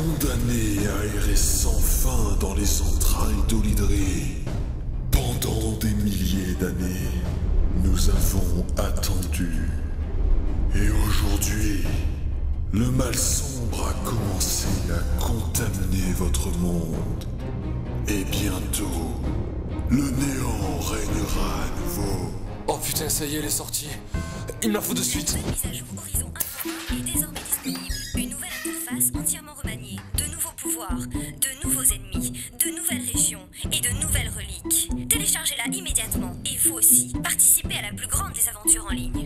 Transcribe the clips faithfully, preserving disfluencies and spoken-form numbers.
Condamné à errer sans fin dans les entrailles d'Olydrée, pendant des milliers d'années, nous avons attendu. Et aujourd'hui, le mal sombre a commencé à contaminer votre monde. Et bientôt, le néant régnera à nouveau. Oh putain, ça y est, elle est sortie. Il me la faut de suite. La mise à jour Horizon un point un est désormais disponible. Une nouvelle interface entièrement remaniée, de nouveaux pouvoirs, de nouveaux ennemis, de nouvelles régions et de nouvelles reliques. Téléchargez-la immédiatement et vous aussi, participez à la plus grande des aventures en ligne.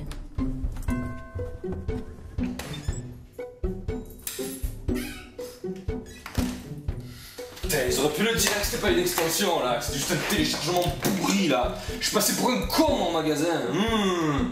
Putain, ils auraient pu le dire que c'était pas une extension là, que c'était juste un téléchargement pourri là. Je suis passé pour un con en magasin. Mmh.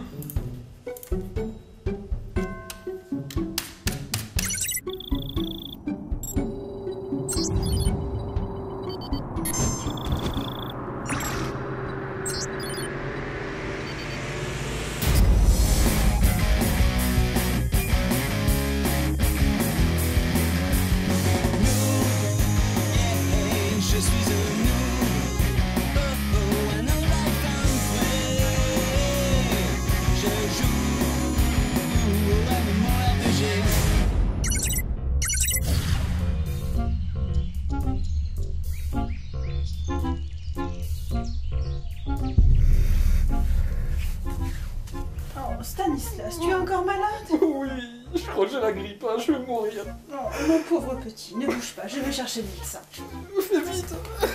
Stanislas, tu es encore malade? Oui, je crois que j'ai la grippe, hein, je vais mourir. Non, mon pauvre petit, ne bouge pas, je vais chercher le médecin. Fais vite.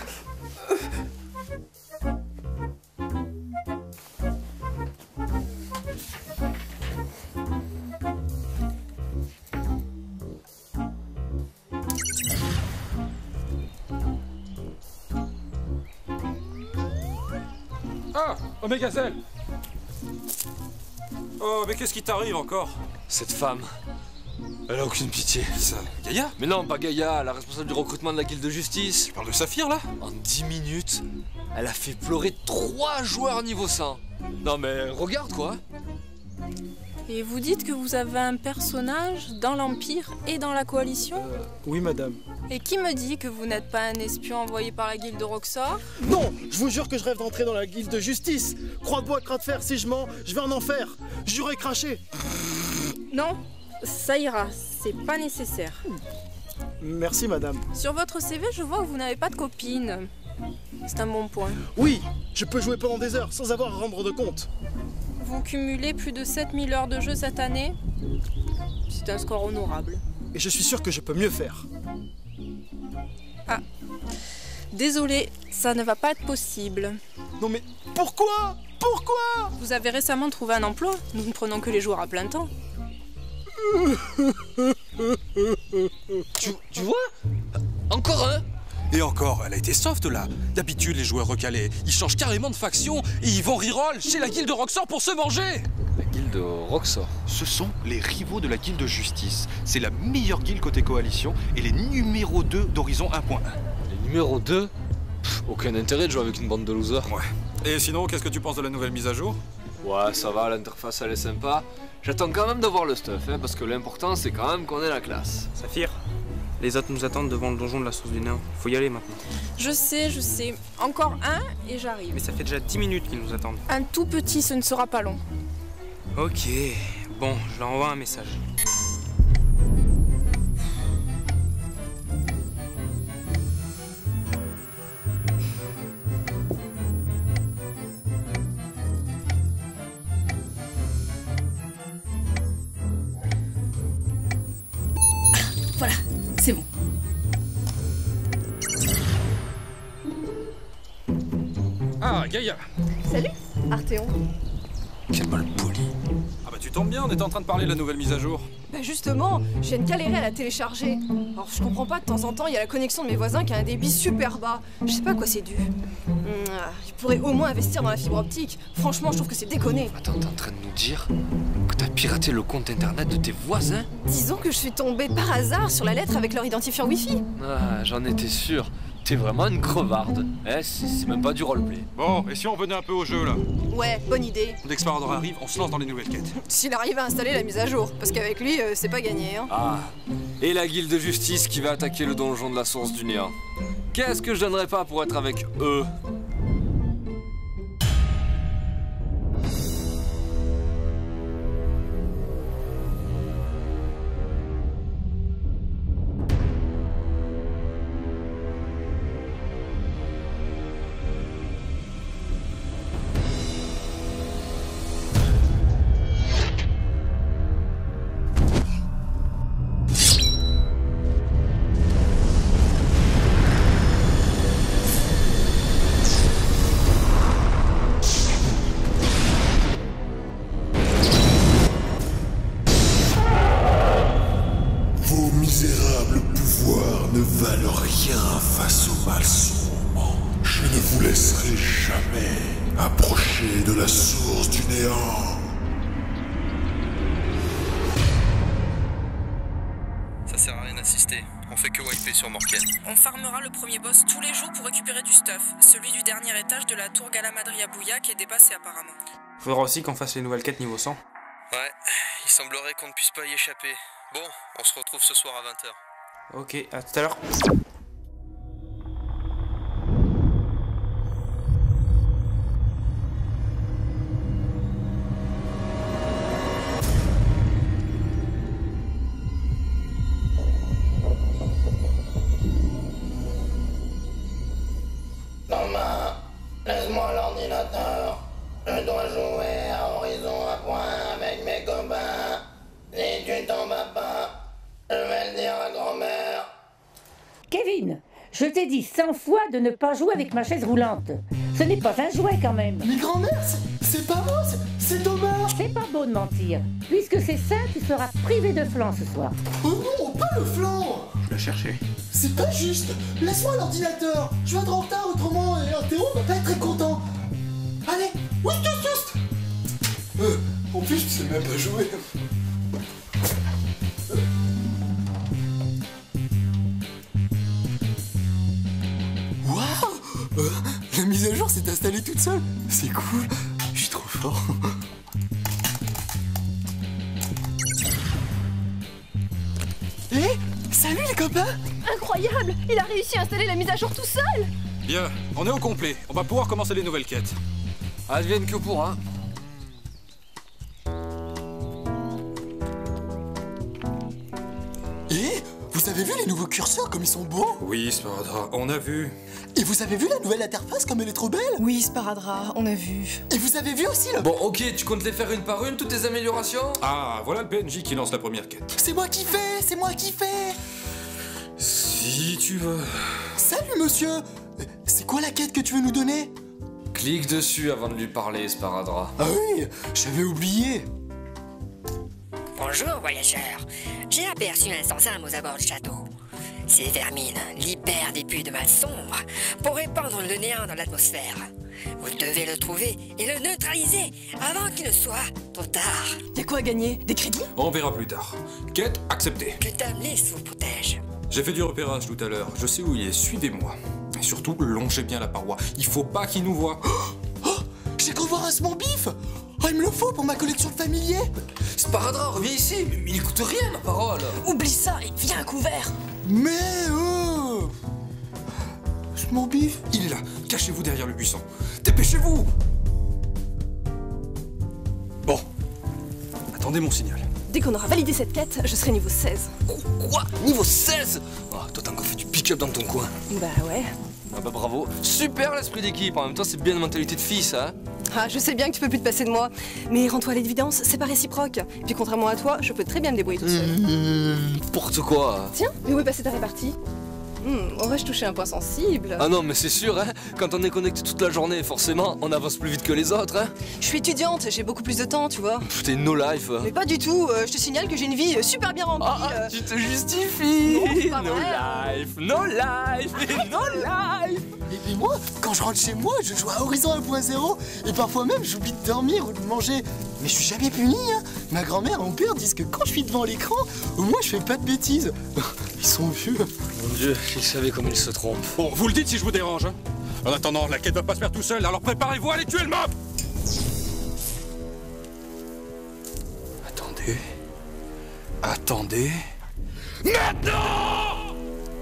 Ah, Oméga Cell. Oh, mais qu'est-ce qui t'arrive encore? Cette femme, elle a aucune pitié. Qui ça? Gaïa? Mais non, pas Gaïa, la responsable du recrutement de la guilde de justice. Tu parles de Saphir là? En dix minutes, elle a fait pleurer trois joueurs niveau cent. Non mais regarde quoi. Et vous dites que vous avez un personnage dans l'Empire et dans la Coalition? Euh, oui, madame. Et qui me dit que vous n'êtes pas un espion envoyé par la guilde de Roxor? Non, je vous jure que je rêve d'entrer dans la guilde de justice. Croix de bois, croix de fer, si je mens, je vais en enfer. Juré craché. Non, ça ira, c'est pas nécessaire. Merci, madame. Sur votre C V, je vois que vous n'avez pas de copine. C'est un bon point. Oui, je peux jouer pendant des heures sans avoir à rendre de compte. Vous cumulez plus de sept mille heures de jeu cette année. C'est un score honorable. Et je suis sûr que je peux mieux faire. Ah, désolé, ça ne va pas être possible. Non mais pourquoi? Pourquoi? Vous avez récemment trouvé un emploi. Nous ne prenons que les joueurs à plein temps. Tu, tu vois? Encore un? Et encore, elle a été soft là. D'habitude, les joueurs recalés, ils changent carrément de faction et ils vont reroll chez la guilde de Roxor pour se venger. La guilde de Roxor. Ce sont les rivaux de la guilde de justice. C'est la meilleure guilde côté coalition et les numéros deux d'Horizon un point un. Les numéros deux? Pff, aucun intérêt de jouer avec une bande de losers. Ouais. Et sinon, qu'est-ce que tu penses de la nouvelle mise à jour? Ouais, ça va, l'interface elle est sympa. J'attends quand même de voir le stuff, hein, parce que l'important c'est quand même qu'on ait la classe. Saphir, les autres nous attendent devant le donjon de la source du néant. Faut y aller maintenant. Je sais, je sais. Encore un et j'arrive. Mais ça fait déjà dix minutes qu'ils nous attendent. Un tout petit, ce ne sera pas long. Ok, bon, je leur envoie un message. Voilà, c'est bon. Ah, Gaïa. Salut, Arthéon. Quel mal poli. Ah bah tu tombes bien, on était en train de parler de la nouvelle mise à jour. Bah justement, je viens de galérer à la télécharger. Alors je comprends pas, de temps en temps, il y a la connexion de mes voisins qui a un débit super bas. Je sais pas à quoi c'est dû. Mmh, ils pourraient au moins investir dans la fibre optique. Franchement, je trouve que c'est déconné. Attends, t'es en train de nous dire que t'as piraté le compte internet de tes voisins? Disons que je suis tombée par hasard sur la lettre avec leur identifiant Wi-Fi. Ah, j'en étais sûr. T'es vraiment une crevarde. Eh, c'est même pas du roleplay. Bon, et si on venait un peu au jeu là? Ouais, bonne idée. Dès que Sparadra arrive, on se lance dans les nouvelles quêtes. S'il arrive à installer la mise à jour, parce qu'avec lui, euh, c'est pas gagné. Hein. Ah, et la guilde de justice qui va attaquer le donjon de la source du néant. Qu'est-ce que je donnerais pas pour être avec eux? Misérables pouvoirs ne valent rien face au mal sombre. Je ne vous laisserai jamais approcher de la source du néant. Ça sert à rien d'insister, on fait que wiper sur Morken. On farmera le premier boss tous les jours pour récupérer du stuff. Celui du dernier étage de la tour Galamadria Bouya qui est dépassé apparemment. Faudra aussi qu'on fasse les nouvelles quêtes niveau cent. Ouais, il semblerait qu'on ne puisse pas y échapper. Bon, on se retrouve ce soir à vingt heures. Ok, à tout à l'heure. Thomas, laisse-moi l'ordinateur. Je dois jouer à Horizon à point avec mes copains. Si tu t'en vas pas, je vais le dire à grand-mère. Kevin, je t'ai dit cent fois de ne pas jouer avec ma chaise roulante. Ce n'est pas un jouet quand même. Mais grand-mère, c'est pas moi, c'est Thomas. C'est pas beau de mentir. Puisque c'est ça, tu seras privé de flan ce soir. Oh non, pas le flan. Je l'ai cherché. C'est pas juste. Laisse-moi l'ordinateur. Je vais être en retard autrement et Théo va pas être très content. Allez, oui, juste, juste. Euh, en plus, tu sais même pas jouer. Waouh, euh, la mise à jour s'est installée toute seule. C'est cool. Je suis trop fort. Hé, hey, salut les copains. Incroyable. Il a réussi à installer la mise à jour tout seul. Bien, on est au complet. On va pouvoir commencer les nouvelles quêtes. Advienne que pourra. Et vous avez vu les nouveaux curseurs comme ils sont beaux? Oui, Sparadra, on a vu. Et vous avez vu la nouvelle interface comme elle est trop belle? Oui, Sparadra, on a vu. Et vous avez vu aussi le... Bon, ok, tu comptes les faire une par une, toutes tes améliorations? Ah, voilà le P N J qui lance la première quête. C'est moi qui fais, c'est moi qui fais. Si tu veux. Salut monsieur. C'est quoi la quête que tu veux nous donner? Clique dessus avant de lui parler, Sparadra. Ah oui, j'avais oublié. Bonjour voyageurs, j'ai aperçu un sans-âme aux abords du château. Ces vermines libèrent des puits de mal sombres pour répandre le néant dans l'atmosphère. Vous devez le trouver et le neutraliser avant qu'il ne soit trop tard. Y'a quoi à gagner? Des crédits? On verra plus tard. Quête acceptée. Que Tamlis vous protège. J'ai fait du repérage tout à l'heure, je sais où il est, suivez-moi. Et surtout, longez bien la paroi, il faut pas qu'il nous voie. Oh, j'ai cru voir un small beef. Oh, il me le faut pour ma collection de familiers. Sparadra, reviens ici, mais il écoute rien ma parole. Oublie ça et viens un couvert. Mais oh, small beef, il est là, cachez-vous derrière le buisson. Dépêchez-vous. Bon, attendez mon signal. Dès qu'on aura validé cette quête, je serai niveau seize. Quoi? Niveau seize? Oh, toi t'as encore fait du pick-up dans ton coin. Bah ouais. Ah bah bravo. Super l'esprit d'équipe, en même temps c'est bien une mentalité de fils, hein. Ah, je sais bien que tu peux plus te passer de moi, mais rends-toi à l'évidence, c'est pas réciproque. Puis contrairement à toi, je peux très bien me débrouiller tout seul. Mmh, n'importe quoi. Tiens, mais où est passée ta répartie? Hum, aurais-je touché un point sensible? Ah non, mais c'est sûr, hein. Quand on est connecté toute la journée, forcément, on avance plus vite que les autres, hein. Je suis étudiante, j'ai beaucoup plus de temps, tu vois. Pff, t'es no life. Mais pas du tout, euh, je te signale que j'ai une vie super bien remplie. Ah, euh... tu te justifies. Non, c'est pas no vrai. life, no life, no life. Et puis moi, quand je rentre chez moi, je joue à Horizon un point zéro et parfois même j'oublie de dormir ou de manger. Mais je suis jamais puni, hein. Ma grand-mère et mon père disent que quand je suis devant l'écran, au moins je fais pas de bêtises. Ils sont vieux. Mon Dieu, ils savaient comme ils se trompent. Bon, vous le dites si je vous dérange, hein. En attendant, la quête va pas se faire tout seul, alors préparez-vous à aller tuer le mob. Attendez. Attendez. Maintenant!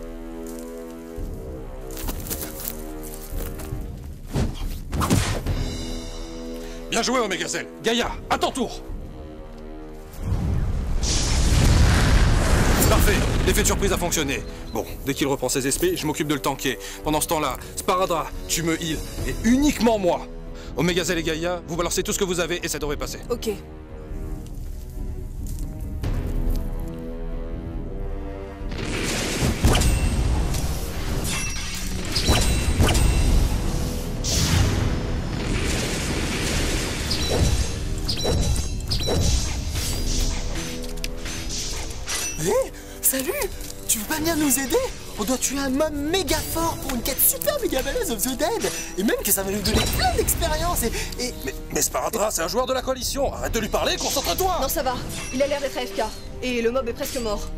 Bien joué, Omega Cell. Gaïa, à ton tour. Parfait, l'effet de surprise a fonctionné. Bon, dès qu'il reprend ses esprits, je m'occupe de le tanker. Pendant ce temps-là, Sparadra, tu me heal, et uniquement moi. Omega Cell et Gaïa, vous balancez tout ce que vous avez et ça devrait passer. Ok. Hé, salut! Tu veux pas venir nous aider? On doit tuer un mob méga fort pour une quête super méga balaise of the Dead. Et même que ça va nous donner plein d'expérience et, et... Mais, mais Sparadra, c'est un joueur de la coalition. Arrête de lui parler, concentre-toi. Non, ça va. Il a l'air d'être A F K. Et le mob est presque mort.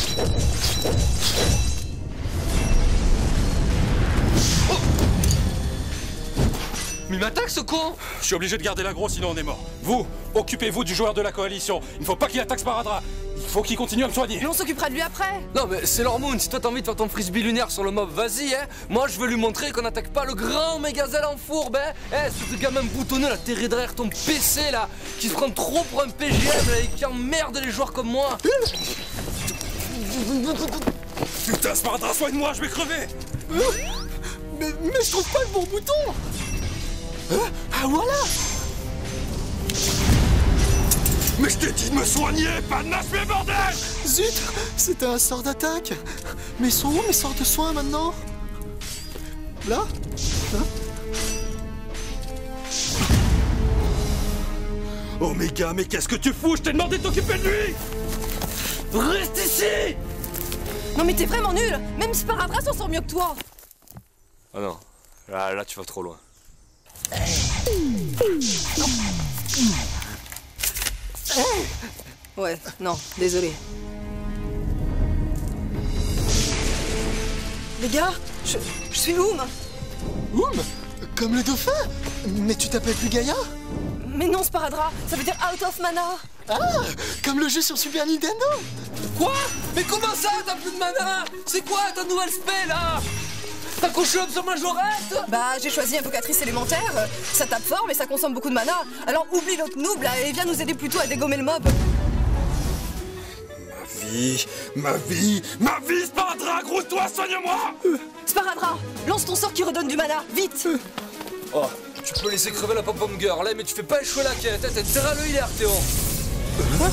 Mais il m'attaque ce con! Je suis obligé de garder l'aggro, sinon on est mort. Vous, occupez-vous du joueur de la coalition. Il ne faut pas qu'il attaque Sparadra. Il faut qu'il continue à me soigner. Mais on s'occupera de lui après. Non mais c'est l'hormone, si toi t'as envie de faire ton frisbee lunaire sur le mob, vas-y hein. Moi je veux lui montrer qu'on n'attaque pas le grand Mégazelle en fourbe hein. Eh, ce gamin boutonneux là, terré derrière ton P C là, qui se prend trop pour un P G M là, et qui emmerde les joueurs comme moi. Putain, Sparadra, soigne-moi, je vais crever. Mais, mais je trouve pas le bon bouton. Ah voilà! Mais je t'ai dit de me soigner, pas de m'achever, bordel! Zut! C'était un sort d'attaque! Mais sont où mes sorts de soins maintenant? Là? Là? Omega, mais qu'est-ce que tu fous? Je t'ai demandé de t'occuper de lui! Reste ici! Non mais t'es vraiment nul! Même Sparadra s'en sort mieux que toi! Ah non, là, là tu vas trop loin. Ouais, non, désolé. Les gars, je, je suis Oum. Oum? Comme le dauphin? Mais tu t'appelles plus Gaïa? Mais non, Sparadra, ça veut dire out of mana. Ah, comme le jeu sur Super Nintendo. Quoi? Mais comment ça, t'as plus de mana? C'est quoi ta nouvelle spell là? T'as coché sur majorette? Bah, j'ai choisi invocatrice élémentaire. Ça tape fort, mais ça consomme beaucoup de mana. Alors oublie l'autre noob là et viens nous aider plutôt à dégommer le mob. Ma vie, ma vie, ma vie, Sparadra, gros-toi, soigne-moi! Sparadra, lance ton sort qui redonne du mana, vite! Oh, tu peux laisser crever la pom-pom girl, là, mais tu fais pas échouer la quête, t'as intérêt à le healer, Théo. Hein?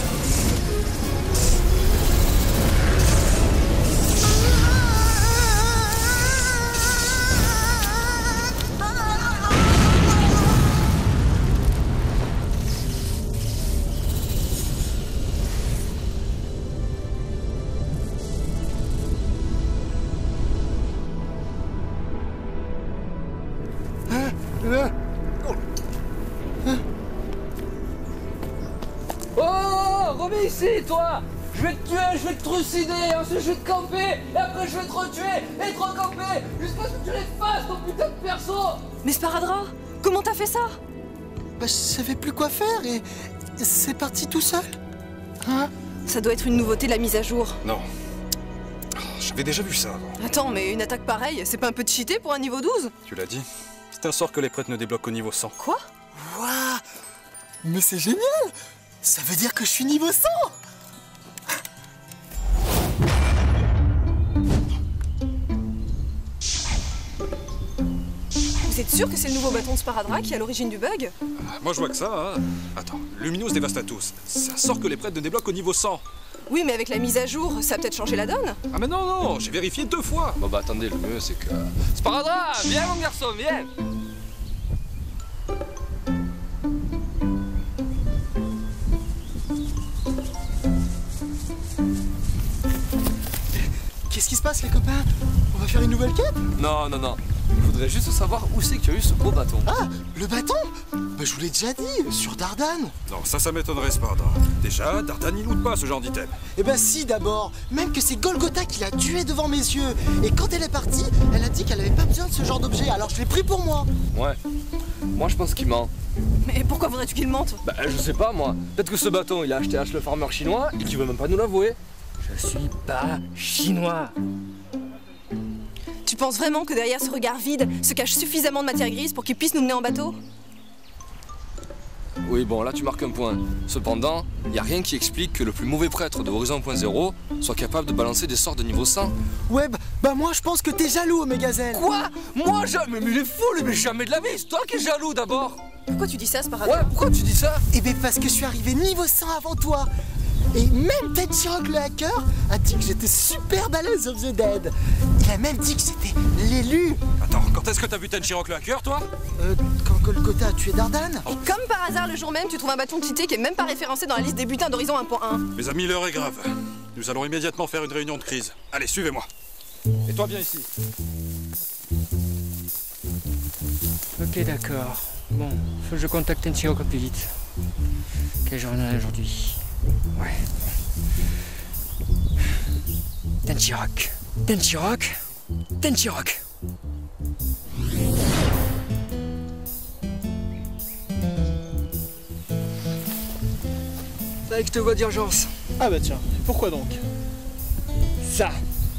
Oh, reviens ici, toi! Je vais te tuer, je vais te trucider, ensuite je vais te camper, et après je vais te retuer et te recamper, jusqu'à ce que tu les fasses, ton putain de perso! Mais Sparadra, comment t'as fait ça? Bah, je savais plus quoi faire et c'est parti tout seul. Hein? Ça doit être une nouveauté de la mise à jour. Non. Oh, j'avais déjà vu ça avant. Attends, mais une attaque pareille, c'est pas un peu cheaté pour un niveau douze? Tu l'as dit. C'est un sort que les prêtres ne débloquent qu'au niveau cent. Quoi? Waouh! Mais c'est génial! Ça veut dire que je suis niveau cent! Vous êtes sûr que c'est le nouveau bâton de Sparadra qui est à l'origine du bug? Moi je vois que ça, hein. Attends, Luminous Devastatus. C'est un sort que les prêtres ne débloquent au niveau cent. Oui, mais avec la mise à jour, ça a peut-être changé la donne? Ah mais non, non, j'ai vérifié deux fois. Bon bah attendez, le mieux c'est que... Sparadra, viens mon garçon, viens! Qu'est-ce qui se passe les copains? On va faire une nouvelle quête? Non, non, non. voudrais juste savoir où c'est que tu as eu ce beau bâton. Ah, le bâton? Bah je vous l'ai déjà dit, sur Dardane. Non, ça, ça m'étonnerait, Spardra. Déjà, Dardane, il loot pas ce genre d'item. Eh ben si, d'abord. Même que c'est Golgotha qui l'a tué devant mes yeux. Et quand elle est partie, elle a dit qu'elle avait pas besoin de ce genre d'objet, alors je l'ai pris pour moi. Ouais. Moi, je pense qu'il ment. Mais pourquoi voudrais-tu qu'il mente? Bah, je sais pas, moi. Peut-être que ce bâton, il a acheté H le farmer chinois et qu'il veut même pas nous l'avouer. Je suis pas chinois. Tu penses vraiment que derrière ce regard vide se cache suffisamment de matière grise pour qu'il puisse nous mener en bateau? Oui, bon, là tu marques un point. Cependant, il n'y a rien qui explique que le plus mauvais prêtre de Horizon un point zéro soit capable de balancer des sorts de niveau cent. Ouais, bah, bah moi je pense que t'es jaloux, Omégazel. Quoi? Moi jamais? Mais il est fou, lui, mais jamais de la vie. C'est toi qui es jaloux d'abord. Pourquoi tu dis ça, Sparadrap? Ouais, pourquoi tu dis ça? Eh ben parce que je suis arrivé niveau cent avant toi. Et même Ted Chiroc le hacker a dit que j'étais super balèze of the Dead. Il a même dit que c'était l'élu. Attends, quand est-ce que t'as vu Ted Chiroc le hacker, toi? Euh, quand Golgotha a tué Dardane. Et comme par hasard, le jour même, tu trouves un bâton cheaté qui est même pas référencé dans la liste des butins d'Horizon un point un. Mes amis, l'heure est grave. Nous allons immédiatement faire une réunion de crise. Allez, suivez-moi. Et toi, viens ici. Ok, d'accord. Bon, faut que je contacte Tenchiroc au plus vite. Quelle journée on a aujourd'hui? Ouais. Tenchiroc. Tenchiroc. Tenchiroc. C'est vrai que je te vois d'urgence. Ah bah tiens, pourquoi donc? Ça.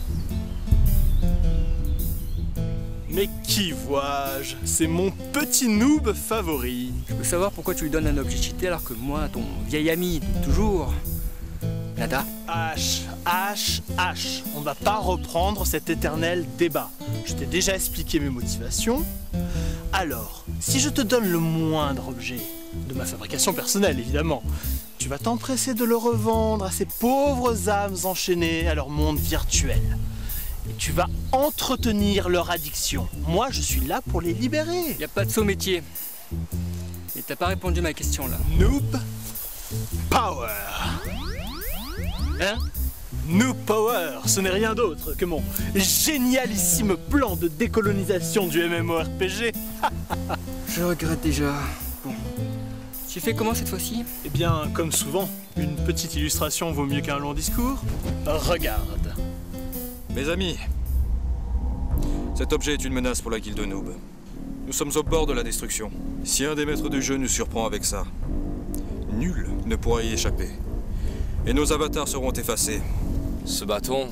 Mais qui vois-je? C'est mon petit noob favori. Je veux savoir pourquoi tu lui donnes un objet cheaté alors que moi, ton vieil ami, de toujours, nada. H, H, H. On ne va pas reprendre cet éternel débat. Je t'ai déjà expliqué mes motivations. Alors, si je te donne le moindre objet, de ma fabrication personnelle évidemment, tu vas t'empresser de le revendre à ces pauvres âmes enchaînées à leur monde virtuel. Et tu vas entretenir leur addiction. Moi, je suis là pour les libérer. Y a pas de saut métier. Et t'as pas répondu à ma question là. Noob Power. Hein? Noob Power, ce n'est rien d'autre que mon génialissime plan de décolonisation du MMORPG. Je regrette déjà. Bon. Tu fais comment cette fois-ci? Eh bien, comme souvent, une petite illustration vaut mieux qu'un long discours. Regarde. Mes amis, cet objet est une menace pour la guilde noob. Nous sommes au bord de la destruction. Si un des maîtres du jeu nous surprend avec ça, nul ne pourra y échapper. Et nos avatars seront effacés. Ce bâton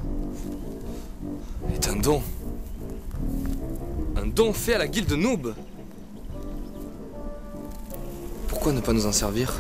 est un don. Un don fait à la guilde noob. Pourquoi ne pas nous en servir?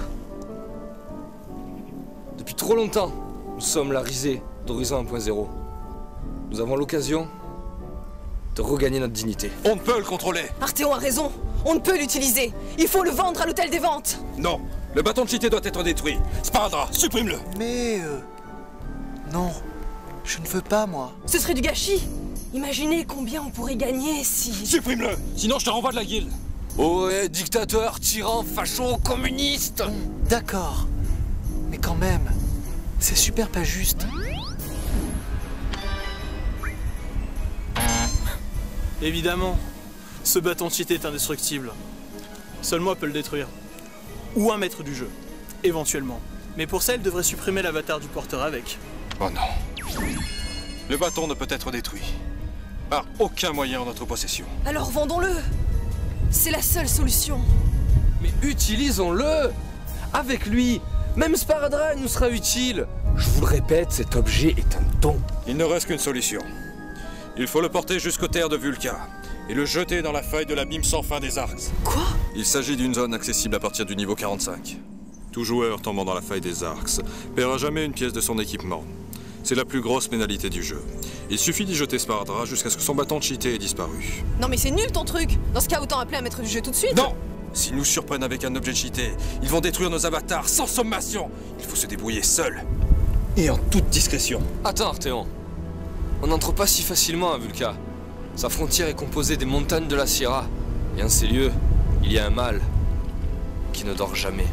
Depuis trop longtemps, nous sommes la risée d'Horizon un point zéro. Nous avons l'occasion de regagner notre dignité. On ne peut le contrôler. Arthéon a raison. On ne peut l'utiliser. Il faut le vendre à l'hôtel des ventes. Non, le bâton de cheaté doit être détruit. Sparadrap, supprime-le. Mais... Euh... Non, je ne veux pas, moi. Ce serait du gâchis. Imaginez combien on pourrait gagner si... Supprime-le, sinon je te renvoie de la guilde. Oh ouais, dictateur, tyran, facho, communiste. D'accord. Mais quand même, c'est super pas juste. Évidemment, ce bâton cheaté est indestructible. Seul moi peux le détruire. Ou un maître du jeu, éventuellement. Mais pour ça, il devrait supprimer l'avatar du porteur avec. Oh non. Le bâton ne peut être détruit. Par aucun moyen en notre possession. Alors vendons-le. C'est la seule solution. Mais utilisons-le. Avec lui, même Sparadrap nous sera utile. Je vous le répète, cet objet est un don. Il ne reste qu'une solution. Il faut le porter jusqu'aux terres de Vulca et le jeter dans la faille de l'abîme sans fin des Arcs. Quoi? Il s'agit d'une zone accessible à partir du niveau quarante-cinq. Tout joueur tombant dans la faille des Arcs paiera jamais une pièce de son équipement. C'est la plus grosse pénalité du jeu. Il suffit d'y jeter Sparadrap jusqu'à ce que son bâton cheaté ait disparu. Non mais c'est nul ton truc. Dans ce cas, autant appeler un maître du jeu tout de suite. Non! S'ils nous surprennent avec un objet cheaté, ils vont détruire nos avatars sans sommation. Il faut se débrouiller seul. Et en toute discrétion. Attends, Arthéon. On n'entre pas si facilement à Vulca. Sa frontière est composée des montagnes de la Sierra. Et en ces lieux, il y a un mal qui ne dort jamais.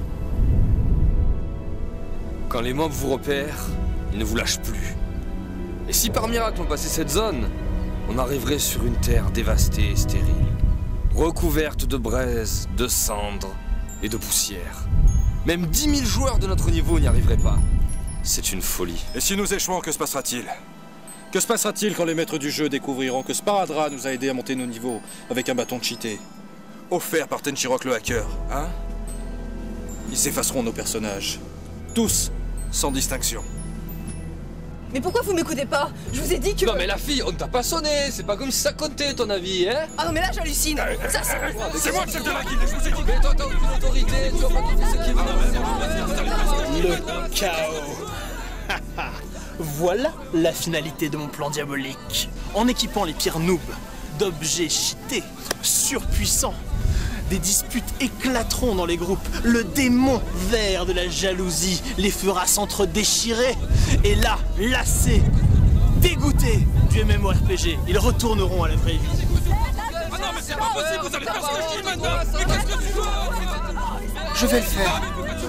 Quand les mobs vous repèrent, ils ne vous lâchent plus. Et si par miracle on passait cette zone, on arriverait sur une terre dévastée et stérile, recouverte de braises, de cendres et de poussière. Même dix mille joueurs de notre niveau n'y arriveraient pas. C'est une folie. Et si nous échouons, que se passera-t-il? Que se passera-t-il quand les maîtres du jeu découvriront que Sparadra nous a aidés à monter nos niveaux avec un bâton cheaté, offert par Tenchirok le hacker, hein? Ils effaceront nos personnages. Tous, sans distinction. Mais pourquoi vous m'écoutez pas? Je vous ai dit que... Non mais la fille, on ne t'a pas sonné. C'est pas comme si ça comptait ton avis, hein? Ah non mais là j'hallucine. Ça c'est... C'est moi le chef de la guilde, je vous ai dit. Mais toi t'as aucune autorité, tu vas pas quitter ce qui veut. Le chaos. Voilà la finalité de mon plan diabolique. En équipant les pires noobs d'objets cheatés, surpuissants, des disputes éclateront dans les groupes. Le démon vert de la jalousie les fera s'entre-déchirer. Et là, lassés, dégoûtés du MMORPG, ils retourneront à la vraie vie. Ah non mais c'est pas possible, vous allez faire ce que je dis maintenant. Mais qu'est-ce que tu veux? Je vais le faire.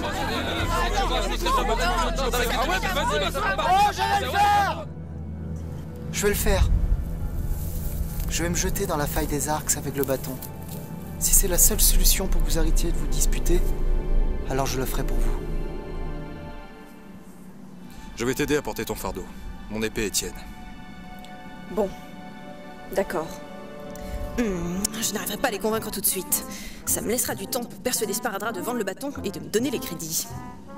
Oh, je vais le faire. Je vais le faire. Je vais me jeter dans la faille des arcs avec le bâton. Si c'est la seule solution pour que vous arrêtiez de vous disputer, alors je le ferai pour vous. Je vais t'aider à porter ton fardeau. Mon épée est tienne. Bon, d'accord. Hmm, je n'arriverai pas à les convaincre tout de suite. Ça me laissera du temps pour persuader Sparadra de vendre le bâton et de me donner les crédits.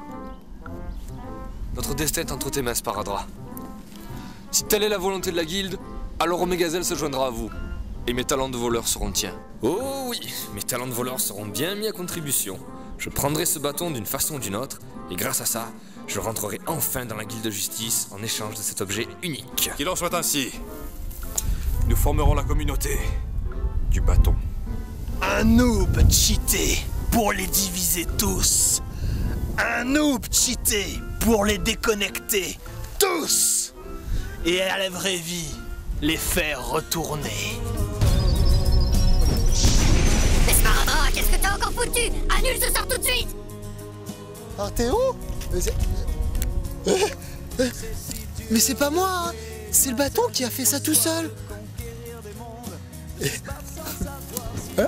Notre destin est entre tes mains, Sparadra. Si telle est la volonté de la guilde, alors Omegazel se joindra à vous. Et mes talents de voleur seront tiens. Oh oui, mes talents de voleur seront bien mis à contribution. Je prendrai ce bâton d'une façon ou d'une autre, et grâce à ça, je rentrerai enfin dans la guilde de justice en échange de cet objet unique. Qu'il en soit ainsi. Nous formerons la communauté du bâton. Un noob cheaté pour les diviser tous. Un noob cheaté pour les déconnecter tous. Et à la vraie vie, les faire retourner. Mais Sparadra, qu'est-ce que t'as encore foutu? Annule ce sort tout de suite. Arthéo? Mais c'est... Euh, euh, mais c'est pas moi, hein. C'est le bâton qui a fait ça tout seul. Hein?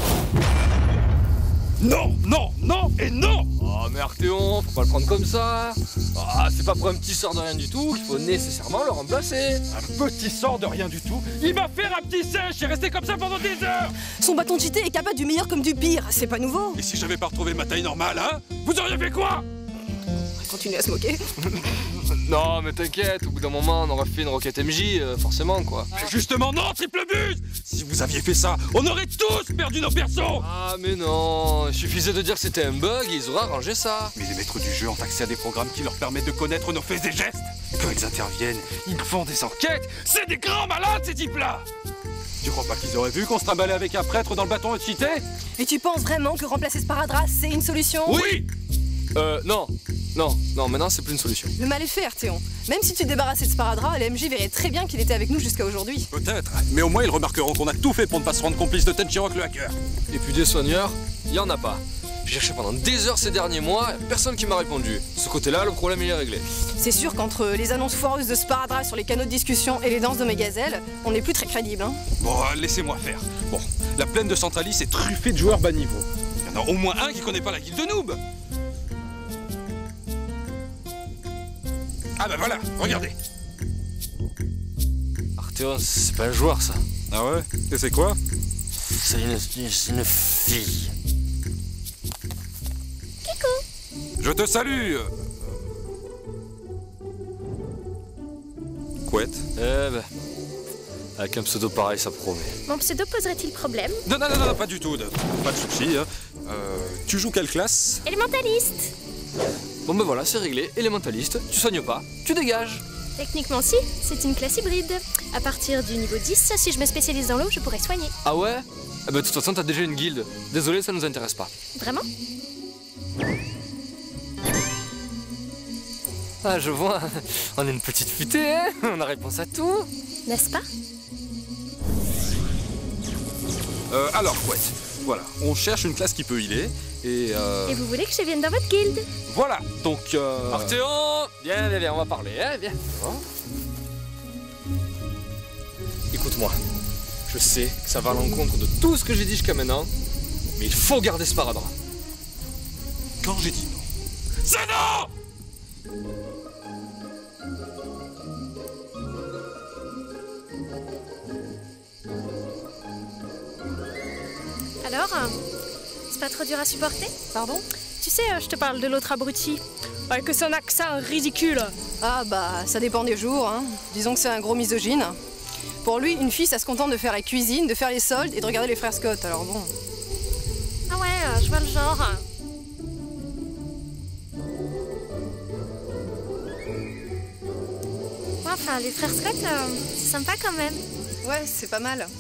Non, non, non et non. Oh mais Arthéon, faut pas le prendre comme ça. Ah, c'est pas pour un petit sort de rien du tout qu'il faut nécessairement le remplacer. Un petit sort de rien du tout? Il va faire un petit sèche, j'ai resté comme ça pendant des heures. Son bâton cheaté est capable du meilleur comme du pire, c'est pas nouveau. Et si j'avais pas retrouvé ma taille normale, hein? Vous auriez fait quoi? Continuez à se moquer. Non mais t'inquiète, au bout d'un moment on aurait fait une roquette M J, euh, forcément quoi. Justement non, triple but. Si vous aviez fait ça, on aurait tous perdu nos persos. Ah mais non, il suffisait de dire que c'était un bug et ils auraient arrangé ça. Mais les maîtres du jeu ont accès à des programmes qui leur permettent de connaître nos faits et gestes. Quand ils interviennent, ils font des enquêtes. C'est des grands malades ces types-là. Tu crois pas qu'ils auraient vu qu'on se trimballait avec un prêtre dans le bâton et cheaté? Et tu penses vraiment que remplacer Sparadra c'est une solution? Oui. Euh non, non, non, maintenant c'est plus une solution. Le mal est fait, Arthéon. Même si tu te débarrassais de Sparadra, les M J verraient très bien qu'il était avec nous jusqu'à aujourd'hui. Peut-être, mais au moins ils remarqueront qu'on a tout fait pour ne pas se rendre complice de Tenchirok le hacker. Et puis des soigneurs, il y en a pas. J'ai cherché pendant des heures ces derniers mois, personne qui m'a répondu. De ce côté-là, le problème il est réglé. C'est sûr qu'entre les annonces foireuses de Sparadra sur les canaux de discussion et les danses d'Omegazel, on n'est plus très crédible, hein. Bon, laissez-moi faire. Bon, la plaine de Centralis est truffée de joueurs bas niveau. Il y en a au moins un qui connaît pas la guilde de noob. Ah bah voilà, regardez. Arthéon, c'est pas un joueur ça. Ah ouais? Et c'est quoi? C'est une, c'est une fille. Kikou. Je te salue. Couette. Eh ben, avec un pseudo pareil, ça promet. Mon pseudo poserait-il problème? Non, non, non, non, pas du tout. Pas de soucis. Hein. Euh, tu joues quelle classe? Élémentaliste. Bon ben voilà, c'est réglé. Élémentaliste, tu soignes pas, tu dégages. Techniquement si, c'est une classe hybride. À partir du niveau dix, si je me spécialise dans l'eau, je pourrais soigner. Ah ouais? Eh ben de toute façon, t'as déjà une guilde. Désolé, ça nous intéresse pas. Vraiment? Ah, je vois. On est une petite futée, hein? On a réponse à tout. N'est-ce pas? Euh, alors, Couette, voilà, on cherche une classe qui peut healer. Et, euh... et vous voulez que je vienne dans votre guilde? Voilà, donc euh... Arthéon, viens, viens, viens, on va parler, hein, viens. Oh. Écoute, Écoute-moi. Je sais que ça va à l'encontre de tout ce que j'ai dit jusqu'à maintenant, mais il faut garder Sparadrap. Quand j'ai dit non, c'est non! Alors, euh, c'est pas trop dur à supporter? Pardon? Tu sais, euh, je te parle de l'autre abruti. Avec son accent ridicule. Ah bah, ça dépend des jours, hein. Disons que c'est un gros misogyne. Pour lui, une fille, ça se contente de faire la cuisine, de faire les soldes et de regarder les frères Scott, alors bon. Ah ouais, euh, je vois le genre. Ouais, enfin, les frères Scott, euh, c'est sympa quand même. Ouais, c'est pas mal.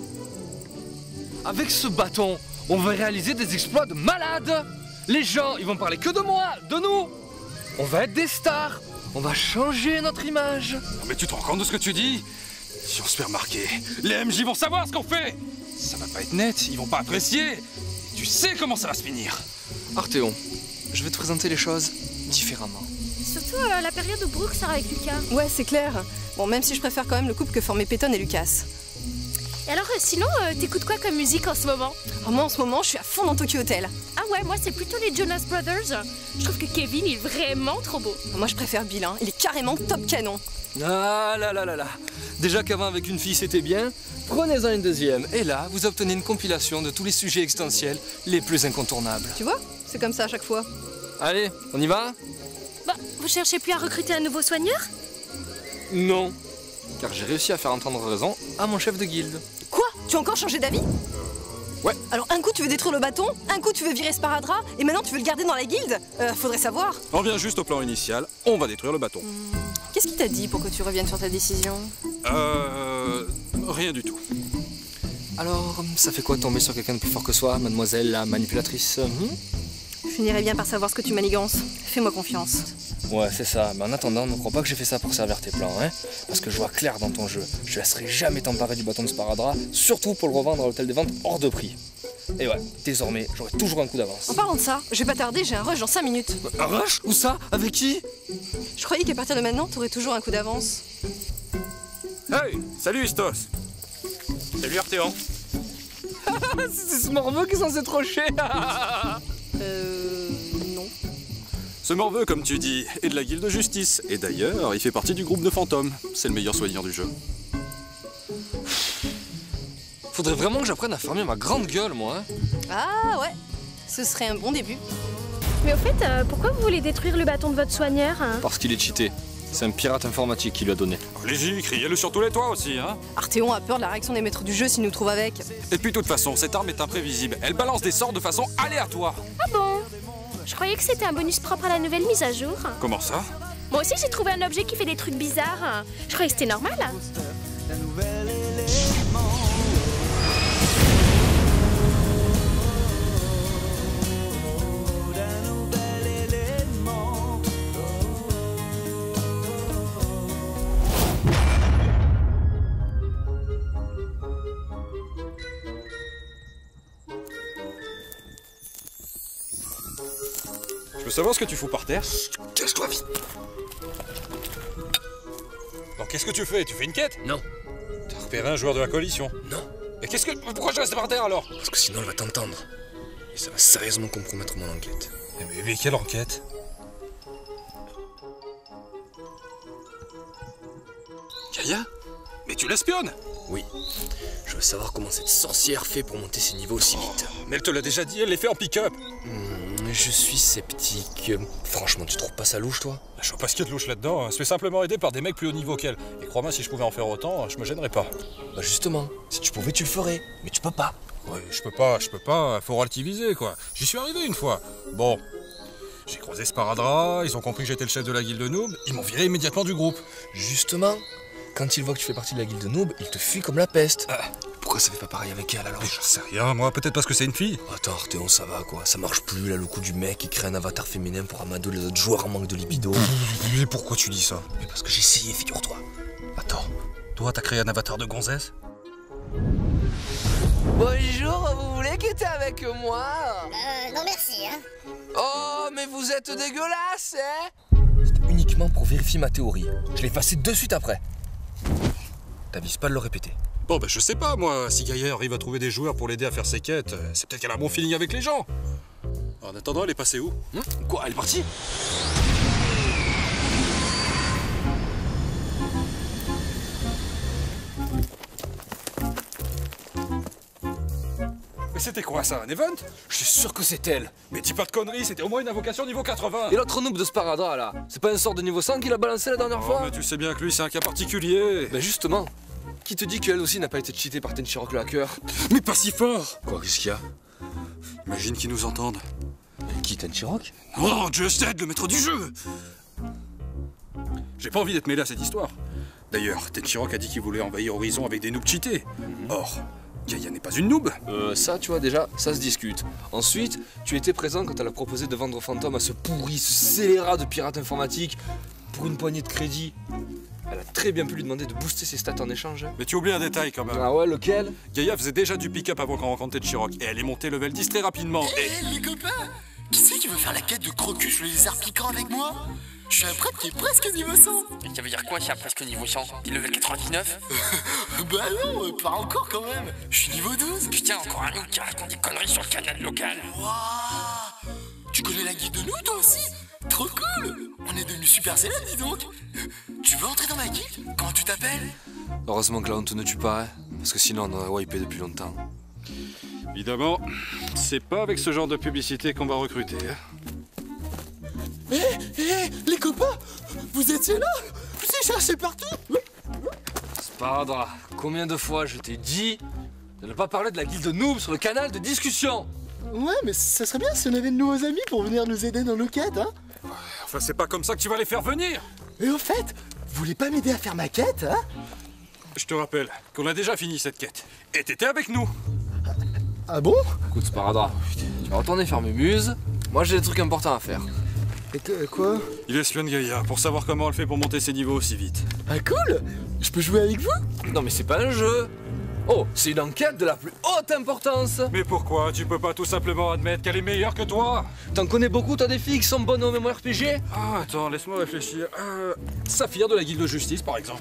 Avec ce bâton, on va réaliser des exploits de malades. Les gens, ils vont parler que de moi, de nous. On va être des stars. On va changer notre image. Non mais tu te rends compte de ce que tu dis? Si on se fait remarquer, les M J vont savoir ce qu'on fait. Ça va pas être net, ils vont pas apprécier. Tu sais comment ça va se finir. Arthéon, je vais te présenter les choses différemment. Surtout euh, la période où Brooke sort avec Lucas. Ouais, c'est clair. Bon, même si je préfère quand même le couple que formaient Peyton et Lucas. Et alors, euh, sinon, euh, t'écoutes quoi comme musique en ce moment? Oh, moi, en ce moment, je suis à fond dans Tokyo Hotel. Ah ouais, moi, c'est plutôt les Jonas Brothers. Je trouve que Kevin est vraiment trop beau. Moi, je préfère Bill, hein. Il est carrément top canon. Ah là là là là. Déjà qu'avant, avec une fille, c'était bien. Prenez-en une deuxième. Et là, vous obtenez une compilation de tous les sujets existentiels les plus incontournables. Tu vois? C'est comme ça à chaque fois. Allez, on y va? Bah, vous cherchez plus à recruter un nouveau soigneur? Non. Car j'ai réussi à faire entendre raison à mon chef de guilde. Quoi? Tu as encore changé d'avis? Ouais. Alors un coup tu veux détruire le bâton, un coup tu veux virer Sparadrap, et maintenant tu veux le garder dans la guilde? Euh, faudrait savoir. On revient juste au plan initial, on va détruire le bâton. Mmh. Qu'est-ce qui t'a dit pour que tu reviennes sur ta décision? Euh... Rien du tout. Alors, ça fait quoi de tomber sur quelqu'un de plus fort que soi, mademoiselle la manipulatrice? hmm Je finirai bien par savoir ce que tu manigances. Fais-moi confiance. Ouais, c'est ça. Mais en attendant, ne crois pas que j'ai fait ça pour servir tes plans, hein. Parce que je vois clair dans ton jeu. Je laisserai jamais t'emparer du bâton de Sparadrap, surtout pour le revendre à l'hôtel des ventes hors de prix. Et ouais, désormais, j'aurai toujours un coup d'avance. En parlant de ça, je vais pas tarder, j'ai un rush dans cinq minutes. Un rush? Où ça? Avec qui? Je croyais qu'à partir de maintenant, t'aurais toujours un coup d'avance. Hey! Salut Istos! Salut Arthéon! C'est ce morveux qui est censé trocher. Euh... non. Ce morveux, comme tu dis, est de la guilde de justice. Et d'ailleurs, il fait partie du groupe de fantômes. C'est le meilleur soigneur du jeu. Faudrait vraiment que j'apprenne à fermer ma grande gueule, moi. Hein. Ah ouais, ce serait un bon début. Mais au fait, euh, pourquoi vous voulez détruire le bâton de votre soigneur, hein? Parce qu'il est cheaté. C'est un pirate informatique qui lui a donné. Allez-y, criez-le sur tous les toits aussi, hein. Arthéon a peur de la réaction des maîtres du jeu s'il nous trouve avec. Et puis de toute façon, cette arme est imprévisible. Elle balance des sorts de façon aléatoire. Ah bon? Je croyais que c'était un bonus propre à la nouvelle mise à jour. Comment ça? Moi aussi j'ai trouvé un objet qui fait des trucs bizarres. Je croyais que c'était normal. Je veux savoir ce que tu fous par terre. Cache-toi vite. Bon, qu'est-ce que tu fais? Tu fais une quête? Non. T'as repéré un joueur de la coalition? Non. Mais qu'est-ce que... Pourquoi je reste par terre alors? Parce que sinon elle va t'entendre. Et ça va sérieusement compromettre mon enquête. Mais, mais quelle enquête? Kaya? Mais tu l'espionnes? Oui. Je veux savoir comment cette sorcière fait pour monter ses niveaux aussi vite. Oh, mais elle te l'a déjà dit, elle les fait en pick-up. Mmh, je suis sceptique. Franchement, tu trouves pas ça louche, toi? Je vois pas ce qu'il y a de louche là-dedans. Elle se fait simplement aider par des mecs plus haut niveau qu'elle. Et crois-moi, si je pouvais en faire autant, je me gênerais pas. Bah justement, si tu pouvais, tu le ferais. Mais tu peux pas. Ouais, je peux pas, je peux pas. Faut relativiser, quoi. J'y suis arrivé une fois. Bon. J'ai croisé Sparadrap, ils ont compris que j'étais le chef de la guilde noob, ils m'ont viré immédiatement du groupe. Justement, quand ils voient que tu fais partie de la guilde noob, ils te fuient comme la peste. Ah. Pourquoi ça fait pas pareil avec elle alors? J'en sais rien, moi, peut-être parce que c'est une fille. Attends, Arthéon, ça va quoi? Ça marche plus là, le coup du mec qui crée un avatar féminin pour amadouer les autres joueurs en manque de libido. Mais pourquoi tu dis ça? Mais parce que j'ai essayé, figure-toi. Attends, toi t'as créé un avatar de gonzesse? Bonjour, vous voulez quitter avec moi? Euh, non merci, hein. Oh, mais vous êtes dégueulasse, hein? C'était uniquement pour vérifier ma théorie. Je l'ai effacé de suite après. T'avises pas de le répéter. Bon, bah je sais pas, moi. Si Gaïa arrive à trouver des joueurs pour l'aider à faire ses quêtes, c'est peut-être qu'elle a un bon feeling avec les gens. En attendant, elle est passée où? Hum? Quoi, elle est partie? Mais c'était quoi ça, un event? Je suis sûr que c'est elle. Mais dis pas de conneries, c'était au moins une invocation niveau quatre-vingts. Et l'autre noob de Sparadra là, c'est pas un sort de niveau cent qu'il a balancé la dernière oh, fois? Mais tu sais bien que lui c'est un cas particulier. Ben justement, qui te dit qu'elle aussi n'a pas été cheatée par Tenchirok le hacker? Mais pas si fort. Quoi, qu'est-ce qu'il y a? Imagine qu'ils nous entendent. Qui, Tenchirok? Oh, Justed, le maître du jeu. J'ai pas envie d'être mêlé à cette histoire. D'ailleurs, Tenchirok a dit qu'il voulait envahir Horizon avec des noobs cheatés. Mm-hmm. Or, Gaïa n'est pas une noob. Euh, ça, tu vois, déjà, ça se discute. Ensuite, tu étais présent quand elle a proposé de vendre Phantom à ce pourri, ce scélérat de pirate informatique pour une poignée de crédit. Elle a très bien pu lui demander de booster ses stats en échange. Mais tu oublies un détail quand même. Ah ouais, lequel? Gaïa faisait déjà du pick-up avant qu'on rencontre Tenchirok et elle est montée level dix très rapidement. Hé, hey, et... les copains, qui c'est qui veut faire la quête de Crocus le lézard piquant avec moi? Je suis un prêtre qui est presque niveau cent. Et ça veut dire quoi, ça, presque niveau cent? T'es level quatre-vingt-dix-neuf? Bah non, pas encore quand même. Je suis niveau douze. Putain, encore un noob qui raconte des conneries sur le canal local. Waouh! Tu connais la guilde de nous, toi aussi? Trop cool! On est devenus super célèbres, dis donc. Tu veux entrer dans ma guilde? Comment tu t'appelles? Heureusement que la honte ne tue pas, hein, parce que sinon on aurait wipé depuis longtemps. Évidemment, c'est pas avec ce genre de publicité qu'on va recruter. Hein. Hé, hey, hé, hey, les copains, vous étiez là? Je vous ai cherché partout. Sparadra, combien de fois je t'ai dit de ne pas parler de la guilde noob sur le canal de discussion? Ouais, mais ça serait bien si on avait de nouveaux amis pour venir nous aider dans nos quêtes, hein? Ouais, enfin, c'est pas comme ça que tu vas les faire venir. Et au fait, vous voulez pas m'aider à faire ma quête, hein? Je te rappelle qu'on a déjà fini cette quête. Et t'étais avec nous. Ah bon? Écoute, Sparadra, tu vas retourner faire mes muses. Moi, j'ai des trucs importants à faire. Et que, quoi? Il espionne Gaïa pour savoir comment elle fait pour monter ses niveaux aussi vite. Ah cool! Je peux jouer avec vous? Non mais c'est pas un jeu. Oh, c'est une enquête de la plus haute importance. Mais pourquoi? Tu peux pas tout simplement admettre qu'elle est meilleure que toi? T'en connais beaucoup, t'as des filles qui sont bonnes au mémoire R P G? Ah, attends, laisse-moi réfléchir. Euh, Saphir de la Guilde de Justice, par exemple.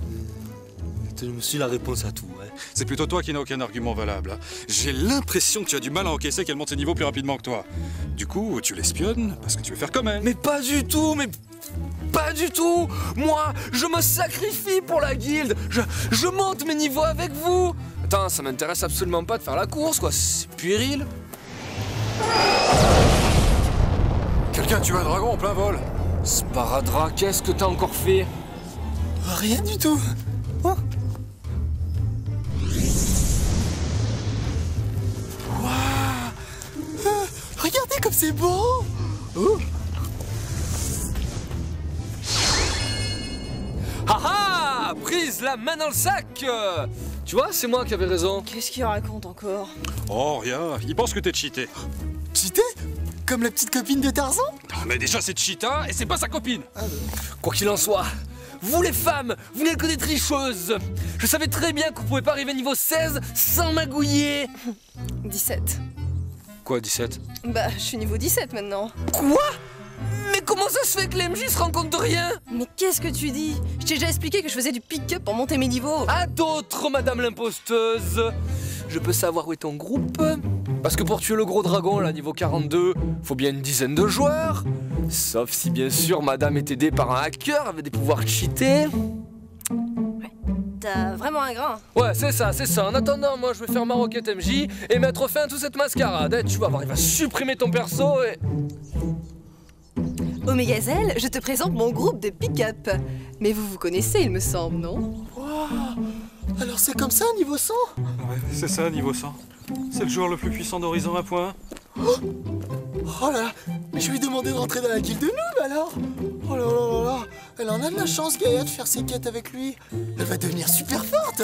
Je me suis la réponse à tout, hein. C'est plutôt toi qui n'as aucun argument valable. Hein. J'ai l'impression que tu as du mal à encaisser qu'elle monte ses niveaux plus rapidement que toi. Du coup, tu l'espionnes parce que tu veux faire comme elle. Mais pas du tout, mais... Pas du tout. Moi, je me sacrifie pour la guilde. Je, je monte mes niveaux avec vous. Attends, ça m'intéresse absolument pas de faire la course, quoi. C'est puéril. Quelqu'un tue un dragon en plein vol. Sparadra, qu'est-ce que t'as encore fait? Rien du tout. Oh. Waouh! euh, Regardez comme c'est beau! Oh. Haha! Prise la main dans le sac! Tu vois, c'est moi qui avais raison. Qu'est-ce qu'il raconte encore? Oh, rien. Il pense que t'es cheaté. Cheaté? Comme la petite copine de Tarzan? Non, mais déjà, c'est Cheetah et c'est pas sa copine. Ah, bah. Quoi qu'il en soit, vous les femmes, vous n'êtes que des tricheuses. Je savais très bien que vous pouvez pas arriver niveau seize sans magouiller. dix-sept. Quoi, dix-sept? Bah, je suis niveau dix-sept maintenant. Quoi? Mais comment ça se fait que l'M J se rend compte de rien? Mais qu'est-ce que tu dis? Je t'ai déjà expliqué que je faisais du pick-up pour monter mes niveaux. À d'autres, madame l'imposteuse. Je peux savoir où est ton groupe? Parce que pour tuer le gros dragon, là, niveau quarante-deux, faut bien une dizaine de joueurs. Sauf si, bien sûr, madame est aidée par un hacker avec des pouvoirs cheatés. Ouais, t'as vraiment un grain. Ouais, c'est ça, c'est ça. En attendant, moi, je vais faire ma roquette M J et mettre fin à toute cette mascarade. Hein. Tu vas voir, il va supprimer ton perso et... Omegazelle, je te présente mon groupe de pick-up. Mais vous vous connaissez, il me semble, non? Wow. Alors c'est comme ça, niveau cent? Ouais, c'est ça, niveau cent. C'est le joueur le plus puissant d'Horizon un point un. Oh, oh là là, mais je vais lui demander de rentrer dans la guilde de noob alors. Oh là là là là, elle en a de la chance, Gaïa, de faire ses quêtes avec lui. Elle va devenir super forte.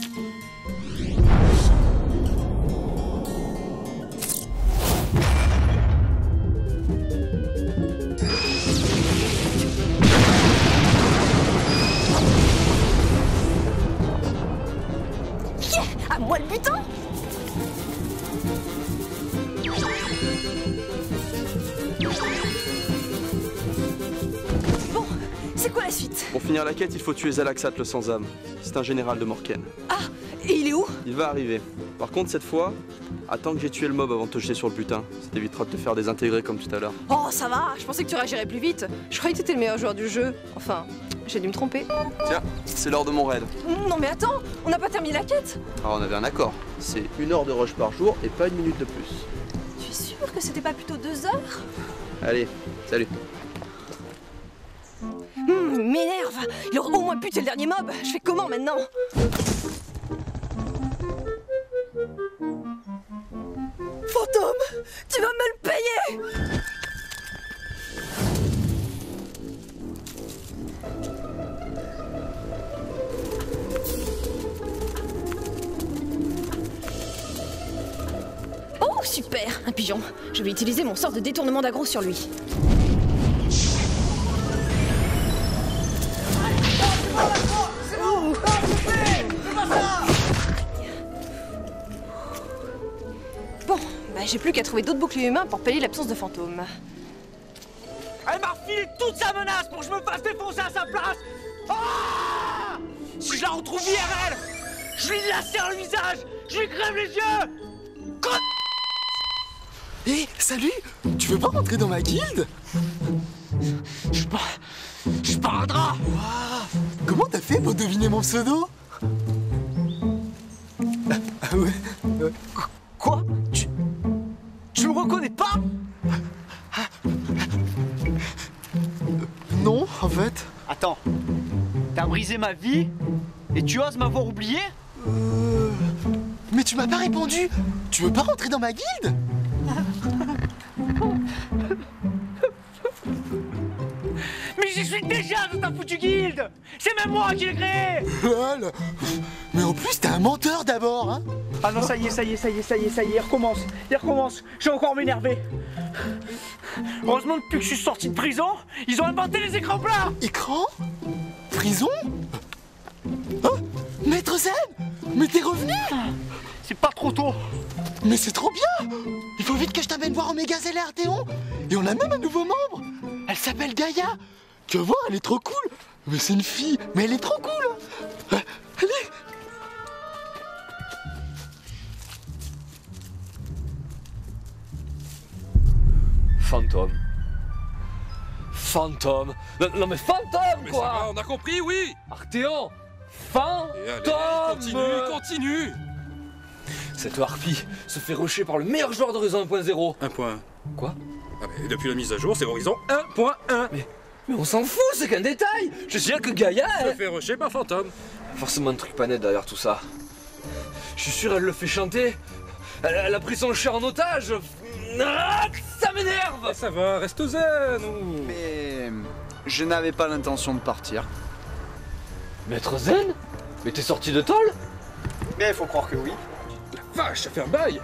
À moi le butin! Bon, c'est quoi la suite? Pour finir la quête, il faut tuer Zalaxat le sans-âme. C'est un général de Morken. Ah, Et il est où? Il va arriver. Par contre, cette fois, attends que j'ai tué le mob avant de te jeter sur le butin. Ça t'évitera de te faire désintégrer comme tout à l'heure. Oh, ça va, je pensais que tu réagirais plus vite. Je croyais que t'étais le meilleur joueur du jeu. Enfin, j'ai dû me tromper. Tiens, c'est l'heure de mon raid. Non mais attends, on n'a pas terminé la quête. Alors on avait un accord. C'est une heure de rush par jour et pas une minute de plus. Tu es sûr que c'était pas plutôt deux heures? Allez, salut. Hum, m'énerve. Il aurait au moins buté le dernier mob. Je fais comment maintenant? Fantôme, tu vas me le payer. Oh, super, un pigeon. Je vais utiliser mon sort de détournement d'aggro sur lui. Bon, bah j'ai plus qu'à trouver d'autres boucliers humains pour pallier l'absence de fantômes. Elle m'a refilé toute sa menace pour que je me fasse défoncer à sa place. Ah! Si je la retrouve I R L, je lui lacère le visage, je lui crève les yeux. Con... Hé, hey, salut! Tu veux pas rentrer dans ma guilde? Je suis pas... Je suis pas un drap. Wow. Comment t'as fait pour deviner mon pseudo? Ah, ah ouais, ouais. Quoi? Tu... Tu me reconnais pas? Non, en fait. Attends. T'as brisé ma vie et tu oses m'avoir oublié? Euh... Mais tu m'as pas répondu. Tu veux pas rentrer dans ma guilde? Mais j'y suis déjà dans ta foutue guilde. C'est même moi qui l'ai créé. Lol. Mais en plus t'es un menteur d'abord, hein. Ah non, ça y est, ça y est, ça y est, ça y est, ça y est, il recommence, il recommence. Je vais encore m'énerver. Heureusement, depuis que je suis sorti de prison, ils ont inventé les écrans plats. Écran? Prison? Oh, Maître Zen? Mais t'es revenu? C'est pas trop tôt. Mais c'est trop bien. Il faut vite que je t'amène voir Omega Zell et Arthéon. Et on a même un nouveau membre. Elle s'appelle Gaïa. Tu vas voir, elle est trop cool. Mais c'est une fille, mais elle est trop cool. Allez. Fantôme. Fantôme. Non, non mais fantôme mais quoi. Ça va, on a compris, oui. Arthéon. Fantôme. Et allez, continue, continue. Cette harpie se fait rusher par le meilleur joueur d'Horizon un point zéro. un point un. Quoi? Ah mais depuis la mise à jour, c'est Horizon un point un. Mais, mais on s'en fout, c'est qu'un détail. Je sais que Gaïa, se elle... fait rusher par Fantôme. Forcément un truc pas net derrière tout ça. Je suis sûr elle le fait chanter. Elle, elle a pris son chat en otage. Ah, ça m'énerve. Ça va, reste zen ou... Mais... je n'avais pas l'intention de partir. Maître Zen? Mais t'es sorti de tôle? Mais il faut croire que oui. La vache, ça fait un bail.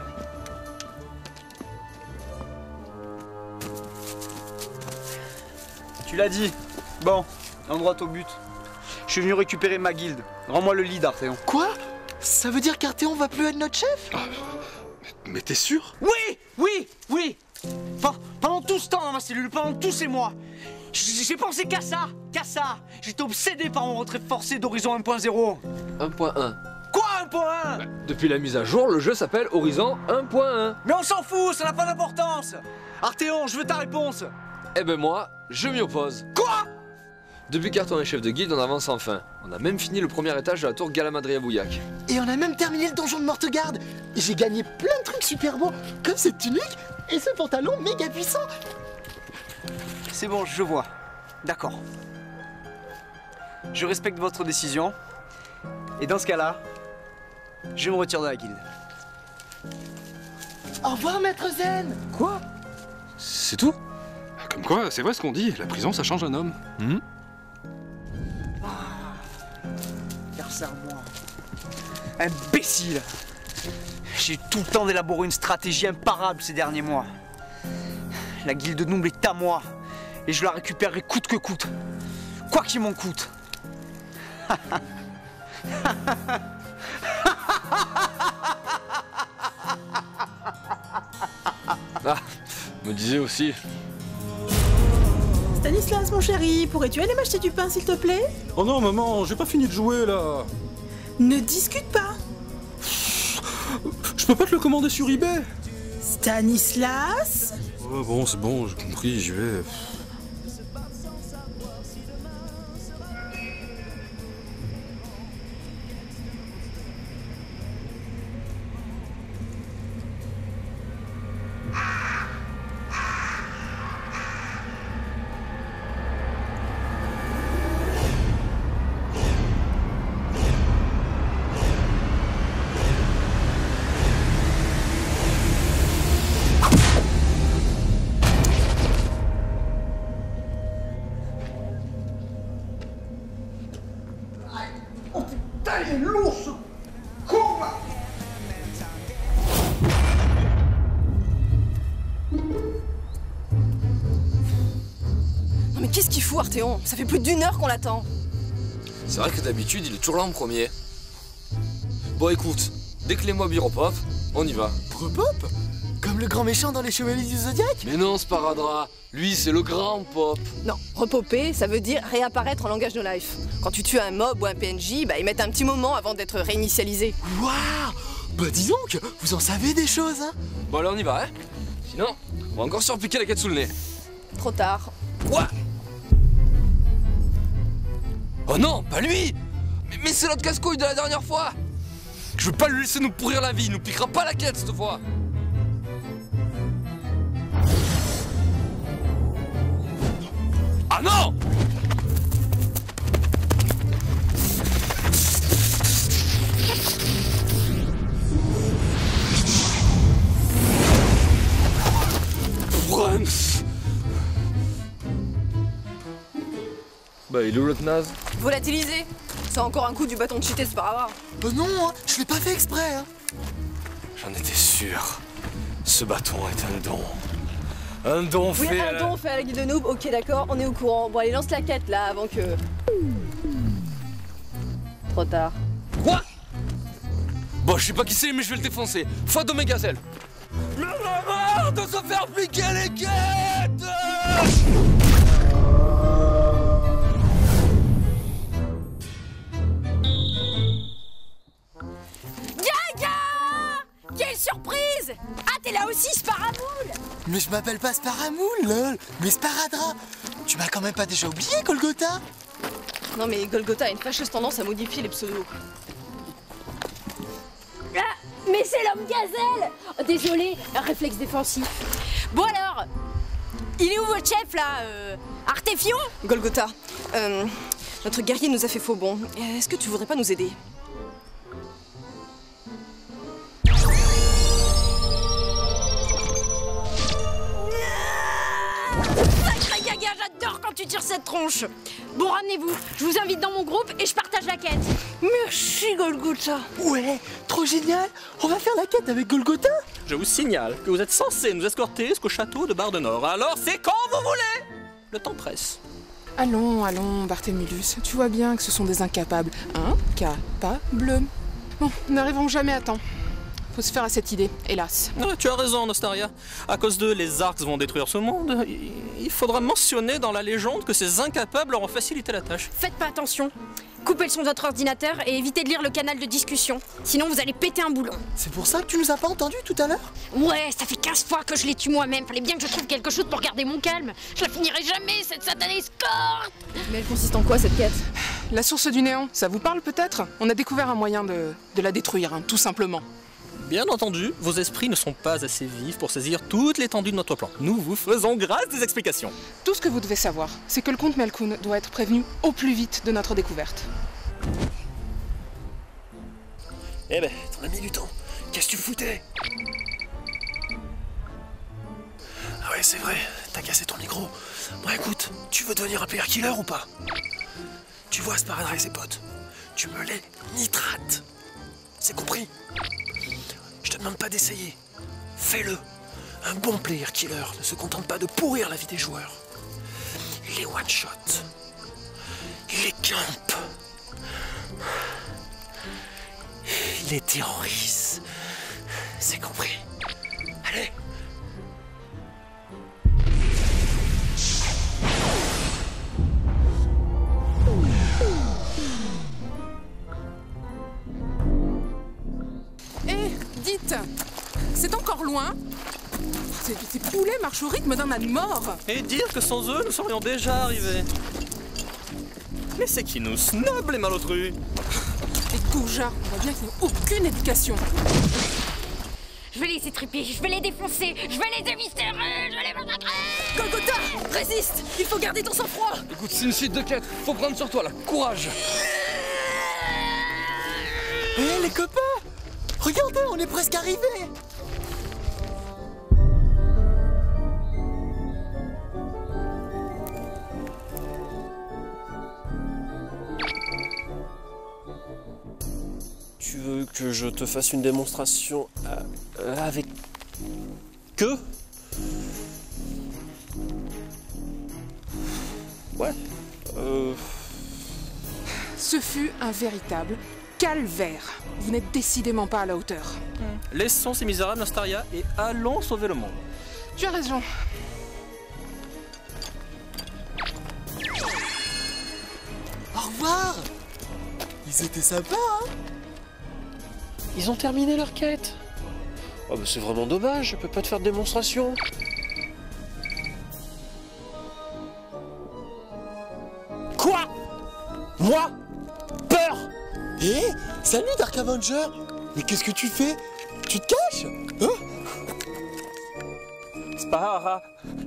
Tu l'as dit. Bon, en droit au but. Je suis venu récupérer ma guilde. Rends-moi le lead, Arthéon. Quoi? Ça veut dire qu'Arthéon va plus être notre chef? Ah, mais t'es sûr? Oui, oui, oui. Enfin, pendant tout ce temps dans ma cellule, pendant tous ces mois, j'ai pensé qu'à ça, qu'à ça. J'étais obsédé par mon retrait forcé d'Horizon un point zéro. un point un. Quoi un point un? Bah, depuis la mise à jour, le jeu s'appelle Horizon un point un. Mais on s'en fout, ça n'a pas d'importance. Arthéon, je veux ta réponse. Eh ben moi, je m'y oppose. Quoi? Depuis qu'Arthéon est chef de guilde, on avance enfin. On a même fini le premier étage de la tour Galamadria Bouillac. Et on a même terminé le donjon de Mortegarde. Et j'ai gagné plein de trucs super beaux, comme cette tunique et ce pantalon méga puissant. C'est bon, je vois. D'accord. Je respecte votre décision. Et dans ce cas-là, je me retire de la guilde. Au revoir, Maître Zen. Quoi? C'est tout? Comme quoi, c'est vrai ce qu'on dit, la prison ça change un homme. Hmm? Car ça, moi. Imbécile! J'ai tout le temps d'élaborer une stratégie imparable ces derniers mois. La guilde Noob est à moi. Et je la récupérerai coûte que coûte. Quoi qu'il m'en coûte. Ah, me disais aussi. Stanislas, mon chéri, pourrais-tu aller m'acheter du pain, s'il te plaît? Oh non, maman, j'ai pas fini de jouer là. Ne discute pas. Je peux pas te le commander sur eBay. Stanislas? Oh bon, c'est bon, j'ai compris, j'y vais. Non mais qu'est-ce qu'il fout, Arthéon? Ça fait plus d'une heure qu'on l'attend. C'est vrai que d'habitude, il est toujours là en premier. Bon, écoute, dès que les mobs y repop, on y va. Repop? Comme le grand méchant dans les Chevaliers du Zodiaque? Mais non, Sparadrap, lui, c'est le grand pop. Non, repopper, ça veut dire réapparaître en langage no life. Quand tu tues un mob ou un P N J, bah ils mettent un petit moment avant d'être réinitialisés. Waouh! Bah dis donc, vous en savez des choses, hein? Bon, allez, on y va, hein. Sinon, on va encore se repiquer la quête sous le nez. Trop tard. Quoi? Oh non, pas lui! Mais, mais c'est notre casse-couille de la dernière fois! Je veux pas lui laisser nous pourrir la vie, il nous piquera pas la quête cette fois! Ah non! Brahms! Bah il est où l'autre naze? Volatilisé. C'est encore un coup du bâton de cheaté, c'est pas grave. Bah non, hein, je l'ai pas fait exprès, hein. J'en étais sûr. Ce bâton est un don. Un don Oui, fait un à la... don fait à la guilde de noob, ok d'accord, on est au courant. Bon allez, lance la quête là avant que... Trop tard. Quoi? Bon, je sais pas qui c'est, mais je vais le défoncer. Fois d'Oméga Zell. Mais la marre de se faire piquer les quêtes! Quelle surprise! Ah, t'es là aussi, Sparamoule! Mais je m'appelle pas Sparamoule, lol, mais Sparadra. Tu m'as quand même pas déjà oublié, Golgotha? Non mais Golgotha a une fâcheuse tendance à modifier les pseudos. Ah, mais c'est l'homme gazelle! Oh, désolé, un réflexe défensif. Bon alors, il est où votre chef là? euh, Artéfion? Golgotha, euh, notre guerrier nous a fait faux bon. Est-ce que tu voudrais pas nous aider? Sacré gaga, j'adore quand tu tires cette tronche! Bon, ramenez-vous, je vous invite dans mon groupe et je partage la quête. Merci Golgotha! Ouais, trop génial! On va faire la quête avec Golgotha? Je vous signale que vous êtes censés nous escorter jusqu'au château de Bar-de-Nord. Alors c'est quand vous voulez! Le temps presse. Allons, allons, Barthélmilus, tu vois bien que ce sont des incapables. Incapables. Bon, nous n'arriverons jamais à temps. Faut se faire à cette idée, hélas. Ah, tu as raison, Nostaria. À cause d'eux, les Arcs vont détruire ce monde. Il faudra mentionner dans la légende que ces incapables leur ont facilité la tâche. Faites pas attention. Coupez le son de votre ordinateur et évitez de lire le canal de discussion. Sinon, vous allez péter un boulon. C'est pour ça que tu nous as pas entendus tout à l'heure? Ouais, ça fait quinze fois que je les tue moi-même. Fallait bien que je trouve quelque chose pour garder mon calme. Je la finirai jamais, cette satanée escorte. Mais elle consiste en quoi, cette quête? La source du néant, ça vous parle peut-être? On a découvert un moyen de, de la détruire, hein, tout simplement. Bien entendu, vos esprits ne sont pas assez vifs pour saisir toute l'étendue de notre plan. Nous vous faisons grâce des explications. Tout ce que vous devez savoir, c'est que le comte Melkun doit être prévenu au plus vite de notre découverte. Eh ben, t'en as mis du temps. Qu'est-ce que tu foutais? Ah ouais, c'est vrai, t'as cassé ton micro. Bon, écoute, tu veux devenir un player killer ou pas? Tu vois Sparadra et ses potes, tu me les nitrates. C'est compris? Je te demande pas d'essayer. Fais-le. Un bon player killer ne se contente pas de pourrir la vie des joueurs. Il les one-shot. Il les campe. Il les terrorise. C'est compris. Allez. Eh, dites, C'est encore loin. Ces, ces poulets marchent au rythme d'un âne mort. Et dire que sans eux, nous serions déjà arrivés. Mais c'est qui nous snob, les malotrus? Les goujats, on voit bien qu'ils n'ont aucune éducation. Je vais les étriper, je vais les défoncer, je vais les éviscérer, je vais les massacrer. Golgotha, résiste. Il faut garder ton sang-froid. Écoute, c'est une suite de quêtes. Faut prendre sur toi, là. Courage. Hé, hey, les copains! Regardez, on est presque arrivés! Tu veux que je te fasse une démonstration euh, avec... que? Ouais. Euh... Ce fut un véritable calvaire. Vous n'êtes décidément pas à la hauteur. Mmh. Laissons ces misérables Nostaria et allons sauver le monde. Tu as raison. Au revoir! Ils étaient sympas, hein? Ils ont terminé leur quête. Oh bah c'est vraiment dommage, je peux pas te faire de démonstration. Quoi? Moi? Peur? Hé, hey, salut Dark Avenger! Mais qu'est-ce que tu fais? Tu te caches? Hein? C'est pas...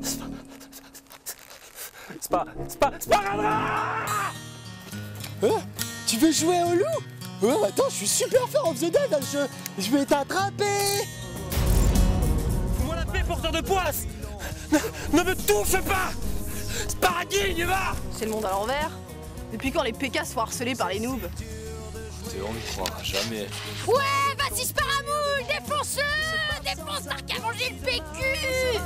C'est pas... C'est pas... C'est pas grave. Hein? Tu veux jouer au loup? Oh, attends, je suis super fort of the dead dans le jeu. Je vais t'attraper. Fous-moi la paix, porteur de poisse. Ne, ne me touche pas. Sparagine, va. C'est le monde à l'envers. Depuis quand les P K se font harceler par les noobs? On ne croira jamais. Ouais, vas-y, Sparamoule, défonce-le. Défonce Dark Avenger le P Q.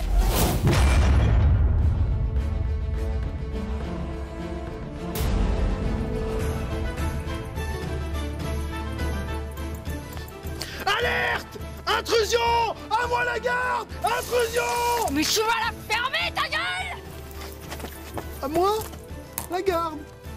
Alerte! Intrusion! À moi la garde! Intrusion! Mais tu vas la fermer, ta gueule! À moi la garde!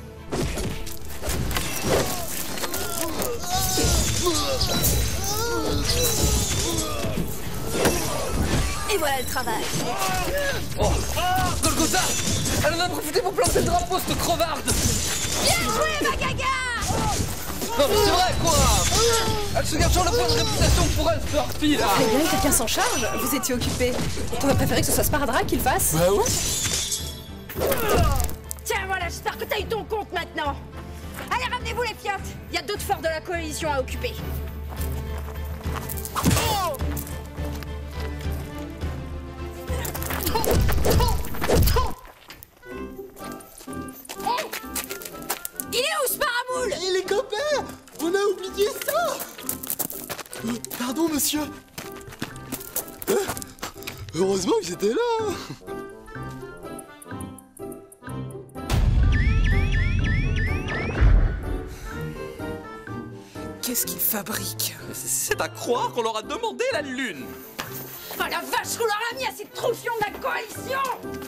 Et voilà le travail. Oh, oh Golgotha! Elle en a profité pour planter le drapeau, cette crevarde! Bien joué, ma gaga! Non mais c'est vrai quoi! Elle se garde sur le point de réputation pour elle, cette harpie là! Très bien, quelqu'un s'en charge. Vous étiez occupé. T'aurais préféré que ce soit Sparadrap qui le fasse? Bah ouais. Tiens, voilà, j'espère que t'as eu ton compte maintenant. Allez, ramenez-vous les fiottes. Il y a d'autres forts de la coalition à occuper. Oh! Il est où, Sparamoule? Et les copains, on a oublié ça. euh, Pardon, monsieur. euh, Heureusement que j'étais là. Qu'est-ce qu'ils fabriquent? C'est à croire qu'on leur a demandé la lune. Oh la vache, qu'on leur a mis à cette troufion de la coalition!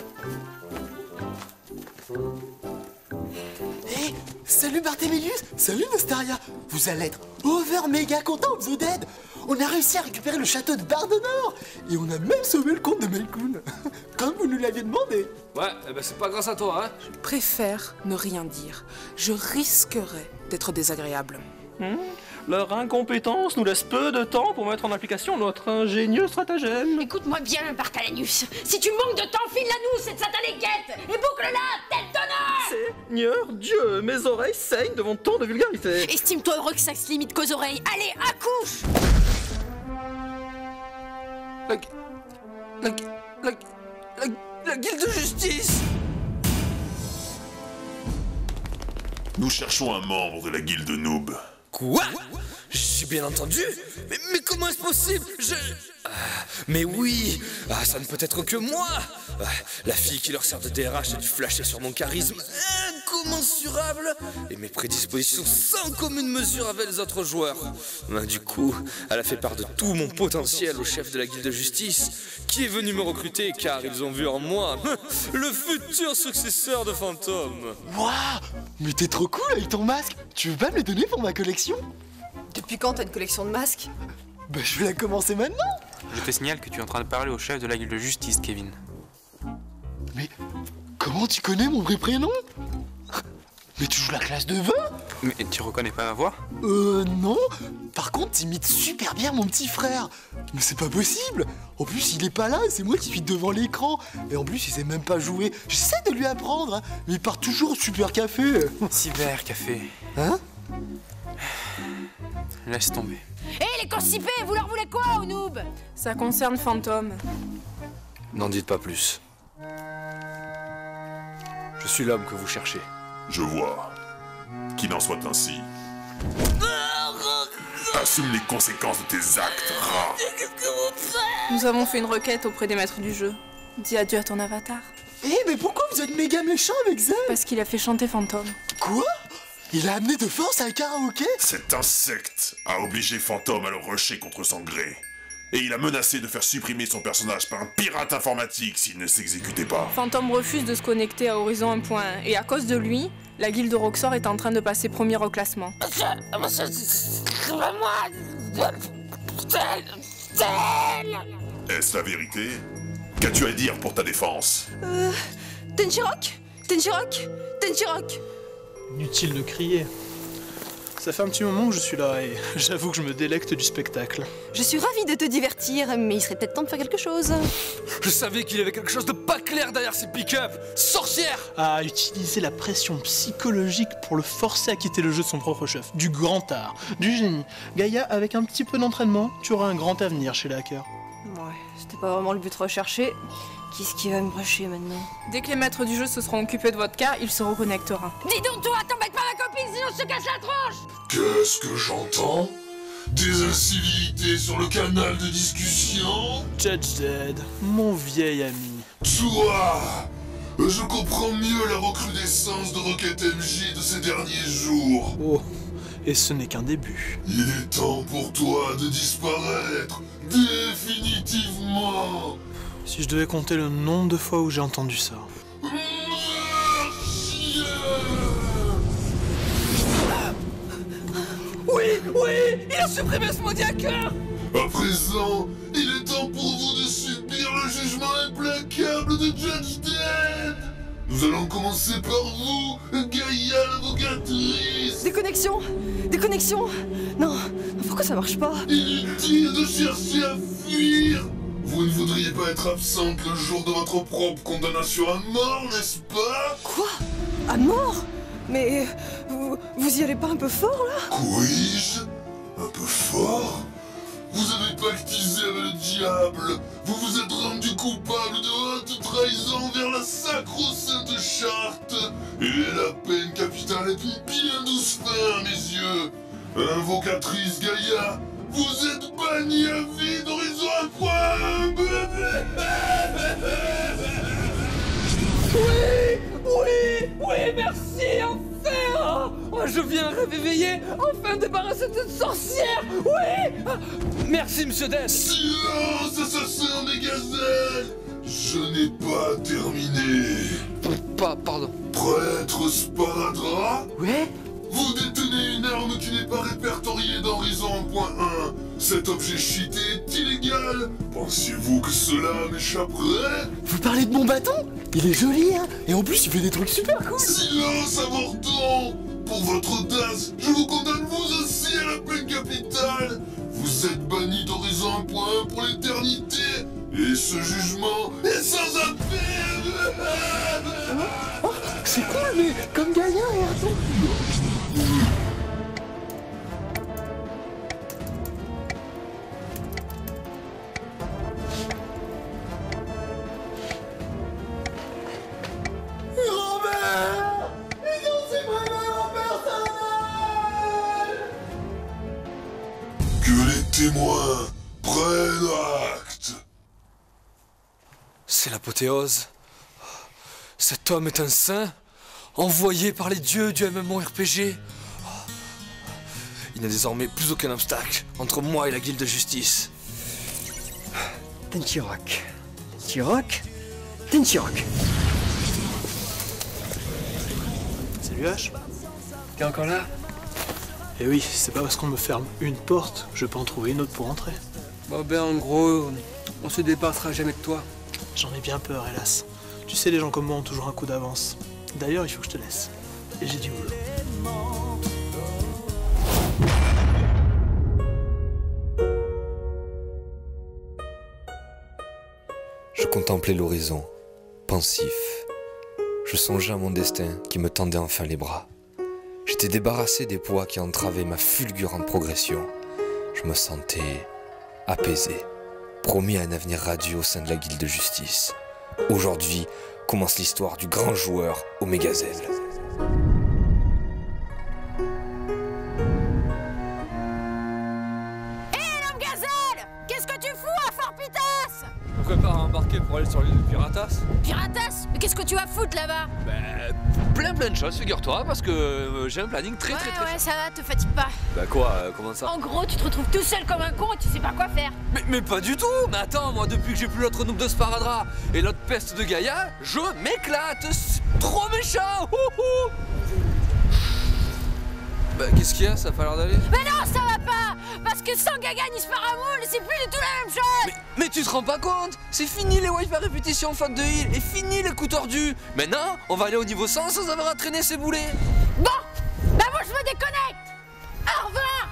Hé, hey, salut Barthémélius, salut Nostaria. Vous allez être over méga content of the dead. On a réussi à récupérer le château de Bardonor. Et on a même sauvé le comte de Melkoun. Comme vous nous l'aviez demandé. Ouais, eh ben c'est pas grâce à toi, hein. Je préfère ne rien dire. Je risquerais d'être désagréable. Mmh. Leur incompétence nous laisse peu de temps pour mettre en application notre ingénieux stratagème. Écoute-moi bien, Barthalanus. Si tu manques de temps, file-la nous, cette satanée quête, et boucle-la, tête d'honneur! Seigneur Dieu, mes oreilles saignent devant tant de vulgarité. Estime-toi heureux que ça se limite qu'aux oreilles. Allez, accouche! La... La... La... La... La guilde de justice! Nous cherchons un membre de la guilde noob. Quoi? J'ai bien entendu? Mais, mais comment est-ce possible? Je... Ah, mais oui! Ah, ça ne peut être que moi! Ah, la fille qui leur sert de D R H a dû flasher sur mon charisme incommensurable et mes prédispositions sans commune mesure avec les autres joueurs. Ah, du coup, elle a fait part de tout mon potentiel au chef de la guilde de justice qui est venu me recruter car ils ont vu en moi le futur successeur de Fantôme. Waouh! Mais t'es trop cool avec ton masque! Tu veux pas me le donner pour ma collection? Depuis quand t'as une collection de masques? Bah je vais la commencer maintenant! Je te signale que tu es en train de parler au chef de la guilde de justice, Kevin. Mais comment tu connais mon vrai prénom? Mais tu joues la classe de vingt? Mais tu reconnais pas ma voix? Euh, non. Par contre, t'imites super bien mon petit frère. Mais c'est pas possible. En plus, il est pas là, c'est moi qui suis devant l'écran. Et en plus, il sait même pas jouer. J'essaie de lui apprendre, hein, mais il part toujours au super café. Cyber café. Hein? Laisse tomber. Hé les constipés, vous leur voulez quoi au noob? Ça concerne Fantôme. N'en dites pas plus. Je suis l'homme que vous cherchez. Je vois. Qu'il en soit ainsi. Assume les conséquences de tes actes, rat. Nous avons fait une requête auprès des maîtres du jeu. Dis adieu à ton avatar. Eh, mais pourquoi vous êtes méga méchant avec Zell? Parce qu'il a fait chanter Fantôme. Quoi? Il a amené de force à un karaoké? Cet insecte a obligé Fantôme à le rusher contre son gré. Et il a menacé de faire supprimer son personnage par un pirate informatique s'il ne s'exécutait pas. Fantôme refuse de se connecter à Horizon un point un et à cause de lui, la guilde de Roxor est en train de passer première au classement. Est-ce la vérité? Qu'as-tu à dire pour ta défense? Euh... Tenchirok Tenchirok Tenchirok Inutile de crier. Ça fait un petit moment que je suis là et j'avoue que je me délecte du spectacle. Je suis ravie de te divertir, mais il serait peut-être temps de faire quelque chose. Je savais qu'il y avait quelque chose de pas clair derrière ces pick-up. Sorcière! À utiliser la pression psychologique pour le forcer à quitter le jeu de son propre chef. Du grand art, du génie. Gaïa, avec un petit peu d'entraînement, tu auras un grand avenir chez les hackers. Ouais, c'était pas vraiment le but recherché. Qu'est-ce qui va me rusher maintenant? Dès que les maîtres du jeu se seront occupés de votre cas, il se reconnectera. Dis donc toi, t'embêtes pas ma copine, sinon je te casse la tronche! Qu'est-ce que j'entends? Des incivilités sur le canal de discussion? Judge Zed, mon vieil ami. Toi! Je comprends mieux la recrudescence de Rocket M J de ces derniers jours. Oh, et ce n'est qu'un début. Il est temps pour toi de disparaître, définitivement. Si je devais compter le nombre de fois où j'ai entendu ça. Oui, oui, il a supprimé ce maudit hacker. À présent, il est temps pour vous de subir le jugement implacable de Judge Dredd. Nous allons commencer par vous, Gaïa l'avocatrice. Déconnexion Déconnexion Non, pourquoi ça marche pas? Inutile de chercher à fuir. Vous ne voudriez pas être absente le jour de votre propre condamnation à mort, n'est-ce pas? Quoi? À mort? Mais vous, vous y allez pas un peu fort là? Couis-je? Un peu fort? Vous avez pactisé avec le diable. Vous vous êtes rendu coupable de haute trahison vers la sacro-sainte charte. Et la peine capitale est une bien douce fin à mes yeux. Invocatrice Gaïa, vous êtes banni à vie d'Horizon un point. Oui, oui, oui, merci, enfin. Oh, je viens réveiller, enfin débarrasser de cette sorcière. Oui. Merci, monsieur Death. Silence, assassin des gazelles. Je n'ai pas terminé. Pas, pardon. Prêtre Sparadra? Ouais. Vous détenez une arme qui n'est pas répertoriée dans Horizon un point un. Cet objet cheaté est illégal. Pensiez-vous que cela m'échapperait? Vous parlez de mon bâton? Il est joli, hein? Et en plus, il fait des trucs super cool. Silence, avorton. Pour votre audace, je vous condamne vous aussi à la peine capitale. Vous êtes banni d'Horizon un point un pour l'éternité. Et ce jugement est sans appel. Oh, c'est cool, mais comme Gaïa et Arthur. Robert! Ils ont supprimé mon personnage! Que les témoins prennent acte! C'est l'apothéose. Cet homme est un saint, envoyé par les dieux du MMORPG. Il n'a désormais plus aucun obstacle entre moi et la guilde de justice. Tenchirok. Tenchirok. Tenchirok. Salut H. T'es encore là? Eh oui, c'est pas parce qu'on me ferme une porte, je peux en trouver une autre pour entrer. Bon ben en gros, on se dépassera jamais de toi. J'en ai bien peur, hélas. Tu sais, les gens comme moi ont toujours un coup d'avance. D'ailleurs, il faut que je te laisse. Et j'ai du boulot. Je contemplais l'horizon, pensif. Je songeais à mon destin qui me tendait enfin les bras. J'étais débarrassé des poids qui entravaient ma fulgurante progression. Je me sentais apaisé, promis à un avenir radieux au sein de la Guilde de Justice. Aujourd'hui commence l'histoire du grand joueur Omegazelle. Qu'est-ce que tu fous à Fort Pitas? Je me prépare à embarquer pour aller sur l'île de Piratas. Piratas? Mais qu'est-ce que tu vas foutre là-bas? Ben, plein plein de choses, figure-toi, parce que euh, j'ai un planning très ouais, très très... Ouais, ça va, te fatigue pas. Bah quoi, euh, comment ça? En gros, tu te retrouves tout seul comme un con et tu sais pas quoi faire. Mais, mais pas du tout. Mais attends, moi depuis que j'ai plus l'autre noob de Sparadra et l'autre peste de Gaïa, je m'éclate. C'est trop méchant. Ouhou. Bah qu'est-ce qu'il y a? Ça a pas l'air d'aller? Mais non, ça va pas. Parce que sans Gaga ni Sparamoul, c'est plus du tout la même chose. Mais, mais tu te rends pas compte? C'est fini les Wi-Fi répétitions faute de heal et fini les coups tordus. Maintenant, on va aller au niveau cent sans avoir à traîner ses boulets. Bon, bah moi je me déconnecte. Au revoir.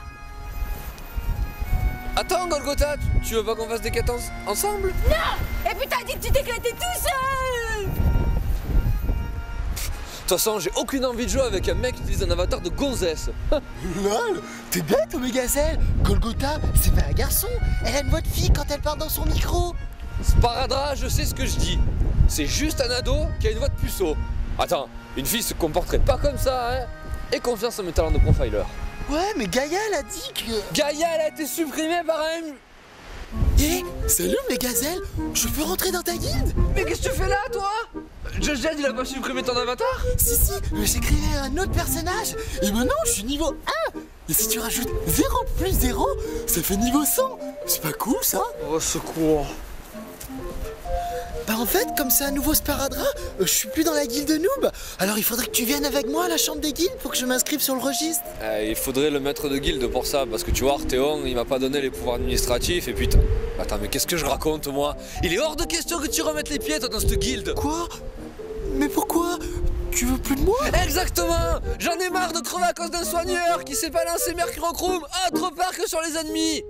Attends Golgotha, tu, tu veux pas qu'on fasse des quêtes en- ensemble? Non. Et puis t'as dit que tu t'éclatais tout seul. De toute façon, j'ai aucune envie de jouer avec un mec qui utilise un avatar de gonzesse. Lol, t'es bête, Omegazelle. Golgotha, c'est pas un garçon. Elle a une voix de fille quand elle parle dans son micro. Sparadra, je sais ce que je dis. C'est juste un ado qui a une voix de puceau. Attends, une fille se comporterait pas comme ça, hein? Et confiance en mes talents de profiler. Ouais, mais Gaïa, elle a dit que... Gaïa, elle a été supprimée par un... Hé, salut Omegazelle, je peux rentrer dans ta guilde? Mais qu'est-ce que tu fais là, toi? Judge il a pas supprimé ton avatar? Si, si, mais j'ai créé un autre personnage. Et maintenant, je suis niveau un. Et si tu rajoutes zéro plus zéro, ça fait niveau cent. C'est pas cool, ça? Oh, secours. Bah en fait, comme c'est un nouveau Sparadra, euh, je suis plus dans la guilde noob. Alors il faudrait que tu viennes avec moi à la chambre des guildes pour que je m'inscrive sur le registre. Euh, il faudrait le maître de guilde pour ça, parce que tu vois, Arthéon, il m'a pas donné les pouvoirs administratifs, et puis... Attends, mais qu'est-ce que je raconte, moi? Il est hors de question que tu remettes les pieds, toi, dans cette guilde. Quoi? Mais pourquoi? Tu veux plus de moi? Exactement. J'en ai marre de crever à cause d'un soigneur qui s'est balancé Mercurochrome autre part que sur les ennemis.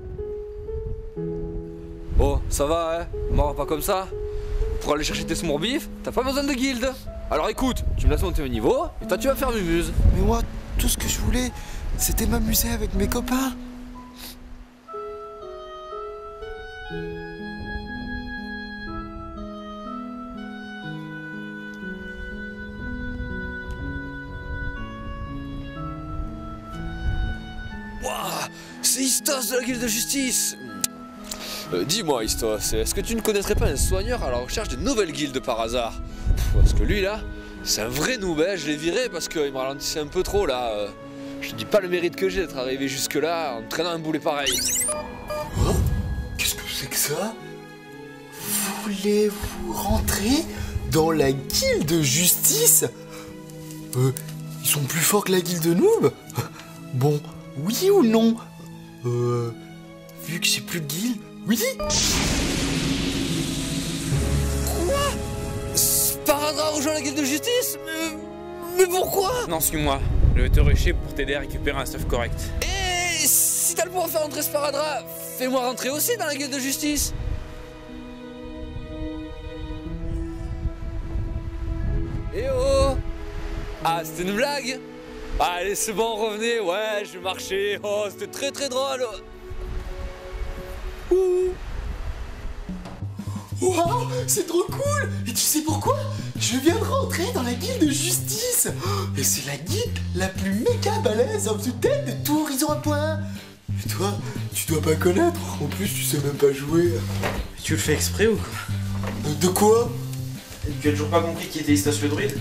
Oh, ça va, hein? Mort pas comme ça. Pour aller chercher tes smourbifs, t'as pas besoin de guilde. Alors écoute, tu me laisses monter au niveau, et toi tu vas faire mumuse. Mais moi, tout ce que je voulais, c'était m'amuser avec mes copains. Waouh, c'est Istos de la guilde de justice. Euh, Dis-moi Istos, est-ce que tu ne connaîtrais pas un soigneur à la recherche de nouvelles guildes par hasard? Parce que lui là, c'est un vrai noob, hein. Je l'ai viré parce qu'il me ralentissait un peu trop là. Euh, je te dis pas le mérite que j'ai d'être arrivé jusque là en traînant un boulet pareil. Oh, qu'est-ce que c'est que ça? Voulez-vous rentrer dans la guilde de justice? Euh, ils sont plus forts que la guilde noob? Bon, oui ou non? Euh, vu que j'ai plus de guilde, oui? Quoi? Sparadra rejoint la guilde de justice? Mais, mais pourquoi? Non, suis-moi. Je vais te rusher pour t'aider à récupérer un stuff correct. Et si t'as le pouvoir de faire rentrer Sparadra, fais-moi rentrer aussi dans la guilde de justice. Eh oh! Ah, c'était une blague? Allez, c'est bon, revenez, ouais, je vais marcher. Oh, c'était très très drôle. Ouh. Waouh, c'est trop cool! Et tu sais pourquoi? Je viens de rentrer dans la guilde de justice! Et c'est la guilde la plus méga balèze en tête de tout Horizon un point un! Et toi, tu dois pas connaître, en plus tu sais même pas jouer. Tu le fais exprès ou quoi? De quoi? Tu as toujours pas compris qui était Istos le druide?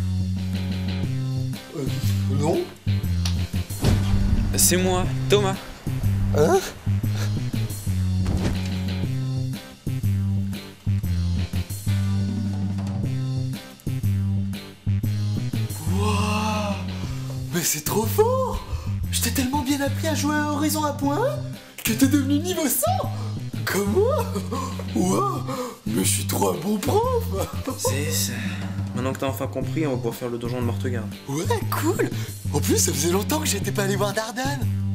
Euh, non? C'est moi, Thomas. Hein? Waouh! Mais c'est trop fort! Je t'ai tellement bien appris à jouer à Horizon un point un Que t'es devenu niveau cent? Comment? Wow, mais je suis trop un bon prof. C'est... c'est... Maintenant que t'as enfin compris, on va pouvoir faire le donjon de Mortegarde. Ouais, cool. En plus, ça faisait longtemps que j'étais pas allé voir Dardan.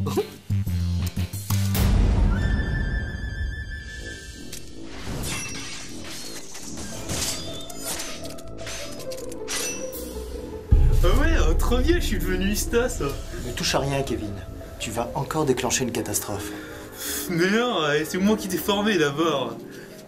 Ah ouais, oh, trop bien, je suis devenu Istos. Ne touche à rien, Kevin. Tu vas encore déclencher une catastrophe. Mais non, c'est moi qui t'ai formé d'abord.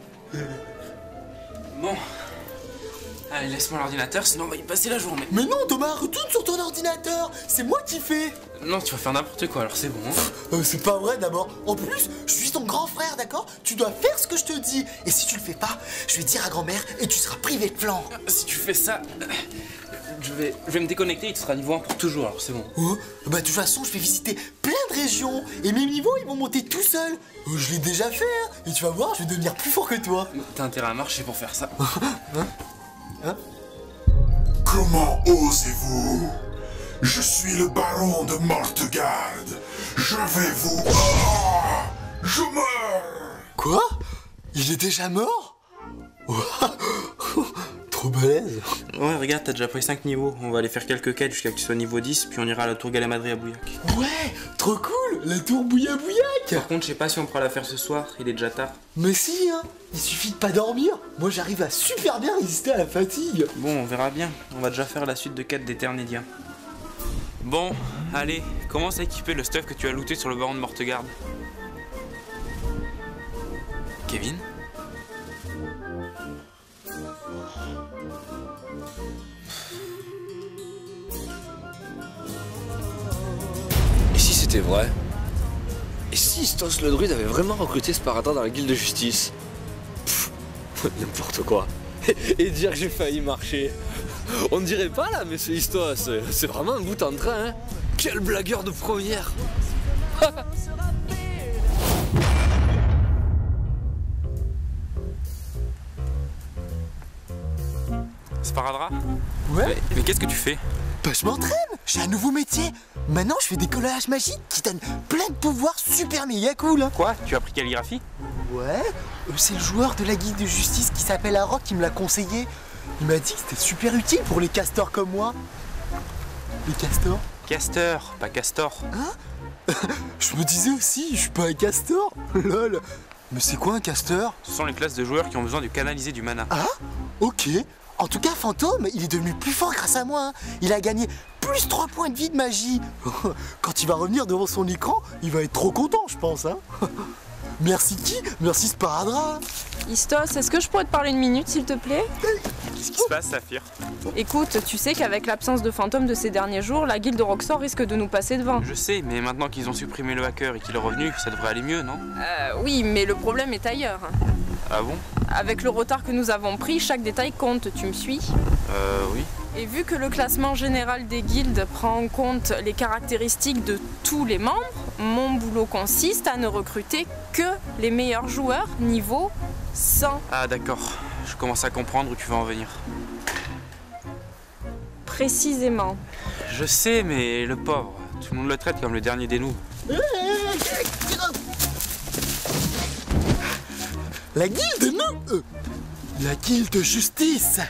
Bon. Allez, laisse-moi l'ordinateur, sinon on va y passer la journée. Mais non, Thomas, retourne sur ton ordinateur. C'est moi qui fais. Non, tu vas faire n'importe quoi, alors c'est bon. Euh, c'est pas vrai d'abord. En plus, je suis ton grand frère, d'accord? Tu dois faire ce que je te dis. Et si tu le fais pas, je vais dire à grand-mère et tu seras privé de flanc. Si tu fais ça, je vais, je vais me déconnecter et tu seras niveau un pour toujours, alors c'est bon. Oh, bah de toute façon, je vais visiter plein de régions. Et mes niveaux, ils vont monter tout seuls. Euh, je l'ai déjà fait, hein. Et tu vas voir, je vais devenir plus fort que toi. T'as intérêt à marcher pour faire ça. Hein? Hein? Comment osez-vous? Je suis le baron de Mortegarde. Je vais vous... Ah, je meurs. Quoi? Il est déjà mort? Trop balèze. Ouais, regarde, t'as déjà pris cinq niveaux. On va aller faire quelques quêtes jusqu'à que tu sois niveau dix, puis on ira à la tour Galamadri à Bouillac. Ouais, trop cool, la tour Bouilla Bouillac. Par contre, je sais pas si on pourra la faire ce soir, il est déjà tard. Mais si, hein, il suffit de pas dormir. Moi, j'arrive à super bien résister à la fatigue. Bon, on verra bien. On va déjà faire la suite de quêtes des Ternédiens. Bon, allez, commence à équiper le stuff que tu as looté sur le baron de Mortegarde. Kevin? Et si c'était vrai? Et si Istos le druide avait vraiment recruté ce paradin dans la guilde de justice? Pfff, n'importe quoi. Et dire que j'ai failli marcher. On ne dirait pas là, mais ce Istos, c'est vraiment un bout en train, hein. Quel blagueur de première. Sparadrap? Ouais. Mais, mais qu'est-ce que tu fais? Bah je m'entraîne, j'ai un nouveau métier. Maintenant je fais des collages magiques qui donnent plein de pouvoirs super méga cool. Hein. Quoi? Tu as appris calligraphie? Ouais, euh, c'est le joueur de la guilde de justice qui s'appelle Arok qui me l'a conseillé. Il m'a dit que c'était super utile pour les castors comme moi. Les castors? Castor, pas castor. Hein? Je me disais aussi, je suis pas un castor. Lol. Mais c'est quoi un castor? Ce sont les classes de joueurs qui ont besoin de canaliser du mana. Ah? Ok. En tout cas, Fantôme, il est devenu plus fort grâce à moi. Hein. Il a gagné plus trois points de vie de magie. Quand il va revenir devant son écran, il va être trop content, je pense. Hein. Merci qui? Merci Sparadrap. Istos, est-ce que je pourrais te parler une minute, s'il te plaît? Qu'est-ce qui se passe, Saphir? Écoute, tu sais qu'avec l'absence de fantômes de ces derniers jours, la guilde de Roxor risque de nous passer devant. Je sais, mais maintenant qu'ils ont supprimé le hacker et qu'il est revenu, ça devrait aller mieux, non? Euh, oui, mais le problème est ailleurs. Ah bon? Avec le retard que nous avons pris, chaque détail compte, tu me suis? Euh, oui. Et vu que le classement général des guildes prend en compte les caractéristiques de tous les membres, mon boulot consiste à ne recruter que les meilleurs joueurs niveau cent. Ah d'accord, je commence à comprendre où tu vas en venir. Précisément. Je sais, mais le pauvre, tout le monde le traite comme le dernier des noobs. La guilde, non euh, La guilde de justice.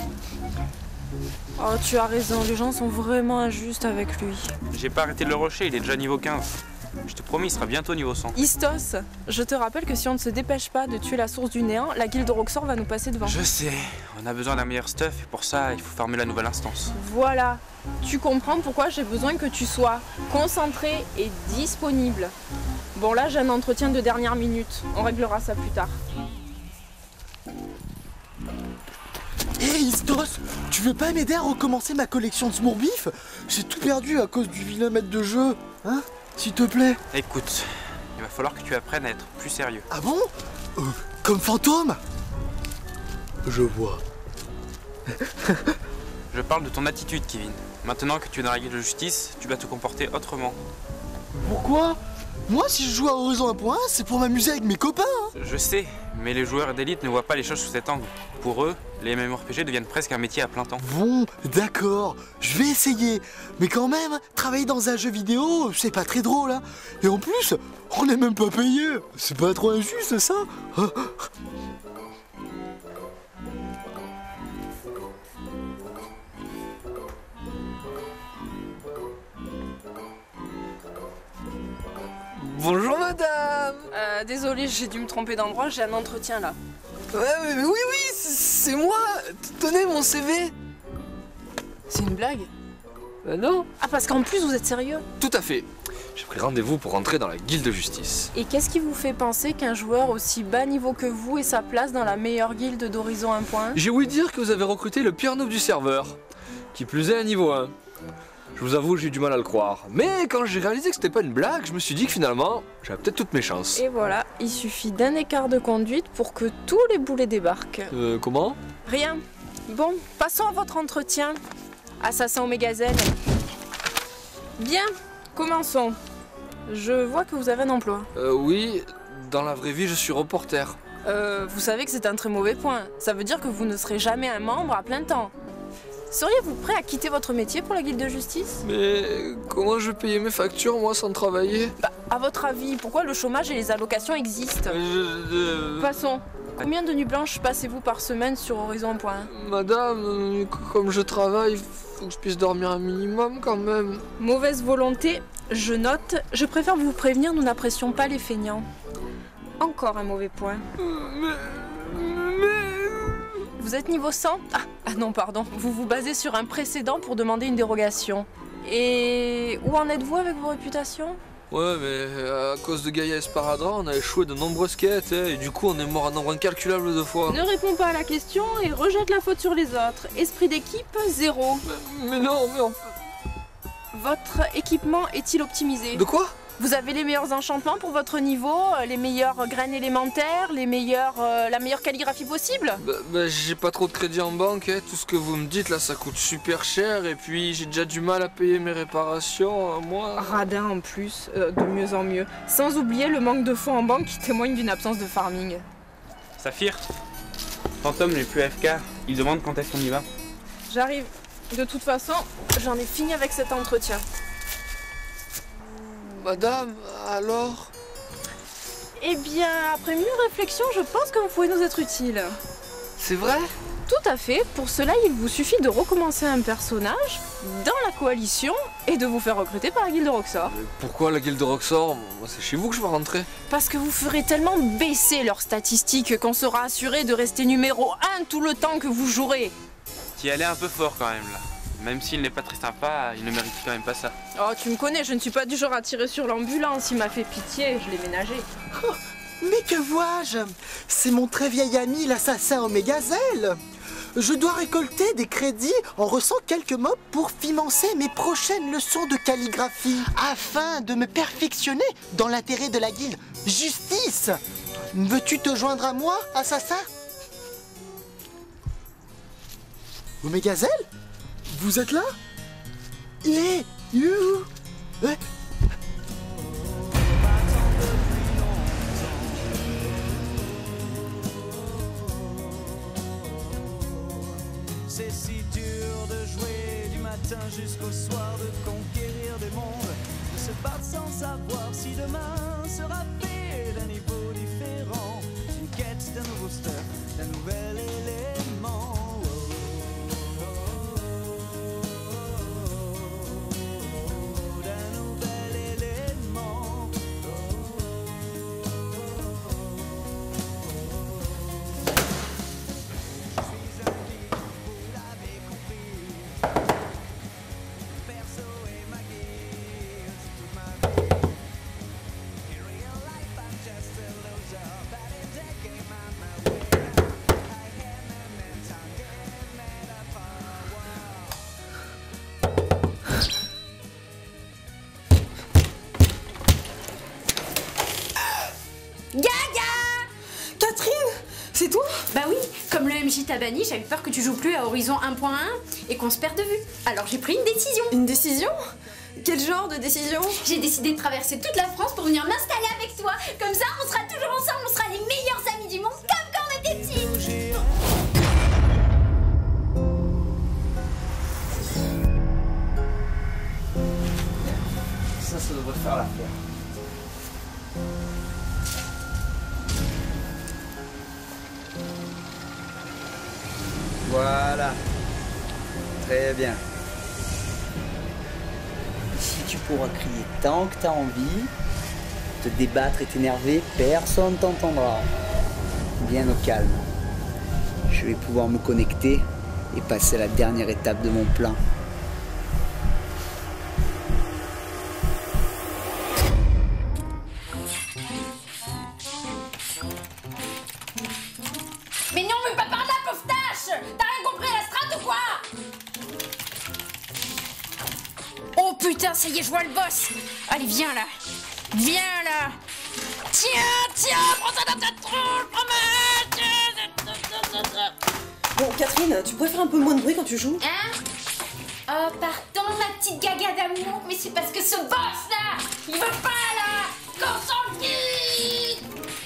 Oh, tu as raison, les gens sont vraiment injustes avec lui. J'ai pas arrêté de le rusher, il est déjà niveau quinze. Je te promets, il sera bientôt niveau cent. Istos, je te rappelle que si on ne se dépêche pas de tuer la source du néant, la guilde de Roxor va nous passer devant. Je sais, on a besoin d'un meilleur stuff et pour ça, il faut farmer la nouvelle instance. Voilà, tu comprends pourquoi j'ai besoin que tu sois concentré et disponible. Bon là, j'ai un entretien de dernière minute, on réglera ça plus tard. Hé hey, Istos, tu veux pas m'aider à recommencer ma collection de Smourbif? J'ai tout perdu à cause du vilain maître de jeu, hein? S'il te plaît. Écoute, il va falloir que tu apprennes à être plus sérieux. Ah bon? euh, Comme Fantôme? Je vois. Je parle de ton attitude, Kevin. Maintenant que tu es dans la guilde de justice, tu vas te comporter autrement. Pourquoi? Moi, si je joue à Horizon un point un, c'est pour m'amuser avec mes copains. Hein. Je sais, mais les joueurs d'élite ne voient pas les choses sous cet angle. Pour eux, les M M O R P G deviennent presque un métier à plein temps. Bon, d'accord, je vais essayer. Mais quand même, travailler dans un jeu vidéo, c'est pas très drôle. Hein. Et en plus, on n'est même pas payé. C'est pas trop injuste, ça? Bonjour madame. Euh, désolé, j'ai dû me tromper d'endroit, j'ai un entretien là. Ouais, mais, mais oui, oui, c'est moi. Tenez mon C V. C'est une blague? Euh, non. Ah, parce qu'en plus vous êtes sérieux? Tout à fait. J'ai pris rendez-vous pour rentrer dans la guilde de justice. Et qu'est-ce qui vous fait penser qu'un joueur aussi bas niveau que vous ait sa place dans la meilleure guilde d'Horizon un point un? J'ai ouï dire que vous avez recruté le pire noob du serveur. Qui plus est à niveau un. Je vous avoue, j'ai eu du mal à le croire. Mais quand j'ai réalisé que c'était pas une blague, je me suis dit que finalement, j'avais peut-être toutes mes chances. Et voilà, il suffit d'un écart de conduite pour que tous les boulets débarquent. Euh, comment? Rien. Bon, passons à votre entretien. Assassin Omega Zen. Bien, commençons. Je vois que vous avez un emploi. Euh, oui, dans la vraie vie, je suis reporter. Euh, vous savez que c'est un très mauvais point. Ça veut dire que vous ne serez jamais un membre à plein temps. Seriez-vous prêt à quitter votre métier pour la guilde de justice? Mais comment je vais payer mes factures, moi, sans travailler? Bah, à votre avis, pourquoi le chômage et les allocations existent? je, je... Passons. Combien de nuits blanches passez-vous par semaine sur Horizon un point un? Madame, comme je travaille, faut que je puisse dormir un minimum quand même. Mauvaise volonté, je note. Je préfère vous prévenir, nous n'apprécions pas les feignants. Encore un mauvais point. Mais... Vous êtes niveau cent? Ah, ah non, pardon. Vous vous basez sur un précédent pour demander une dérogation. Et où en êtes-vous avec vos réputations? Ouais, mais à cause de Gaïa Esparadra, on a échoué de nombreuses quêtes, hein, et du coup on est mort un nombre incalculable de fois. Ne réponds pas à la question et rejette la faute sur les autres. Esprit d'équipe, zéro. Mais, mais non, mais on... Votre équipement est-il optimisé? De quoi? Vous avez les meilleurs enchantements pour votre niveau, les meilleures graines élémentaires, les meilleures, euh, la meilleure calligraphie possible? Bah, bah j'ai pas trop de crédit en banque, hein. Tout ce que vous me dites là ça coûte super cher et puis j'ai déjà du mal à payer mes réparations, euh, moi. Radin en plus, euh, de mieux en mieux. Sans oublier le manque de fonds en banque qui témoigne d'une absence de farming. Saphir, Fantôme n'est plus A F K, il demande quand est-ce qu'on y va. J'arrive. De toute façon, j'en ai fini avec cet entretien. Madame, alors? Eh bien, après mûre réflexion, je pense que vous pouvez nous être utile. C'est vrai? Tout à fait. Pour cela, il vous suffit de recommencer un personnage dans la coalition et de vous faire recruter par la guilde de Roxor. Mais pourquoi la guilde de Roxor? C'est chez vous que je vais rentrer. Parce que vous ferez tellement baisser leurs statistiques qu'on sera assuré de rester numéro un tout le temps que vous jouerez. T'y allais un peu fort quand même là. Même s'il n'est pas très sympa, il ne mérite quand même pas ça. Oh, tu me connais, je ne suis pas du genre à tirer sur l'ambulance. Il m'a fait pitié, je l'ai ménagé. Oh, mais que vois-je? C'est mon très vieil ami, l'assassin Omega Zen. Je dois récolter des crédits en reçant quelques mobs pour financer mes prochaines leçons de calligraphie, afin de me perfectionner dans l'intérêt de la guilde Justice. Veux-tu te joindre à moi, assassin? Omega Zen? Vous êtes là? Yeah, you. Ouais. C'est si dur de jouer du matin jusqu'au soir, de conquérir des mondes, de se battre sans savoir si demain sera fait d'un niveau différent, d'une quête, d'un nouveau stuff, d'un nouvel élément. Bah oui, comme le M J t'a banni, j'avais peur que tu joues plus à Horizon un point un et qu'on se perde de vue. Alors j'ai pris une décision. Une décision? Quel genre de décision? J'ai décidé de traverser toute la France pour venir m'installer avec toi. Comme ça, on sera toujours ensemble, on sera les meilleurs amis du monde, comme quand on était petits. Ça, ça devrait faire l'affaire. Voilà. Très bien. Ici, tu pourras crier tant que tu as envie, te débattre et t'énerver, personne t'entendra. Bien au calme. Je vais pouvoir me connecter et passer à la dernière étape de mon plan. Mais non, mais pas par là, pauvre tâche. T'as rien compris à la strate ou quoi? Oh putain, ça y est, je vois le boss. Allez, viens là. Viens là. Tiens, tiens, prends ça dans ta tronche, prends-moi. Bon, Catherine, tu pourrais faire un peu moins de bruit quand tu joues? Hein? Oh, pardon, ma petite gaga d'amour, mais c'est parce que ce boss là, il veut pas là. Qu'on s'en quitte.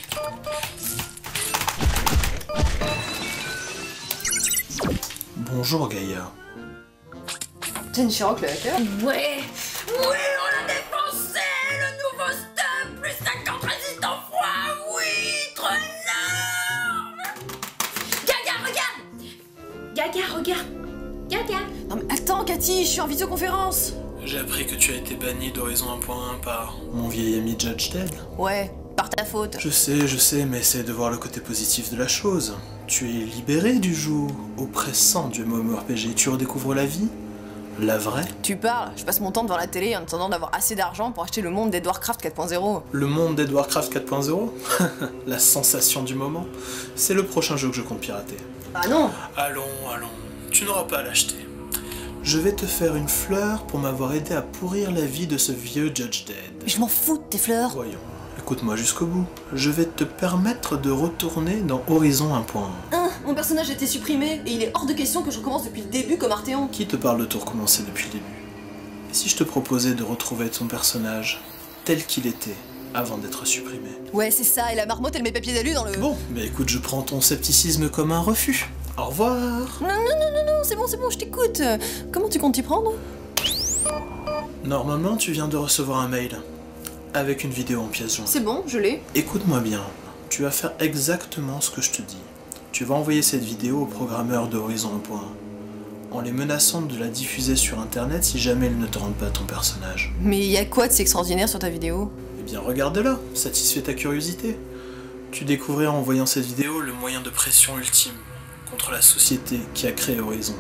Bonjour Gaïa. Jenny Sherlock, le hacker? Ouais, oui, on l'a défoncé, le nouveau stuff, plus cinquante résistants froid, oui, trop énorme. Gaga, regarde. Gaga, regarde. Gaga. Non mais attends, Cathy, je suis en visioconférence. J'ai appris que tu as été banni d'Horizon un point un par mon vieil ami Judge Dead. Ouais, par ta faute. Je sais, je sais, mais essaie de voir le côté positif de la chose. Tu es libéré du joug oppressant du MMORPG. Tu redécouvres la vie, la vraie. Tu parles, je passe mon temps devant la télé en attendant d'avoir assez d'argent pour acheter le monde d'Edwardcraft quatre point zéro. Le monde d'Edwardcraft quatre point zéro. La sensation du moment. C'est le prochain jeu que je compte pirater. Ah non. Allons, allons, tu n'auras pas à l'acheter. Je vais te faire une fleur pour m'avoir aidé à pourrir la vie de ce vieux Judge Dead. Mais je m'en fous de tes fleurs. Voyons, écoute-moi jusqu'au bout. Je vais te permettre de retourner dans Horizon un point un. Hein, mon personnage a été supprimé et il est hors de question que je recommence depuis le début comme Arthéon. Qui te parle de tout recommencer depuis le début? Et si je te proposais de retrouver ton personnage tel qu'il était avant d'être supprimé? Ouais, c'est ça, et la marmotte elle met papier d'alu dans le... Bon, mais écoute, je prends ton scepticisme comme un refus. Au revoir. Non, non, non, non, non, c'est bon, c'est bon, je t'écoute. Comment tu comptes t'y prendre? Normalement, tu viens de recevoir un mail avec une vidéo en pièce jointe. C'est bon, je l'ai. Écoute-moi bien, tu vas faire exactement ce que je te dis. Tu vas envoyer cette vidéo au programmeur de Horizon un point un, en les menaçant de la diffuser sur internet si jamais ils ne te rendent pas ton personnage. Mais y a quoi de si extraordinaire sur ta vidéo? Eh bien, regarde-la, satisfais ta curiosité. Tu découvriras en voyant cette vidéo le moyen de pression ultime contre la société qui a créé Horizon.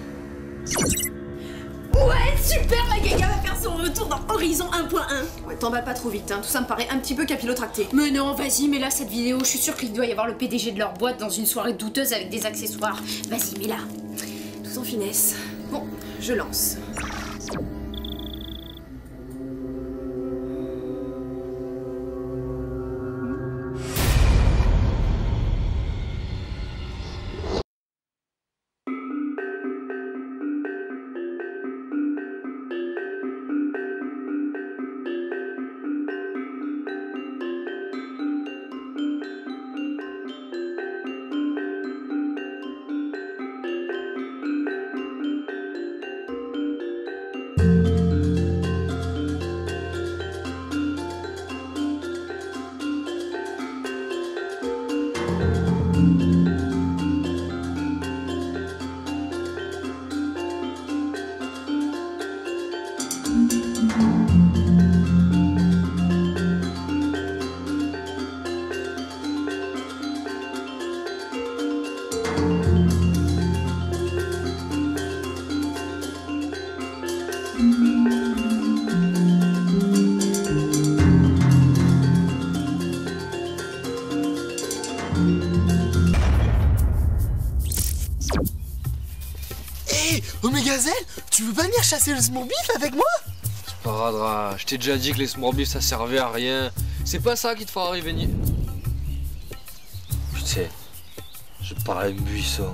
Ouais, super, ma gaga va faire son retour dans Horizon un point un. Ouais, t'emballes pas trop vite, hein. Tout ça me paraît un petit peu capillotracté. Mais non, vas-y, mets là cette vidéo, je suis sûre qu'il doit y avoir le P D G de leur boîte dans une soirée douteuse avec des accessoires. Vas-y, mets là. Tout en finesse. Bon, je lance. Hé, Omegazelle, tu veux pas venir chasser le Smorbif avec moi? Paradra, je t'ai déjà dit que les Smorbifs ça servait à rien. C'est pas ça qui te fera arriver ni... Putain, je parle à un buisson.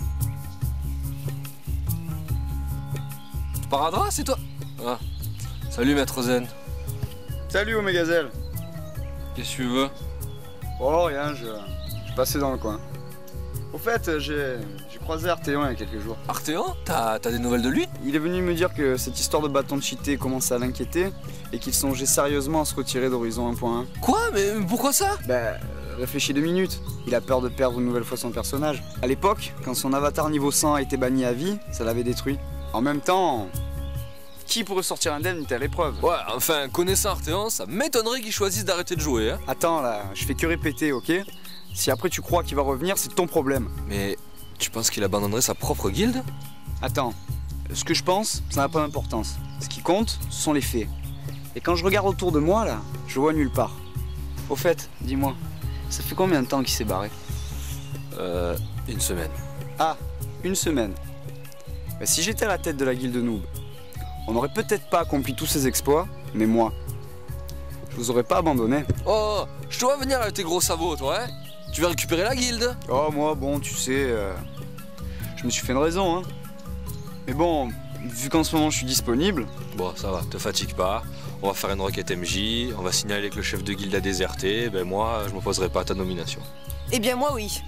Paradra, c'est toi? Ah, Salut Maître Zen. Salut Omegazelle. Qu'est-ce que tu veux? Oh rien, je, je passais dans le coin. Au fait, j'ai j'ai croisé Arthéon il y a quelques jours. Arthéon? T'as des nouvelles de lui? Il est venu me dire que cette histoire de bâton de cheaté commençait à l'inquiéter et qu'il songeait sérieusement à se retirer d'Horizon un point un. Quoi? Mais pourquoi ça? Bah, réfléchis deux minutes. Il a peur de perdre une nouvelle fois son personnage. À l'époque, quand son avatar niveau cent a été banni à vie, ça l'avait détruit. En même temps, qui pourrait sortir indemne d'une telle épreuve? Ouais, enfin, connaissant Arthéon, ça m'étonnerait qu'il choisisse d'arrêter de jouer, hein. Attends là, je fais que répéter, ok? Si après tu crois qu'il va revenir, c'est ton problème. Mais tu penses qu'il abandonnerait sa propre guilde? Attends, ce que je pense, ça n'a pas d'importance. Ce qui compte, ce sont les faits. Et quand je regarde autour de moi, là, je vois nulle part. Au fait, dis-moi, ça fait combien de temps qu'il s'est barré? Euh, une semaine. Ah, une semaine. Bah, si j'étais à la tête de la guilde noob, on n'aurait peut-être pas accompli tous ces exploits, mais moi, je vous aurais pas abandonné. Oh, je te vois venir avec tes gros sabots, toi, hein? Tu veux récupérer la guilde? Oh, moi, bon, tu sais, euh, je me suis fait une raison, hein. Mais bon, vu qu'en ce moment je suis disponible... Bon, ça va, te fatigue pas. On va faire une requête M J, on va signaler que le chef de guilde a déserté. Ben moi, je m'opposerai pas à ta nomination. Eh bien moi oui.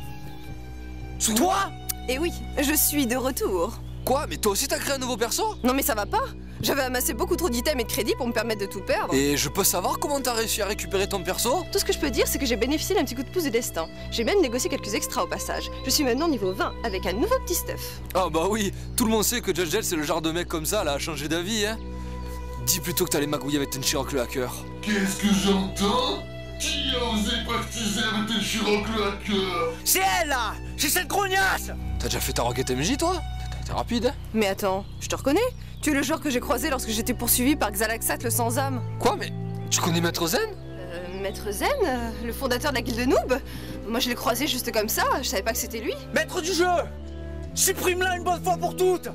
Toi? Eh oui, je suis de retour. Quoi? Mais toi aussi t'as créé un nouveau perso? Non mais ça va pas. J'avais amassé beaucoup trop d'items et de crédits pour me permettre de tout perdre. Et je peux savoir comment t'as réussi à récupérer ton perso? Tout ce que je peux dire, c'est que j'ai bénéficié d'un petit coup de pouce du destin. J'ai même négocié quelques extras au passage. Je suis maintenant niveau vingt avec un nouveau petit stuff. Ah bah oui, tout le monde sait que Judge c'est le genre de mec comme ça, là, à changer d'avis, hein. Dis plutôt que t'allais magouiller avec Tenshirok le hacker. Qu'est-ce que j'entends? Qui a osé pactiser avec Tenshirok le hacker? C'est elle là! C'est cette grognasse! T'as déjà fait ta requête M J toi? T'es rapide, hein? Mais attends, je te reconnais? Tu es le joueur que j'ai croisé lorsque j'étais poursuivi par Xalaxat le sans âme. Quoi? Mais tu connais Maître Zen? Euh, Maître Zen? euh, Le fondateur de la guilde noob? Moi je l'ai croisé juste comme ça, je savais pas que c'était lui. Maître du jeu! Supprime-la une bonne fois pour toutes!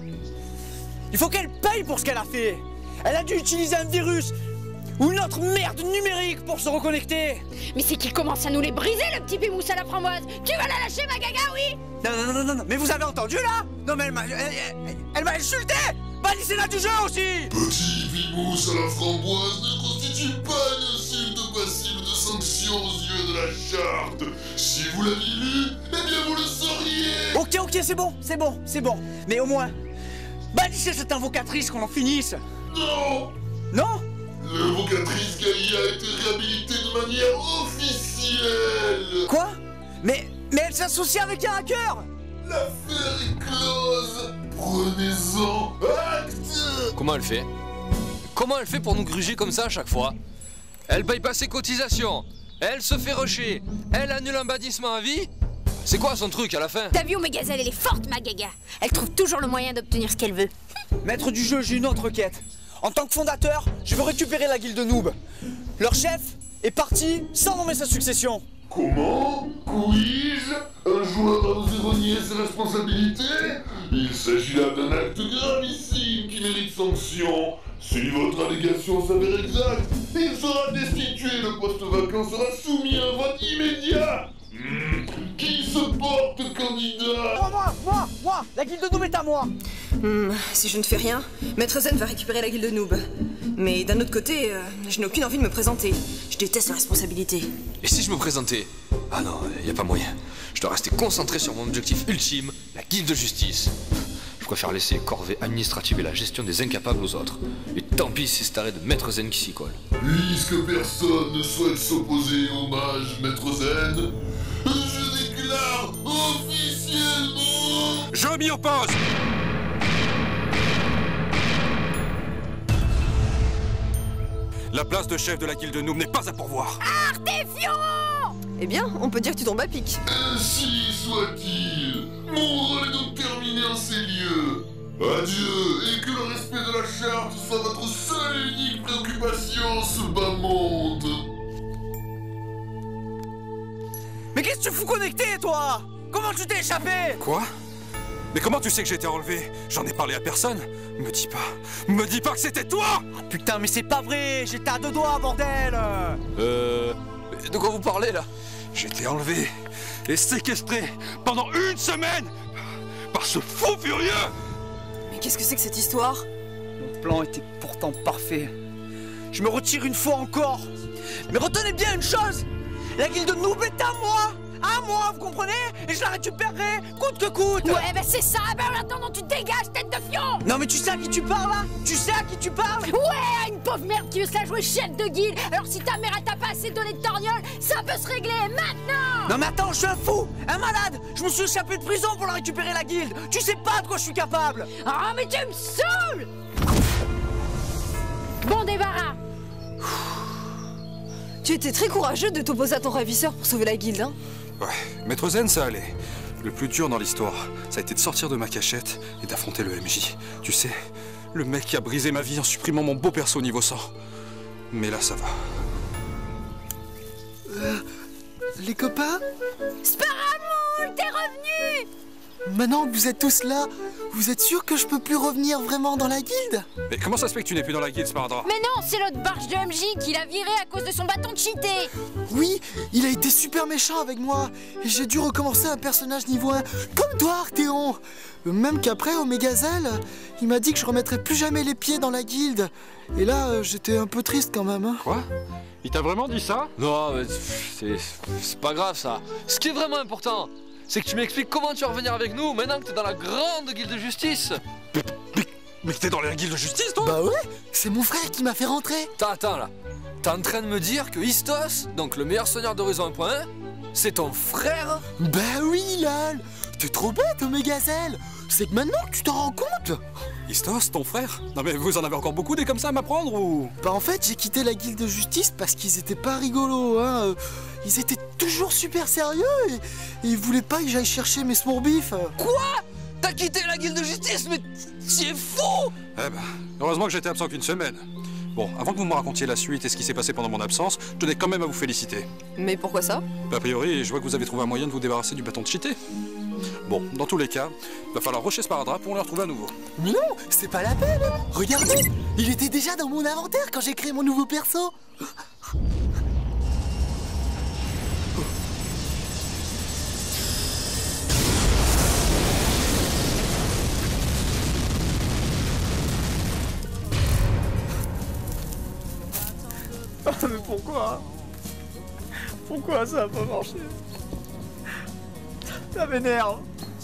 Il faut qu'elle paye pour ce qu'elle a fait! Elle a dû utiliser un virus ou une autre merde numérique pour se reconnecter. Mais c'est qu'il commence à nous les briser, le petit pémousse à la framboise. Tu vas la lâcher, ma gaga, oui? Non, non, non, non, non, mais vous avez entendu là? Non, mais elle m'a... Elle, elle, elle m'a insulté! Bannissez-la du jeu aussi! Petit pimousse à la framboise ne constitue pas une insulte passible de sanction aux yeux de la charte. Si vous l'aviez lu, eh bien vous le sauriez. Ok, ok, c'est bon, c'est bon, c'est bon. Mais au moins, bannissez cette invocatrice qu'on en finisse. Non! Non? L'invocatrice Gaïa a été réhabilitée de manière officielle. Quoi? Mais, mais elle s'associe avec un hacker. L'affaire est close. Prenez-en acte. Comment elle fait? Comment elle fait pour nous gruger comme ça à chaque fois? Elle paye pas ses cotisations, elle se fait rusher, elle annule un bannissement à vie. C'est quoi son truc à la fin? T'as vu, Omegazelle, elle est forte, ma gaga. Elle trouve toujours le moyen d'obtenir ce qu'elle veut. Maître du jeu, j'ai une autre quête. En tant que fondateur, je veux récupérer la guilde noob. Leur chef est parti sans nommer sa succession. Comment? Puis-je? Un joueur a osé renier ses responsabilités? Il s'agit là d'un acte gravissime qui mérite sanction. Si votre allégation s'avère exacte, il sera destitué, le poste vacant sera soumis à un vote immédiat. Hmm. Qui se porte candidat? Moi, moi, moi, moi! La guilde noob est à moi! Hmm, si je ne fais rien, Maître Zen va récupérer la guilde noob. Mais d'un autre côté, euh, je n'ai aucune envie de me présenter. Je déteste la responsabilité. Et si je me présentais? Ah non, y a pas moyen. Je dois rester concentré sur mon objectif ultime, la guilde de justice. Je préfère laisser les corvées administratives et la gestion des incapables aux autres. Et tant pis si c'est arrêt de Maître Zen qui s'y colle. Puisque personne ne souhaite s'opposer au mage Maître Zen, je déclare officiellement... Je m'y oppose! La place de chef de la guilde noob n'est pas à pourvoir. Artéfion! Eh bien, on peut dire que tu tombes à pic. Ainsi soit-il. Mon rôle est donc terminé en ces lieux. Adieu, et que le respect de la charte soit votre seule et unique préoccupation, ce bas monde. Mais qu'est-ce que tu fous connecté, toi? Comment tu t'es échappé? Quoi? Mais comment tu sais que j'ai été enlevé? J'en ai parlé à personne. Me dis pas, me dis pas que c'était toi! Oh, putain, mais c'est pas vrai! J'étais à deux doigts, bordel! Euh... De quoi vous parlez, là? J'étais enlevé et séquestré pendant une semaine par ce fou furieux! Mais qu'est-ce que c'est que cette histoire? Mon plan était pourtant parfait. je me retire une fois encore. Mais retenez bien une chose, la guilde Noob est à moi. À moi, vous comprenez? Et je la récupérerai, coûte que coûte. Ouais, ben c'est ça, ben en attendant tu te dégages, tête de fion. Non mais tu sais à qui tu parles là? Tu sais à qui tu parles? Ouais, à une pauvre merde qui veut se la jouer chef de guilde. Alors si ta mère elle t'a pas assez donné de torgnole, ça peut se régler maintenant. Non mais attends, je suis un fou, un malade. Je me suis échappé de prison pour la récupérer la guilde. Tu sais pas de quoi je suis capable. Ah mais tu me saoules. Bon débarras. Tu étais très courageux de t'opposer à ton ravisseur pour sauver la guilde, hein? Ouais, Maître Zen, ça allait. Le plus dur dans l'histoire, ça a été de sortir de ma cachette et d'affronter le M J. Tu sais, le mec qui a brisé ma vie en supprimant mon beau perso niveau cent. Mais là, ça va. Euh, les copains? Sparamoule, t'es revenu! Maintenant que vous êtes tous là, vous êtes sûr que je peux plus revenir vraiment dans la guilde? Mais comment ça se fait que tu n'es plus dans la guilde, Sparadrap? Mais non, c'est l'autre barge de M J qui l'a viré à cause de son bâton cheaté. Oui, il a été super méchant avec moi. Et j'ai dû recommencer un personnage niveau un, comme toi, Arthéon. Même qu'après, au Mégazelle, il m'a dit que je remettrais plus jamais les pieds dans la guilde. Et là, euh, j'étais un peu triste quand même. Hein. Quoi? Il t'a vraiment dit ça? Non, mais c'est c'est pas grave ça. Ce qui est vraiment important, c'est que tu m'expliques comment tu vas revenir avec nous maintenant que t'es dans la grande guilde de justice. Mais, mais, mais t'es dans la guilde de justice, toi? Bah ouais, c'est mon frère qui m'a fait rentrer. Attends, attends là. T'es en train de me dire que Istos, donc le meilleur seigneur d'Horizon un point un, c'est ton frère? Bah oui, lol. T'es trop bête, Omégazelle. C'est que maintenant que tu t'en rends compte. Istos, ton frère? Non mais vous en avez encore beaucoup des comme ça à m'apprendre ou? Bah en fait, j'ai quitté la guilde de justice parce qu'ils étaient pas rigolos, hein. Ils étaient toujours super sérieux et, et ils voulaient pas que j'aille chercher mes smourbifs. Quoi? T'as quitté la guilde de justice? Mais c'est fou! Eh ben, heureusement que j'étais absent qu'une semaine. Bon, avant que vous me racontiez la suite et ce qui s'est passé pendant mon absence, je tenais quand même à vous féliciter. Mais pourquoi ça? A priori, je vois que vous avez trouvé un moyen de vous débarrasser du bâton de cheaté. Bon, dans tous les cas, il va falloir rusher Sparadrap pour le retrouver à nouveau. Mais non, c'est pas la peine. Regardez, il était déjà dans mon inventaire quand j'ai créé mon nouveau perso. Mais pourquoi? Pourquoi ça a pas marché? Ça m'énerve.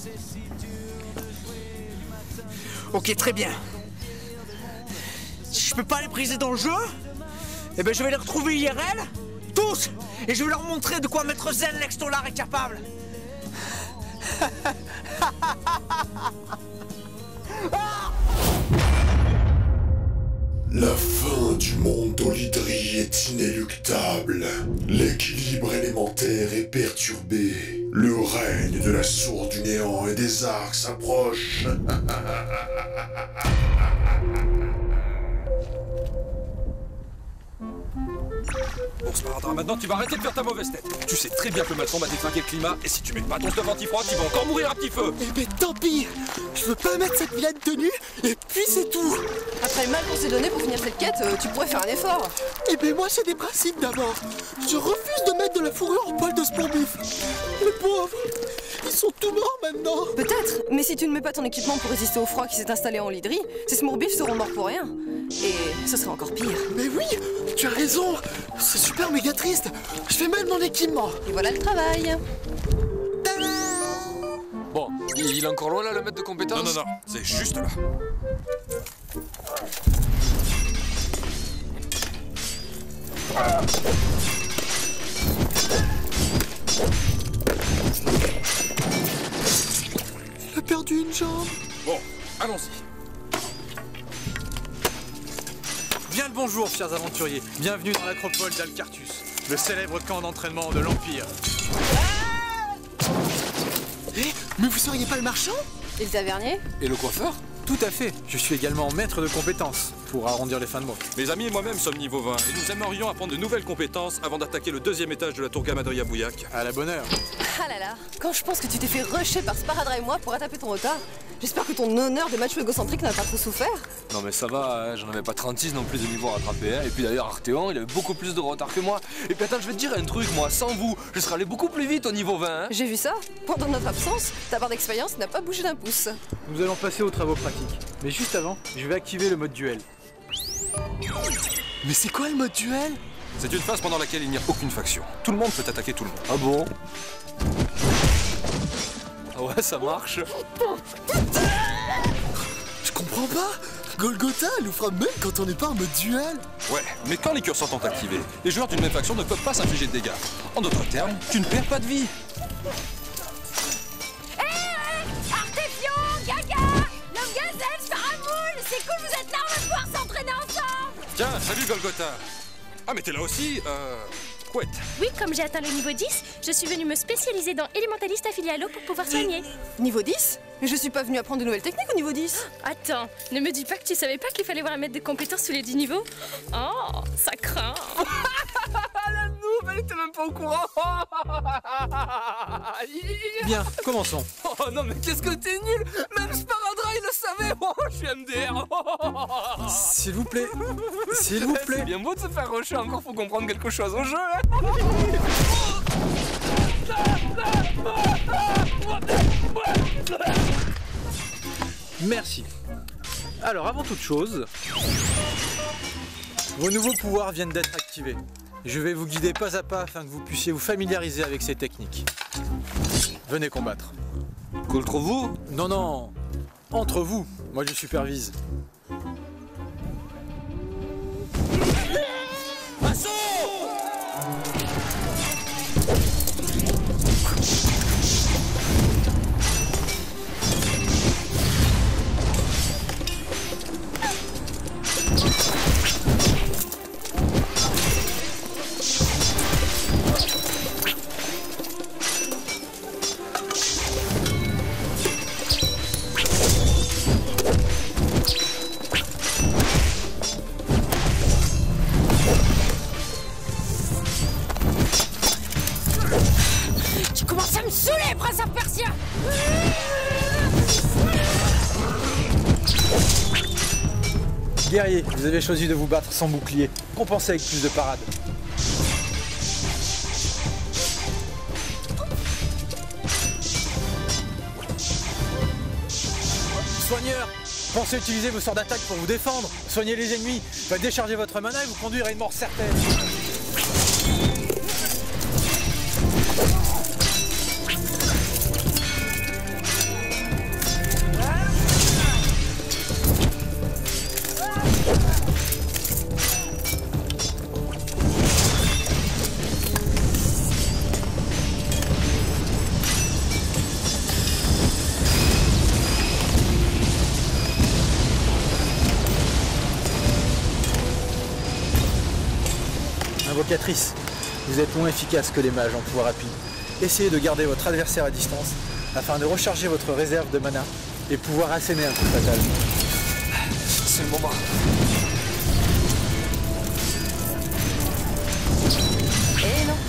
Ok, très bien. Si je peux pas les briser dans le jeu, eh ben je vais les retrouver I R L, tous, et je vais leur montrer de quoi Maître Zen l'ex-Tolar est capable. La fin du monde d'Olydrie est inéluctable. L'équilibre élémentaire est perturbé. Le règne de la source du néant et des arcs s'approche. Bon, Sparadrap, maintenant tu vas arrêter de faire ta mauvaise tête. Tu sais très bien que le maçon va détraquer le climat, et si tu mets pas ton stuff antifroid, tu vas encore mourir à petit feu. Eh ben tant pis. Je veux pas mettre cette vilaine tenue, et puis c'est tout. Après le mal qu'on s'est donné pour finir cette quête, euh, tu pourrais faire un effort. Eh ben moi j'ai des principes d'abord. Je refuse de mettre de la fourrure en poil de smourbif. Les pauvres, ils sont tout morts maintenant. Peut-être, mais si tu ne mets pas ton équipement pour résister au froid qui s'est installé en Lydrie, ces smourbifs seront morts pour rien. Et ce serait encore pire. Mais oui, tu as raison. C'est super méga triste. Je fais mal mon équipement. Et voilà le travail. Bon, il est encore loin là le maître de compétence? Non, non, non, c'est juste là. Il a perdu une jambe. Bon, allons-y. Bien le bonjour, chers aventuriers. Bienvenue dans l'acropole d'Alcartus, le célèbre camp d'entraînement de l'Empire. Eh, mais vous seriez pas le marchand? Et le tavernier? Et le coiffeur? Tout à fait. Je suis également maître de compétences, pour arrondir les fins de mois. Mes amis et moi-même sommes niveau vingt, et nous aimerions apprendre de nouvelles compétences avant d'attaquer le deuxième étage de la tour Gamadoya Bouillac. À la bonne heure. Ah là là, quand je pense que tu t'es fait rusher par Sparadrap et moi pour rattraper ton retard, j'espère que ton honneur de macho égocentrique n'a pas trop souffert. Non mais ça va, hein, j'en avais pas trente-six non plus de niveau à rattraper. Hein. Et puis d'ailleurs Arthéon, il avait beaucoup plus de retard que moi. Et puis attends, je vais te dire un truc, moi, sans vous, je serais allé beaucoup plus vite au niveau vingt. Hein. J'ai vu ça. Pendant notre absence, ta barre d'expérience n'a pas bougé d'un pouce. Nous allons passer aux travaux pratiques. Mais juste avant, je vais activer le mode duel. Mais c'est quoi le mode duel? C'est une phase pendant laquelle il n'y a aucune faction. Tout le monde peut attaquer tout le monde. Ah bon? Ah ouais, ça marche. Je comprends pas. Golgotha, elle nous frappe même quand on n'est pas en mode duel. Ouais, mais quand les curseurs sont activés, les joueurs d'une même faction ne peuvent pas s'infliger de dégâts. En d'autres termes, tu ne perds pas de vie. Hé, hé, Artéfion, Gaga, l'homme gazelle, Sparamoule, c'est cool, vous êtes là, on va pouvoir s'entraîner ensemble. Tiens, salut Golgotha. Ah mais t'es là aussi, euh... Couette. Oui, comme j'ai atteint le niveau dix, je suis venue me spécialiser dans élémentaliste affilié à l'eau pour pouvoir soigner. Niveau dix? Mais je suis pas venue apprendre de nouvelles techniques au niveau dix. Attends, ne me dis pas que tu savais pas qu'il fallait voir un maître de compétences sous les dix niveaux. Oh, ça craint. La noob, elle était même pas au courant. Bien, commençons. Oh non mais qu'est-ce que t'es nul. Même Sparadra il le savait. Oh, je suis M D R. S'il vous plaît. S'il vous plaît. C'est bien beau de se faire rusher, encore faut comprendre quelque chose au jeu. Hein. Merci. Alors, avant toute chose, vos nouveaux pouvoirs viennent d'être activés. Je vais vous guider pas à pas afin que vous puissiez vous familiariser avec ces techniques. Venez combattre. Contre vous? Non, non. Entre vous. Moi, je supervise. Assaut! Tu commences à me saouler, prince Persia. Guerrier, vous avez choisi de vous battre sans bouclier. Compensez avec plus de parade. Soigneur, pensez utiliser vos sorts d'attaque pour vous défendre. Soignez les ennemis. Faites décharger votre mana et vous conduire à une mort certaine. Invocatrice, vous êtes moins efficace que les mages en pouvoir rapide. Essayez de garder votre adversaire à distance afin de recharger votre réserve de mana et pouvoir asséner un coup fatal. C'est le moment. Eh non.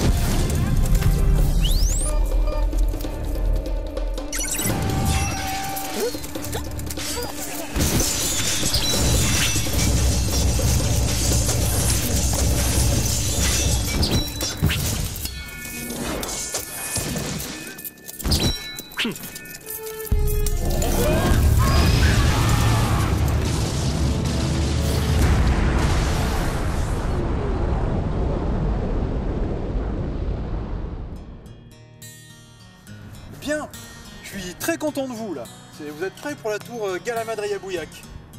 Bien, je suis très content de vous là. Vous êtes prêts pour la tour Galamadria Bouillac?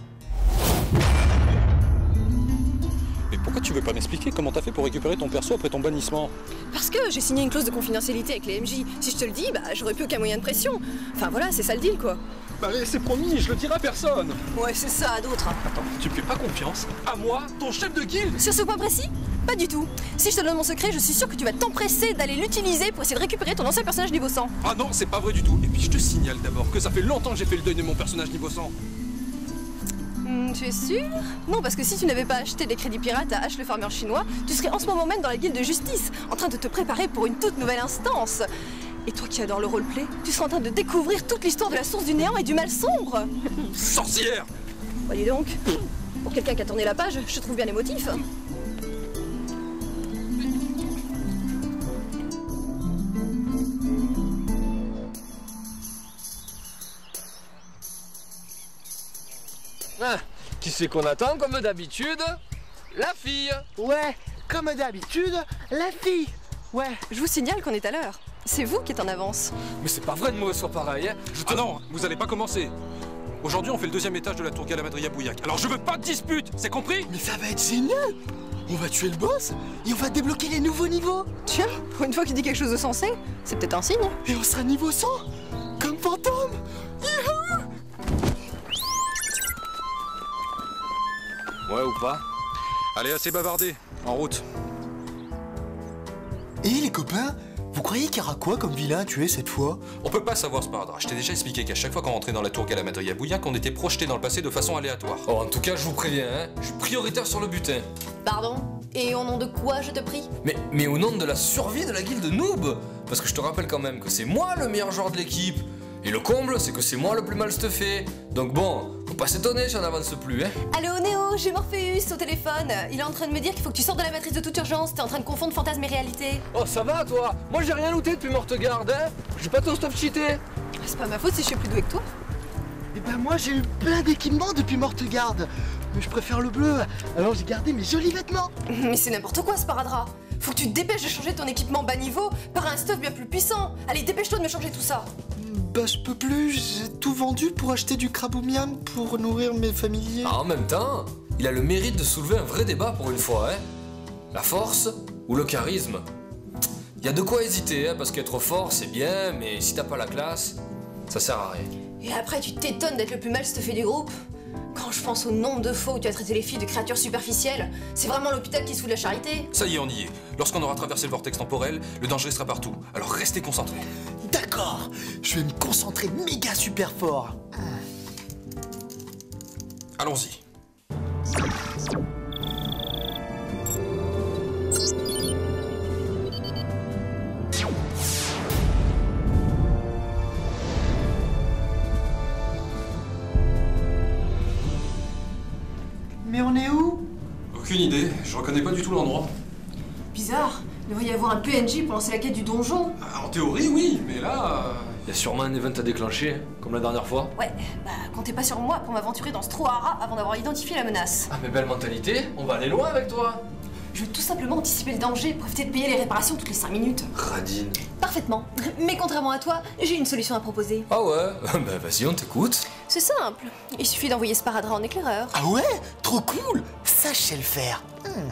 Mais pourquoi tu veux pas m'expliquer comment t'as fait pour récupérer ton perso après ton bannissement? Parce que j'ai signé une clause de confidentialité avec les M J. Si je te le dis, bah j'aurais plus aucun moyen de pression. Enfin voilà, c'est ça le deal quoi. Bah c'est promis, je le dirai à personne. Ouais, c'est ça, à d'autres. Attends, tu me fais pas confiance? À moi, ton chef de guilde? Sur ce point précis? Pas du tout. Si je te donne mon secret, je suis sûre que tu vas t'empresser d'aller l'utiliser pour essayer de récupérer ton ancien personnage niveau cent. Ah non, c'est pas vrai du tout. Et puis je te signale d'abord que ça fait longtemps que j'ai fait le deuil de mon personnage niveau cent. Hmm, tu es sûr? Non, parce que si tu n'avais pas acheté des crédits pirates à H le farmer chinois, tu serais en ce moment même dans la guilde de justice, en train de te préparer pour une toute nouvelle instance. Et toi qui adores le roleplay, tu seras en train de découvrir toute l'histoire de la source du néant et du mal sombre. Sorcière! Bah dis donc, pour quelqu'un qui a tourné la page, je trouve bien les motifs. Ah, qui c'est qu'on attend comme d'habitude? La fille. Ouais, comme d'habitude, la fille. Ouais. Je vous signale qu'on est à l'heure. C'est vous qui êtes en avance. Mais c'est pas vrai de mauvais soir pareil, hein. Je te... Ah non, vous allez pas commencer. Aujourd'hui, on fait le deuxième étage de la tour Galamadria-Bouillac. Alors je veux pas de dispute, c'est compris? Mais ça va être génial. On va tuer le boss et on va débloquer les nouveaux niveaux. Tiens, pour une fois qu'il dit quelque chose de sensé, c'est peut-être un signe. Et on sera niveau cent, comme fantôme. Youhou! Ouais ou pas? Allez, assez bavardé, en route. Et les copains, vous croyez qu'il y aura quoi comme vilain à tuer cette fois? On peut pas savoir ce paradra. Je t'ai déjà expliqué qu'à chaque fois qu'on rentrait dans la tour Galamadria-Bouillac, on était projeté dans le passé de façon aléatoire. Oh, en tout cas, je vous préviens, hein, je suis prioritaire sur le butin. Pardon? Et au nom de quoi, je te prie? Mais, mais au nom de la survie de la guilde noob. Parce que je te rappelle quand même que c'est moi le meilleur joueur de l'équipe. Et le comble, c'est que c'est moi le plus mal stuffé. Donc bon, faut pas s'étonner si on n'avance plus, hein. Allô Néo, j'ai Morpheus au téléphone. Il est en train de me dire qu'il faut que tu sortes de la matrice de toute urgence. T'es en train de confondre fantasme et réalité. Oh, ça va toi? Moi j'ai rien looté depuis Mortegarde, hein. J'ai pas ton stuff cheaté. C'est pas ma faute si je suis plus doué que toi. Et ben moi j'ai eu plein d'équipements depuis Mortegarde. Mais je préfère le bleu, alors j'ai gardé mes jolis vêtements. Mais c'est n'importe quoi ce paradra. Faut que tu te dépêches de changer ton équipement bas niveau par un stuff bien plus puissant. Allez, dépêche-toi de me changer tout ça. Bah je peux plus, j'ai tout vendu pour acheter du craboumiam pour nourrir mes familiers. Ah, en même temps, il a le mérite de soulever un vrai débat pour une fois, hein. La force ou le charisme? Il y a de quoi hésiter, hein, parce qu'être fort c'est bien, mais si t'as pas la classe, ça sert à rien. Et après tu t'étonnes d'être le plus mal stuffé du groupe? Quand je pense au nombre de fois où tu as traité les filles de créatures superficielles, c'est vraiment l'hôpital qui se fout de la charité. Ça y est, on y est. Lorsqu'on aura traversé le vortex temporel, le danger sera partout. Alors restez concentrés. D'accord, je vais me concentrer méga super fort. Allons-y. Mais on est où? Aucune idée, je reconnais pas du tout l'endroit. Bizarre, il devrait y avoir un P N J pour lancer la quête du donjon. Ah, en théorie, oui, mais là... Il y a sûrement un event à déclencher, hein, comme la dernière fois. Ouais, bah comptez pas sur moi pour m'aventurer dans ce trou à rats avant d'avoir identifié la menace. Ah mais belle mentalité, on va aller loin avec toi. Je veux tout simplement anticiper le danger pour éviter de payer les réparations toutes les cinq minutes. Radine. Parfaitement. Mais contrairement à toi, j'ai une solution à proposer. Ah ouais? Bah vas-y, on t'écoute. C'est simple, il suffit d'envoyer Sparadra en éclaireur. Ah ouais? Trop cool! Ça, je sais le faire. Hmm.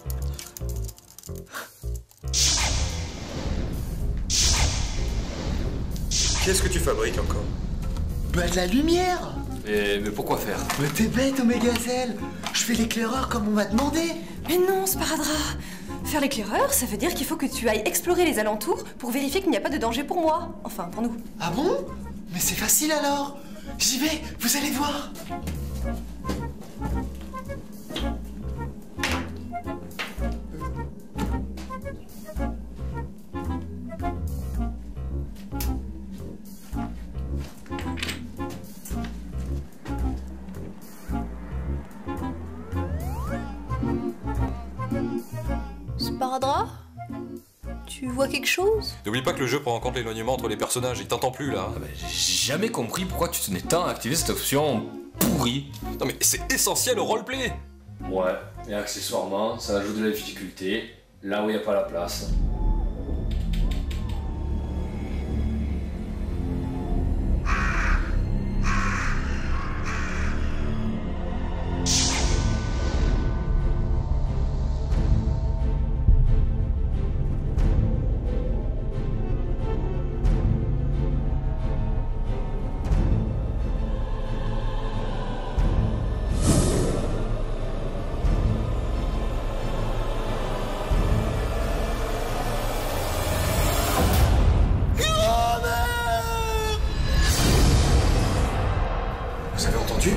Qu'est-ce que tu fabriques encore? Bah de la lumière! Et mais pourquoi faire? Mais t'es bête, Omégazelle! Je fais l'éclaireur comme on m'a demandé! Mais non, Sparadra! Faire l'éclaireur, ça veut dire qu'il faut que tu ailles explorer les alentours pour vérifier qu'il n'y a pas de danger pour moi. Enfin, pour nous. Ah bon? Mais c'est facile alors! J'y vais, vous allez voir! Sparadra? Tu vois quelque chose? N'oublie pas que le jeu prend en compte l'éloignement entre les personnages, il t'entend plus là. Ah bah, j'ai jamais compris pourquoi tu tenais tant à activer cette option pourrie. Non mais c'est essentiel au roleplay. Ouais, et accessoirement, ça ajoute de la difficulté, là où il n'y a pas la place. Vous avez entendu?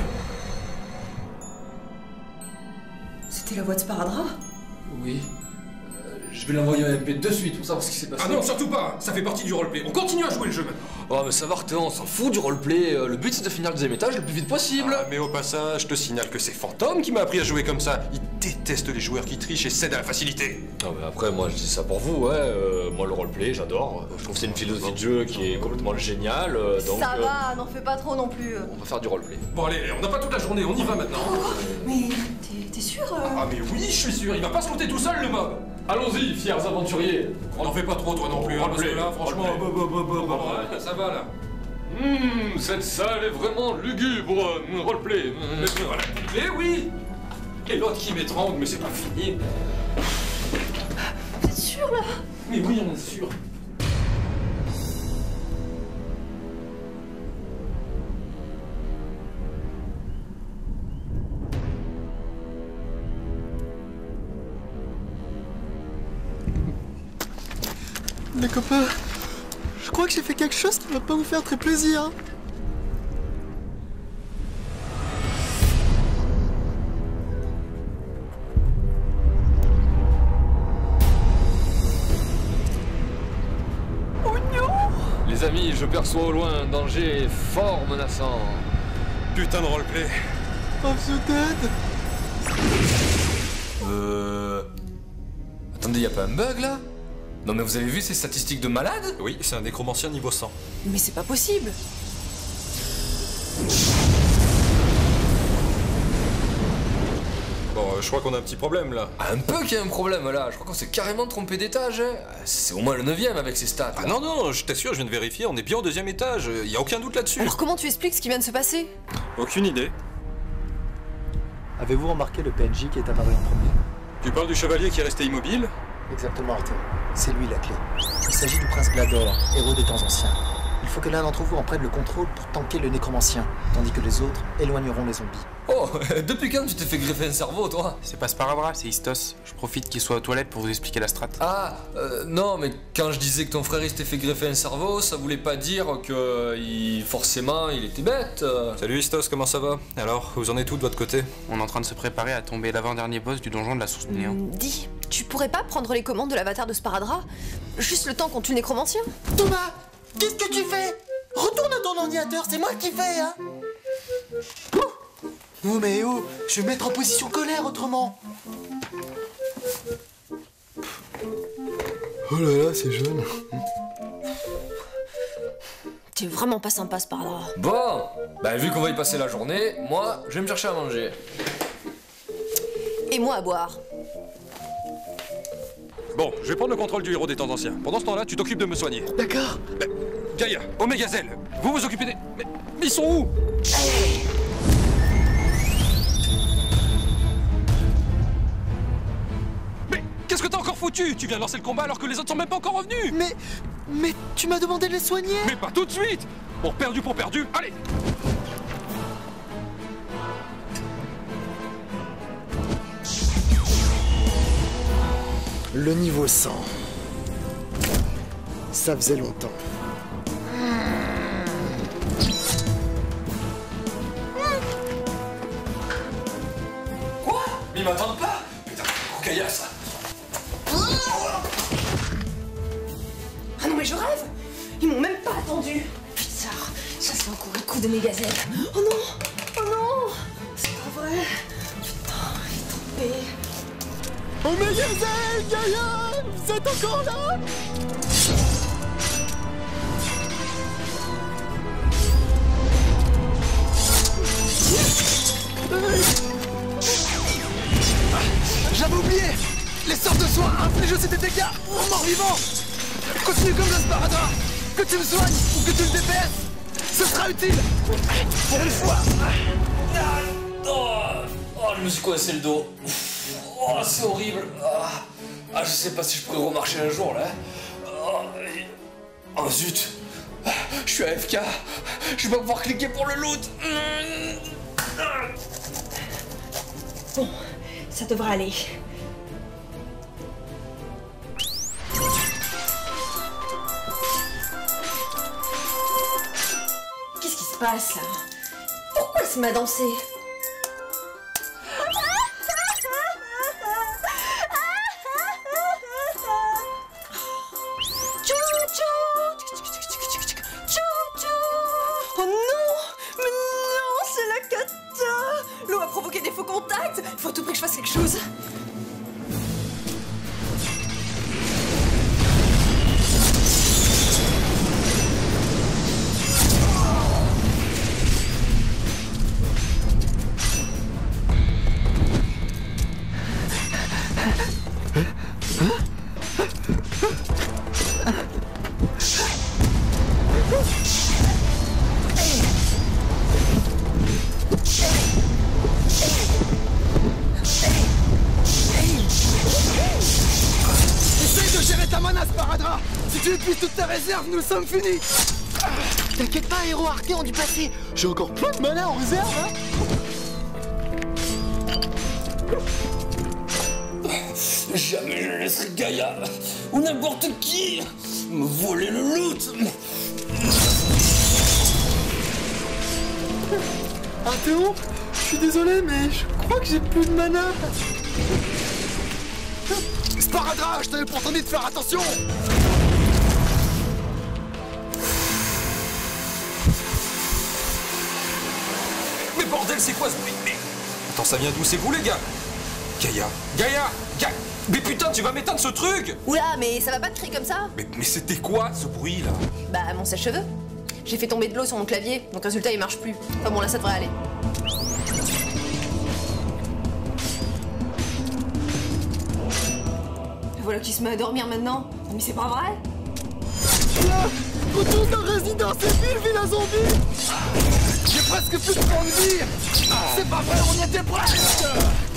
C'était la voix de Sparadra? Oui. Euh, je vais l'envoyer un M P de suite pour savoir ce qui s'est passé. Ah non, surtout pas, ça fait partie du roleplay. On continue à jouer le jeu maintenant. Oh mais ça va, Arthéon, on s'en fout du roleplay. Euh, le but c'est de finir le deuxième étage le plus vite possible. Ah, mais au passage, je te signale que c'est Fantôme qui m'a appris à jouer comme ça. Il déteste déteste les joueurs qui trichent et cèdent à la facilité. Non mais après moi je dis ça pour vous, ouais. Euh, moi le roleplay j'adore. Je trouve que c'est une philosophie de jeu qui est complètement géniale. euh, donc, Ça euh, va, n'en fais pas trop non plus. on va faire du roleplay. Bon allez, on n'a pas toute la journée, on y va maintenant. Mais t'es- t'es sûr euh Ah mais oui, je suis sûr, il va pas se monter tout seul le mob. Allons-y, fiers aventuriers. On n'en fait pas trop toi non plus, hein, parce que là franchement, bah, bah, bah, bah, bah, bah, ça va là. Hum, cette salle est vraiment lugubre. Hum, Roleplay. Hum. Mais voilà. Mais oui. Et l'autre qui m'étrangle, mais c'est pas fini. T'es sûr là Mais oui, on est sûr. Les copains, je crois que j'ai fait quelque chose qui va pas vous faire très plaisir. Les amis, je perçois au loin un danger fort menaçant. Putain de roleplay. Of the Dead. Euh... Attendez, y a pas un bug là? Non mais vous avez vu ces statistiques de malade? Oui, c'est un nécromancien niveau cent. Mais c'est pas possible. Bon, euh, je crois qu'on a un petit problème là. Ah, un peu qu'il y a un problème là, je crois qu'on s'est carrément trompé d'étage. Hein. C'est au moins le neuvième avec ces stats. Ah non, non, je t'assure, je viens de vérifier, on est bien au deuxième étage, y a aucun doute là-dessus. Alors comment tu expliques ce qui vient de se passer? Aucune idée. Avez-vous remarqué le P N J qui est apparu en premier? Tu parles du chevalier qui est resté immobile? Exactement, Arthur. C'est lui la clé. Il s'agit du prince Glador, héros des temps anciens. Il faut que l'un d'entre vous en prenne le contrôle pour tanker le nécromancien, tandis que les autres éloigneront les zombies. Oh, depuis quand tu t'es fait greffer un cerveau, toi? C'est pas Sparadrap, c'est Istos. Je profite qu'il soit aux toilettes pour vous expliquer la strat. Ah, euh, non, mais quand je disais que ton frère il s'était fait greffer un cerveau, ça voulait pas dire que il, forcément il était bête. euh. Salut Istos, comment ça va? Alors, vous en êtes tout de votre côté? On est en train de se préparer à tomber l'avant-dernier boss du donjon de la source du néant. Dis, tu pourrais pas prendre les commandes de l'avatar de Sparadrap? Juste le temps qu'on tue le nécromancien? Thomas, qu'est-ce que tu fais? Retourne à ton ordinateur, c'est moi qui fais, hein. Non mais oh, je vais mettre en position colère autrement. Oh là là, c'est jeune. T'es vraiment pas sympa Sparadrap. Bon, bah vu qu'on va y passer la journée, moi je vais me chercher à manger. Et moi à boire. Bon, je vais prendre le contrôle du héros des temps anciens. Pendant ce temps-là, tu t'occupes de me soigner. D'accord. Mais, Gaïa, Omégazel, vous vous occupez des... Mais, mais ils sont où? Mais qu'est-ce que t'as encore foutu? Tu viens de lancer le combat alors que les autres sont même pas encore revenus. Mais... mais tu m'as demandé de les soigner. Mais pas tout de suite. Bon, perdu pour perdu, allez. Le niveau cent. Ça faisait longtemps. Quoi? Mais ils m'attendent pas? Putain, Gaïa ça. Ah non mais je rêve. Ils m'ont même pas attendu. Putain, ça c'est encore un coup de mégazelle. Oh non. Oh non. C'est pas vrai. Putain, il est tombé. Oh Mégazelle, Gaïa, vous êtes encore là? Ah, j'avais oublié. Les sorts de soins infligent ces dégâts aux morts vivants. Continue comme le Sparadrap. Que tu me soignes ou que tu me D P S, ce sera utile. Pour une fois. Oh, oh, je me suis coincé le dos. Oh, c'est horrible. Ah. ah, je sais pas si je pourrais remarcher un jour là. Oh, et- oh, zut. Je suis A F K. Je vais pas pouvoir cliquer pour le loot. Bon, ça devrait aller. Qu'est-ce qui se passe là? Pourquoi elle se met à danser? Oh non! Mais non, c'est la cata! L'eau a provoqué des faucons contact. Faut à tout prix que je fasse quelque chose. Essaye de gérer ta mana, Sparadra. Si tu épuises toutes tes réserves, nous sommes finis. T'inquiète pas, héros archéon du passé. J'ai encore plein de mana en réserve, hein. Jamais je laisserai Gaïa ou n'importe qui me voler le loot. Arthéon, je suis désolé, mais je crois que j'ai plus de mana. Sparadra, je t'avais pourtant dit de faire attention. Mais bordel, c'est quoi ce bruit? Mais... Attends, ça vient d'où? C'est vous les gars? Gaïa, Gaïa, Gaïa. Mais putain, tu vas m'éteindre ce truc! Oula, mais ça va pas te crier comme ça? Mais, mais c'était quoi ce bruit là? Bah, mon sèche-cheveux. J'ai fait tomber de l'eau sur mon clavier, donc résultat il marche plus. Enfin bon, là ça devrait aller. Voilà qui se met à dormir maintenant. Mais c'est pas vrai? Là, retourne dans Résidence Evil, vilain zombie. J'ai presque plus de points de vie. C'est pas vrai, on y était presque.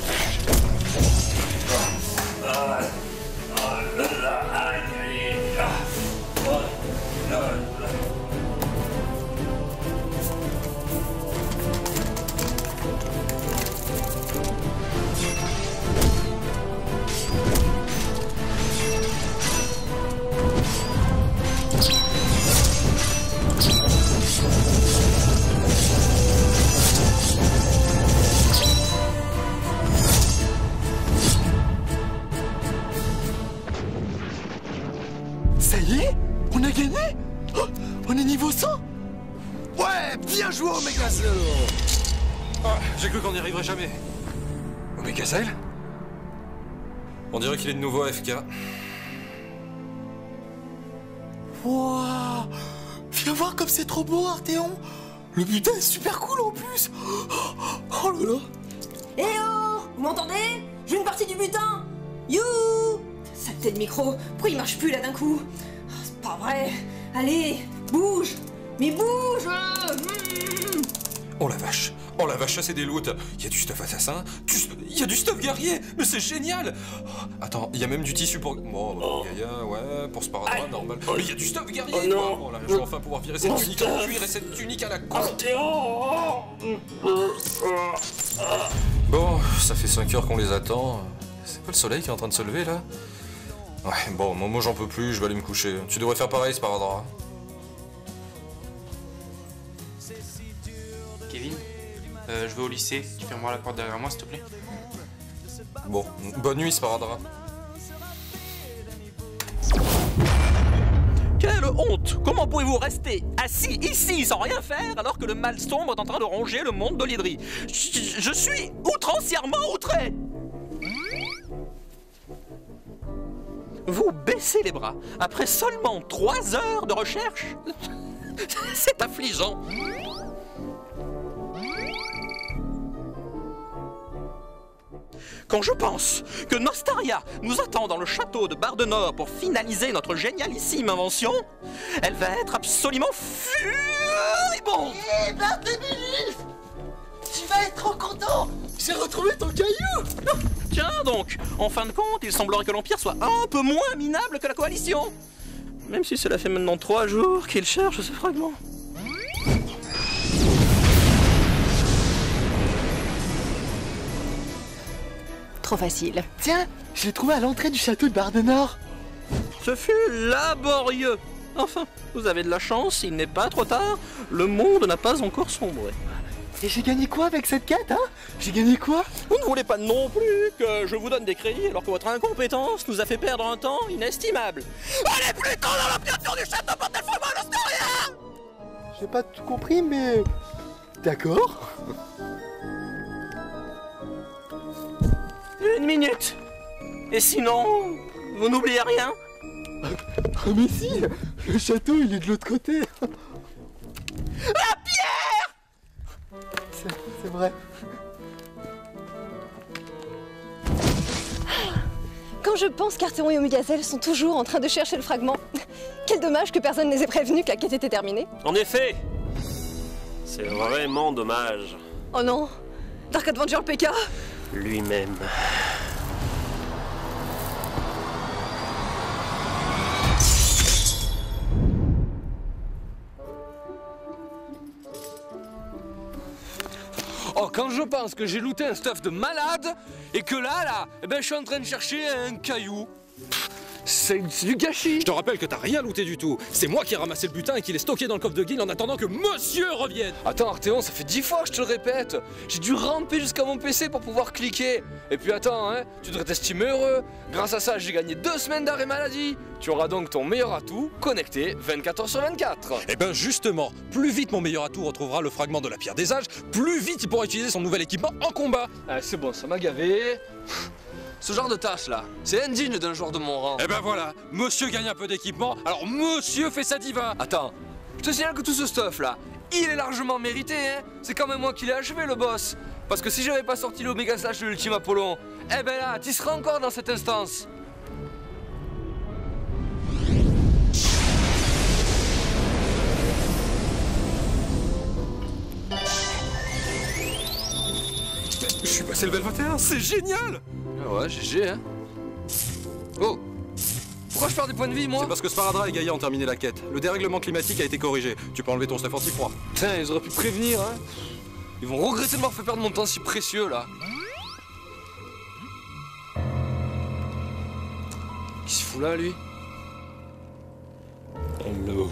Ça y est, on a gagné. Oh, on est niveau cent. Ouais, bien joué Omegazelle. Ah, j'ai cru qu'on n'y arriverait jamais. Omegazelle? On dirait qu'il est de nouveau A F K. Wouah, viens voir comme c'est trop beau, Arthéon. Le butin est super cool en plus. Oh là là. Eh oh, vous m'entendez? J'ai une partie du butin. You. Saleté de micro, pourquoi il marche plus là d'un coup? Oh, c'est pas vrai. Allez, bouge. Mais bouge. mmh. Oh la vache, oh la vache, ça c'est des loots. Il y a du stuff assassin, il y a du stuff guerrier, mais c'est génial. Oh, attends, il y a même du tissu pour... Bon, bah, pour Gaïa, ouais, pour Sparadra, normal. Mais il y a du stuff guerrier. Oh non. Bon, là, je vais enfin pouvoir virer cette tunique en cuir et cette tunique à la con. Bon, ça fait cinq heures qu'on les attend. C'est pas le soleil qui est en train de se lever là? Ouais, bon, moi j'en peux plus, je vais aller me coucher. Tu devrais faire pareil, Sparadra. Kevin, euh, je vais au lycée. Tu fermeras la porte derrière moi, s'il te plaît. Bon, bonne nuit, Sparadra. Quelle honte! Comment pouvez-vous rester assis ici sans rien faire alors que le mal sombre est en train de ronger le monde de l'Hydrie? Je, je suis outrancièrement outré! Vous baissez les bras après seulement trois heures de recherche? C'est affligeant! Quand je pense que Nostaria nous attend dans le château de Bardenor pour finaliser notre génialissime invention, elle va être absolument furibonde. Hé, Barthélemy, tu vas être trop content. J'ai retrouvé ton caillou. Tiens donc, en fin de compte, il semblerait que l'Empire soit un peu moins minable que la Coalition. Même si cela fait maintenant trois jours qu'il cherche ce fragment. Trop facile. Tiens, je l'ai trouvé à l'entrée du château de Bardenor. Ce fut laborieux. Enfin, vous avez de la chance, il n'est pas trop tard. Le monde n'a pas encore sombré. Et j'ai gagné quoi avec cette quête, hein? J'ai gagné quoi? Vous ne voulez pas non plus que je vous donne des crédits alors que votre incompétence nous a fait perdre un temps inestimable. Allez plutôt dans l'ambiance du château bordel moi l'Ostoria! J'ai pas tout compris, mais... D'accord. Une minute. Et sinon, vous n'oubliez rien? Oh mais si, le château il est de l'autre côté. La pierre! C'est c'est vrai. Quand je pense qu'Artéon et Omegazelle sont toujours en train de chercher le fragment, quel dommage que personne ne les ait prévenus que la quête était terminée. En effet, c'est vraiment dommage. Oh non, Dark Adventure P K. Lui-même. Oh, quand je pense que j'ai looté un stuff de malade et que là, là, eh ben, je suis en train de chercher un caillou. C'est du gâchis. Je te rappelle que t'as rien looté du tout. C'est moi qui ai ramassé le butin et qui l'ai stocké dans le coffre de Guild en attendant que monsieur revienne. Attends, Artéon, ça fait dix fois que je te le répète. J'ai dû ramper jusqu'à mon P C pour pouvoir cliquer. Et puis attends, hein, tu devrais t'estimer heureux. Grâce à ça, j'ai gagné deux semaines d'arrêt maladie. Tu auras donc ton meilleur atout connecté vingt-quatre heures sur vingt-quatre. Eh ben justement, plus vite mon meilleur atout retrouvera le fragment de la pierre des âges, plus vite il pourra utiliser son nouvel équipement en combat. Ah, c'est bon, ça m'a gavé. Ce genre de tâche là, c'est indigne d'un joueur de mon rang. Eh ben voilà, monsieur gagne un peu d'équipement, alors monsieur fait sa diva. Attends, je te signale que tout ce stuff là, il est largement mérité, hein. C'est quand même moi qui l'ai achevé le boss. Parce que si j'avais pas sorti l'Oméga Slash de l'Ultime Apollon, eh ben là, tu seras encore dans cette instance. Je suis passé level vingt et un, c'est génial. Ah ouais, G G, hein. Oh, pourquoi je perds des points de vie, moi? C'est parce que Sparadra et Gaïa ont terminé la quête. Le dérèglement climatique a été corrigé. Tu peux enlever ton stuff anti-froid. Putain, ils auraient pu prévenir, hein. Ils vont regretter de m'avoir fait perdre mon temps si précieux, là. Qu'est-ce qu'il fout là, lui? Hello.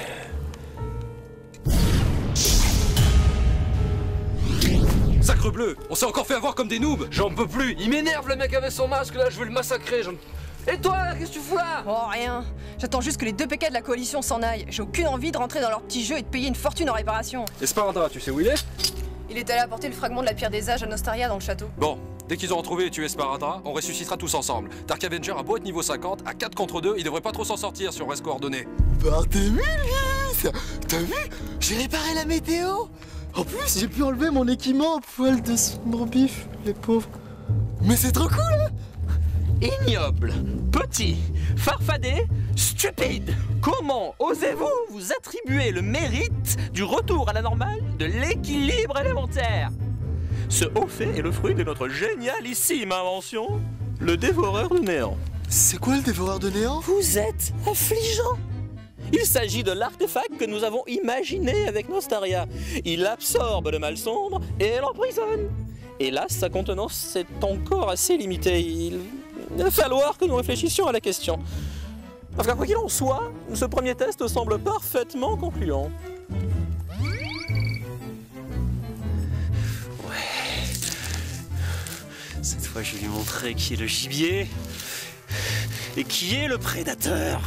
Sacre bleu, on s'est encore fait avoir comme des noobs. J'en peux plus, il m'énerve le mec avec son masque là, je vais le massacrer. j'en- Et toi, qu'est-ce que tu fous là? Oh rien, j'attends juste que les deux P K de la coalition s'en aillent. J'ai aucune envie de rentrer dans leur petit jeu et de payer une fortune en réparation. Et Sparadra, tu sais où il est? Il est allé apporter le fragment de la pierre des âges à Nostaria dans le château. Bon, dès qu'ils auront trouvé et tué Sparadra, on ressuscitera tous ensemble. Dark Avenger a beau être niveau cinquante, à quatre contre deux, il devrait pas trop s'en sortir si on reste coordonnés. Barthémilius, t'as vu? J'ai réparé la météo. En plus, j'ai pu enlever mon équipement au poil de sombre bif, les pauvres. Mais c'est trop cool, hein? Ignoble, petit, farfadé, stupide. Comment osez-vous vous attribuer le mérite du retour à la normale de l'équilibre élémentaire? Ce haut fait est le fruit de notre génialissime invention, le dévoreur de néant. C'est quoi le dévoreur de néant? Vous êtes affligeant. Il s'agit de l'artefact que nous avons imaginé avec Nostaria. Il absorbe le mal sombre et l'emprisonne. Hélas, sa contenance est encore assez limitée. Il va falloir que nous réfléchissions à la question. Enfin, quoi qu'il en soit, ce premier test semble parfaitement concluant. Ouais. Cette fois, je vais lui montrer qui est le gibier et qui est le prédateur.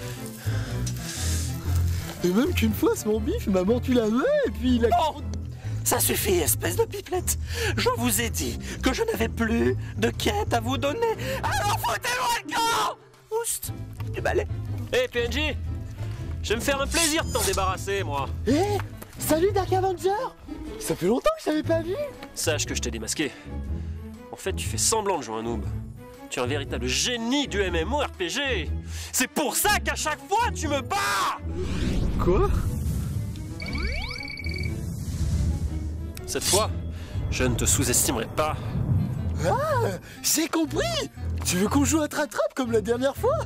Et même qu'une fois, ce mon bif m'a mordu la main et puis il a... Bon, ça suffit, espèce de pipelette. Je vous ai dit que je n'avais plus de quête à vous donner. Alors foutez-moi le camp! Oust, du balai. Hé, hey, P N J, je vais me faire un plaisir de t'en débarrasser, moi. Hé, hey, salut Dark Avenger. Ça fait longtemps que je t'avais pas vu. Sache que je t'ai démasqué. En fait, tu fais semblant de jouer un noob. Tu es un véritable génie du M M O R P G. C'est pour ça qu'à chaque fois, tu me bats. Quoi? Cette fois, je ne te sous-estimerai pas. Ah, j'ai compris. Tu veux qu'on joue à trap-trap comme la dernière fois?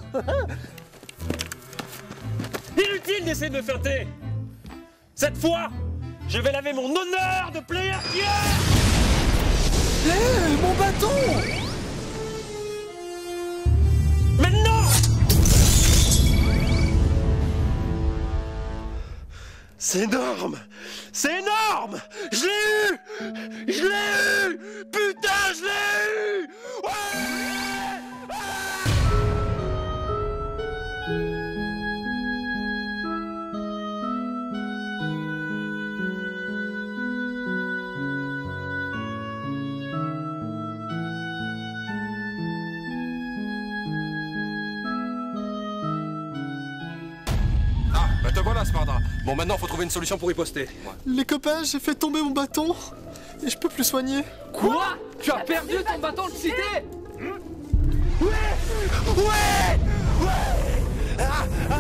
Inutile d'essayer de me feinter. Cette fois, je vais laver mon honneur de player qui est... Hé, hey, mon bâton! Mais non! C'est énorme! C'est énorme! Je l'ai eu! Je l'ai eu! Putain, je l'ai eu! Ouais! Voilà, Sparda. Bon, maintenant, faut trouver une solution pour y poster. Ouais. Les copains, j'ai fait tomber mon bâton et je peux plus soigner. Quoi? Tu as perdu ton bâton de cité? Ouais! Ouais! Ouais! Ah, ah.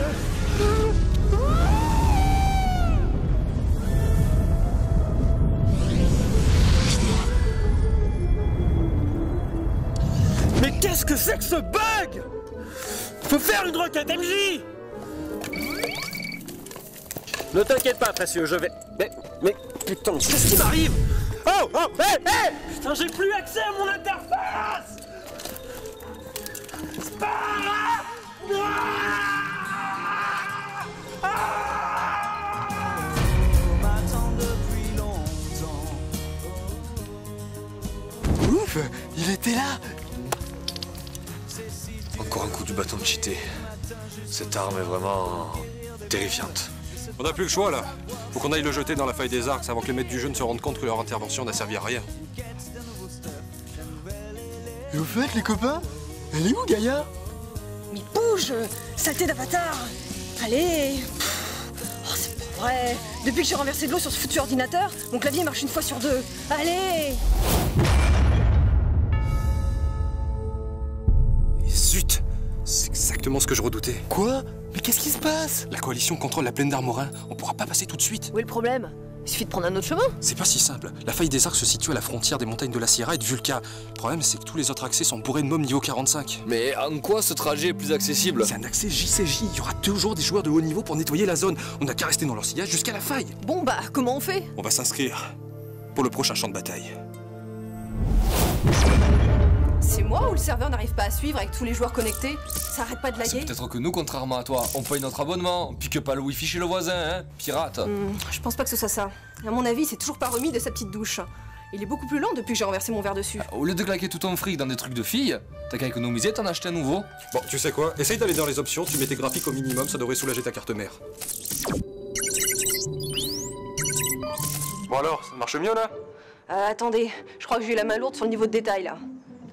Mais qu'est-ce que c'est que ce bug? Faut faire une requête M J. Ne t'inquiète pas, précieux, je vais... Mais, mais, putain, qu'est-ce qui m'arrive? Oh, oh, hé, hé! Putain, j'ai plus accès à mon interface! Spara! Ouf, il était là. Encore un coup du bâton de cheaté. Cette arme est vraiment terrifiante. On n'a plus le choix là. Faut qu'on aille le jeter dans la faille des arcs avant que les maîtres du jeu ne se rendent compte que leur intervention n'a servi à rien. Et au fait, les copains, elle est où Gaïa? Mais bouge, saleté d'avatar. Allez. Oh, c'est pas vrai. Depuis que j'ai renversé de l'eau sur ce foutu ordinateur, mon clavier marche une fois sur deux. Allez. Zut! C'est exactement ce que je redoutais. Quoi? Mais qu'est-ce qui se passe? La coalition contrôle la plaine d'Armorin. On pourra pas passer tout de suite. Où est le problème? Il suffit de prendre un autre chemin. C'est pas si simple. La faille des arcs se situe à la frontière des montagnes de la Sierra et de Vulca. Le problème, c'est que tous les autres accès sont bourrés de mobs niveau quarante-cinq. Mais en quoi ce trajet est plus accessible? C'est un accès J C J. Il y aura toujours des joueurs de haut niveau pour nettoyer la zone. On n'a qu'à rester dans leur sillage jusqu'à la faille. Bon bah, comment on fait? On va s'inscrire pour le prochain champ de bataille. C'est moi ou le serveur n'arrive pas à suivre avec tous les joueurs connectés? Ça arrête pas de laguer? C'est peut-être que nous, contrairement à toi, on paye notre abonnement, on pique pas le wifi chez le voisin, hein, pirate. Hmm, je pense pas que ce soit ça. À mon avis, c'est toujours pas remis de sa petite douche. Il est beaucoup plus lent depuis que j'ai renversé mon verre dessus. Au lieu de claquer tout ton fric dans des trucs de filles, t'as qu'à économiser, t'en acheter un nouveau. Bon, tu sais quoi? Essaye d'aller dans les options, tu mets tes graphiques au minimum, ça devrait soulager ta carte mère. Bon alors, ça marche mieux là? Euh, attendez, je crois que j'ai eu la main lourde sur le niveau de détail là.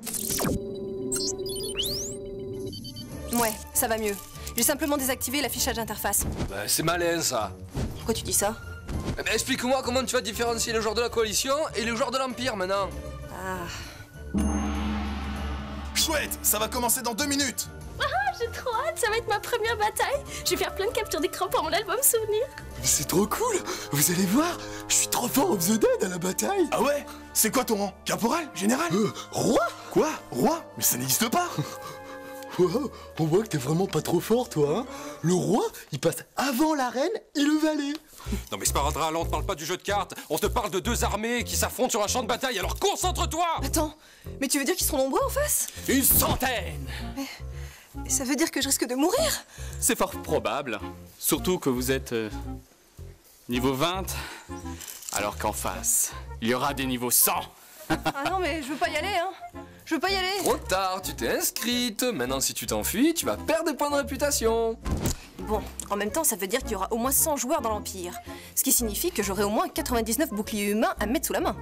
Ouais, ça va mieux. J'ai simplement désactivé l'affichage d'interface. Bah, c'est malin ça. Pourquoi tu dis ça? Eh ben, explique-moi comment tu vas différencier les joueurs de la coalition et les joueurs de l'Empire maintenant. Ah. Chouette, ça va commencer dans deux minutes. Ah, j'ai trop hâte, ça va être ma première bataille. Je vais faire plein de captures d'écran pour mon album souvenir. C'est trop cool. Vous allez voir, je suis trop fort of the dead à la bataille. Ah ouais? C'est quoi ton rang? Caporal? Général? Euh, roi? Quoi? Roi? Mais ça n'existe pas. Wow, on voit que t'es vraiment pas trop fort, toi, hein. Le roi, il passe avant la reine et le valet. Non mais Sparadra, là on te parle pas du jeu de cartes, on te parle de deux armées qui s'affrontent sur un champ de bataille, alors concentre-toi! Attends, mais tu veux dire qu'ils seront nombreux en face? Une centaine! Mais ça veut dire que je risque de mourir? C'est fort probable, surtout que vous êtes euh, niveau vingt, alors qu'en face, il y aura des niveaux cent. Ah non mais je veux pas y aller, hein. Je veux pas y aller. Trop tard, tu t'es inscrite. Maintenant, si tu t'enfuis, tu vas perdre des points de réputation. Bon, en même temps, ça veut dire qu'il y aura au moins cent joueurs dans l'Empire. Ce qui signifie que j'aurai au moins quatre-vingt-dix-neuf boucliers humains à mettre sous la main.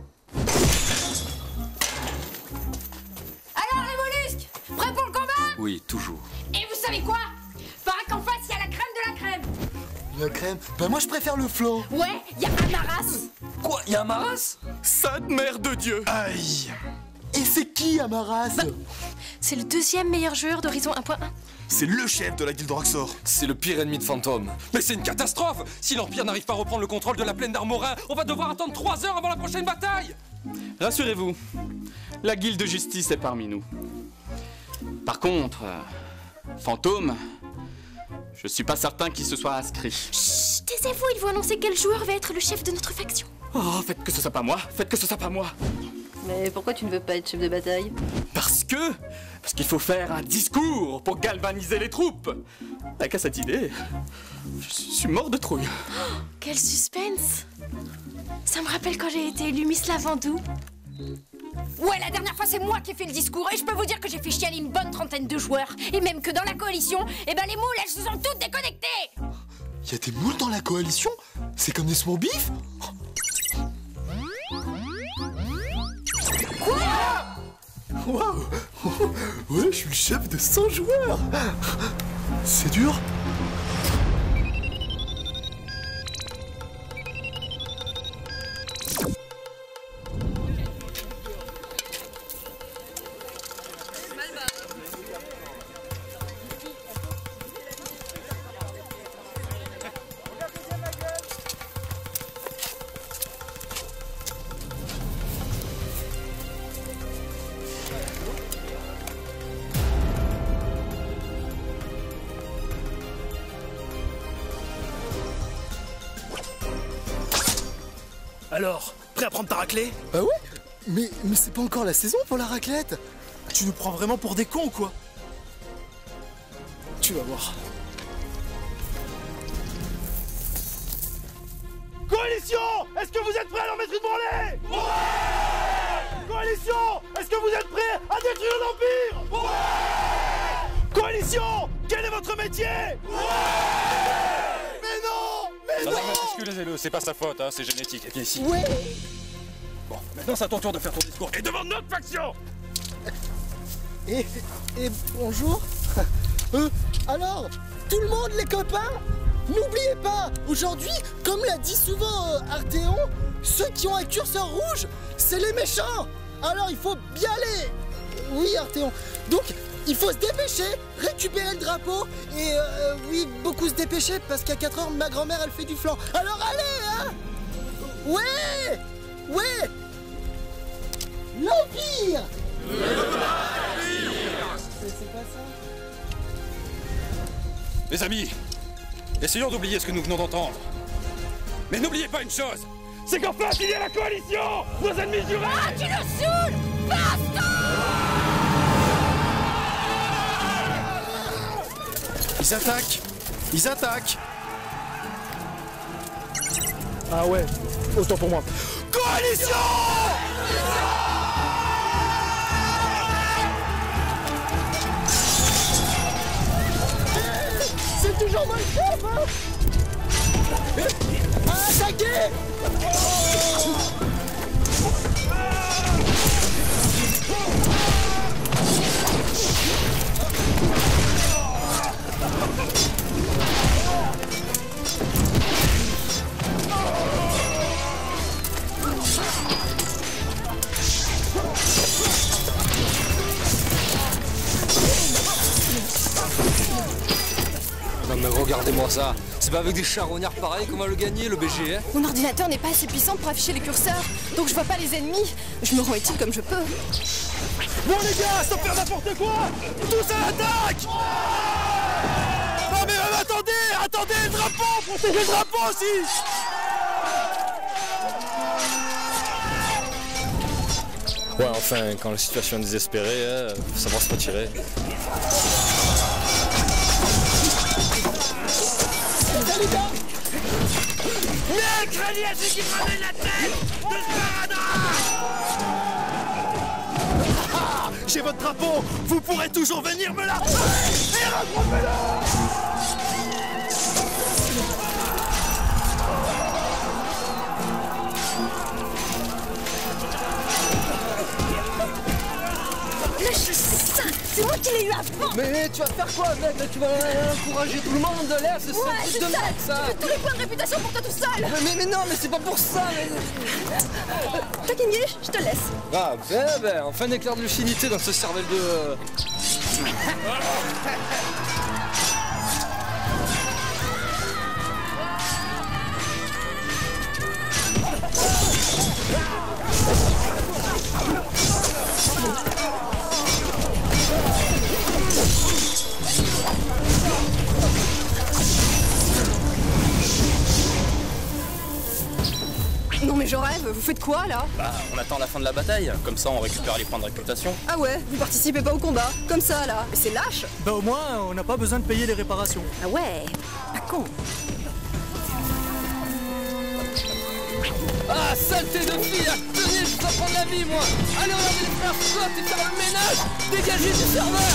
Alors les mollusques, prêts pour le combat? Oui, toujours. Et vous savez quoi? Paraît qu'en face, il y a la crème de la crème. La crème? Bah moi je préfère le flan. Ouais, il y a Amaras. Quoi? Il y a Amaras? Sainte mère de Dieu. Aïe. Et c'est qui Amaras? Bah, c'est le deuxième meilleur joueur d'Horizon un point un. C'est le chef de la guilde Roxor. C'est le pire ennemi de Fantôme. Mais c'est une catastrophe! Si l'Empire n'arrive pas à reprendre le contrôle de la plaine d'Armorin, on va devoir attendre trois heures avant la prochaine bataille! Rassurez-vous, la guilde de justice est parmi nous. Par contre, euh, Fantôme, je suis pas certain qu'il se soit inscrit. Chut, taisez-vous, ils vont annoncer quel joueur va être le chef de notre faction. Oh, faites que ce soit pas moi, faites que ce soit pas moi. Mais pourquoi tu ne veux pas être chef de bataille? Parce que... Parce qu'il faut faire un discours pour galvaniser les troupes. Avec à cette idée, je suis mort de trouille. Oh, quel suspense. Ça me rappelle quand j'ai été élue Miss Lavandou. Ouais, la dernière fois, c'est moi qui ai fait le discours et je peux vous dire que j'ai fait chialer une bonne trentaine de joueurs. Et même que dans la coalition, eh ben les moules, elles se sont toutes déconnectées. Y a des moules dans la coalition? C'est comme des small beef? Quoi? Waouh! Ouais, je suis le chef de cent joueurs! C'est dur? Alors, prêt à prendre ta raclée? Bah ouais. Mais, mais c'est pas encore la saison pour la raclette. Tu nous prends vraiment pour des cons ou quoi? Tu vas voir. Coalition, est-ce que vous êtes prêts à leur mettre une branlée? Ouais! Coalition, est-ce que vous êtes prêts à détruire l'Empire? Ouais! Coalition, quel est votre métier? Ouais! Mais non! Mais Non, non! non, excusez-le, c'est pas sa faute, hein, c'est génétique. Viens ici. Ouais! Bon, maintenant c'est à ton tour de faire ton discours. Et devant notre faction! Et, et bonjour. Euh, alors, tout le monde les copains, n'oubliez pas, aujourd'hui, comme l'a dit souvent euh, Arthéon, ceux qui ont un curseur rouge, c'est les méchants. Alors il faut bien aller. Oui Arthéon. Donc il faut se dépêcher, récupérer le drapeau et euh, oui, beaucoup se dépêcher parce qu'à quatre heures ma grand-mère elle fait du flan. Alors allez hein. Ouais. Ouais. L'Empire. C'est pas ça. Les amis, essayons d'oublier ce que nous venons d'entendre. Mais n'oubliez pas une chose, c'est qu'en face il y a la coalition, nos ennemis jurés. Ah, tu le saoules! Basta! Ils attaquent! Ils attaquent! Ah ouais, autant pour moi. Coalition! C'est toujours mon chef, hein! Attaquez! Non mais regardez-moi ça. C'est pas avec des charognards pareils qu'on va le gagner, le B G, hein? Mon ordinateur n'est pas assez puissant pour afficher les curseurs, donc je vois pas les ennemis. Je me rends utile comme je peux. Bon les gars, stop faire n'importe quoi! Tous à l'attaque! Non mais euh, attendez! Attendez le drapeau! Protégez le drapeau aussi! Ouais, enfin, quand la situation est désespérée, hein, faut savoir se retirer. Mercredi à ceux qui prennent la tête de Sparada! Ah, j'ai votre drapeau! Vous pourrez toujours venir me la... Et rattrapez-le! Lâche ça! C'est moi qui l'ai eu avant! Mais tu vas faire quoi, mec? Là, tu vas encourager tout le monde, là, c'est Ouais, un c'est truc de ça! mec, ça! Tu fais tous les points de réputation pour toi tout seul! Mais, mais, mais non, mais c'est pas pour ça, mais... Takengish, je te laisse. Ah, ben, ben, enfin un éclair de lucidité dans ce cervelle de... Non mais je rêve, vous faites quoi là? Bah, on attend la fin de la bataille, comme ça on récupère les points de réputation. Ah ouais, vous participez pas au combat, comme ça là. Mais c'est lâche! Bah au moins, on n'a pas besoin de payer les réparations. Ah ouais, pas con. Ah, saleté de fille, là, tenez, je dois prendre la vie, moi! Allez, on va aller faire Scott et faire le ménage! Dégagez du serveur!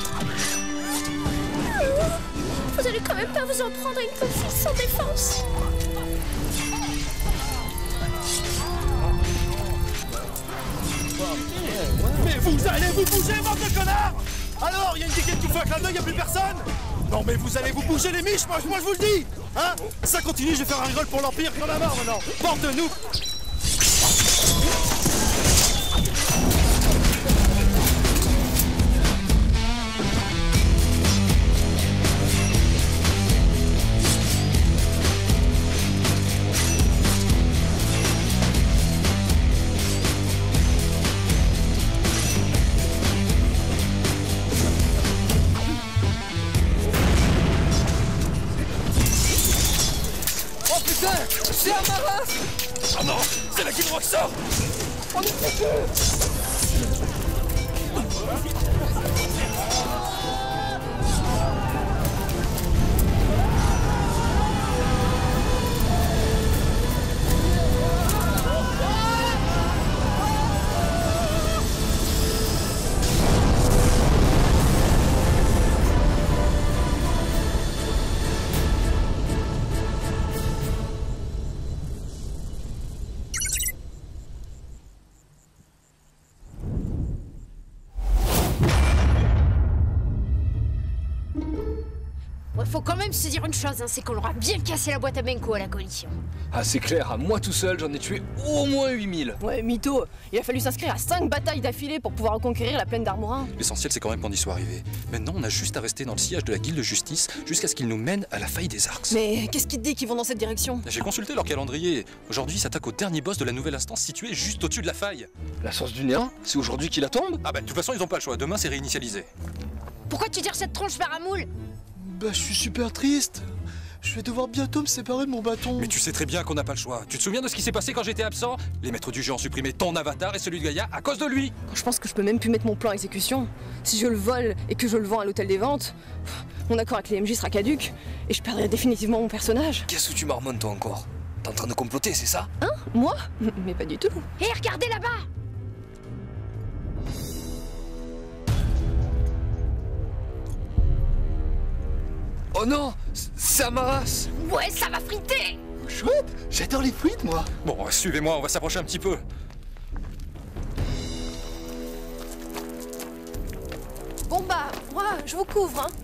Vous allez quand même pas vous en prendre à une petite sans défense. Mais vous allez vous bouger, bande de connards! Alors, il y a une ticket qui fait un clin d'œil, il a plus personne? Non mais vous allez vous bouger les miches, moi, moi je vous le dis! Hein? Ça continue, je vais faire un rigole pour l'Empire, y'en a marre maintenant! Bande de nous! Oh putain, c'est Amaras! Oh non, c'est la guilde Roxor. On est foutus. Faut quand même se dire une chose, hein, c'est qu'on aura bien cassé la boîte à Benko à la coalition. Ah c'est clair, à moi tout seul j'en ai tué au moins huit mille. Ouais, mytho, il a fallu s'inscrire à cinq batailles d'affilée pour pouvoir reconquérir la plaine d'Armorin. L'essentiel c'est quand même qu'on y soit arrivé. Maintenant on a juste à rester dans le sillage de la guilde de justice jusqu'à ce qu'ils nous mènent à la faille des Arcs. Mais qu'est-ce qui te dit qu'ils vont dans cette direction? J'ai consulté leur calendrier. Aujourd'hui ils s'attaquent au dernier boss de la nouvelle instance située juste au-dessus de la faille. La source du néant? C'est aujourd'hui qu'il la tombe? Ah bah de toute façon ils ont pas le choix, demain c'est réinitialisé. Pourquoi tu tires cette tronche par Amoul? Bah je suis super triste. Je vais devoir bientôt me séparer de mon bâton. Mais tu sais très bien qu'on n'a pas le choix. Tu te souviens de ce qui s'est passé quand j'étais absent? Les maîtres du jeu ont supprimé ton avatar et celui de Gaïa à cause de lui. Je pense que je peux même plus mettre mon plan à exécution. Si je le vole et que je le vends à l'hôtel des ventes, mon accord avec les M J sera caduque et je perdrai définitivement mon personnage. Qu'est-ce que tu marmonnes toi encore? T'es en train de comploter, c'est ça? Hein? Moi? Mais pas du tout. Hé, regardez là-bas! Oh non, c'est Amaras. Ouais, ça va friter. Chouette, j'adore les frites, moi. Bon, suivez-moi, on va s'approcher un petit peu. Bon bah, moi, je vous couvre, hein.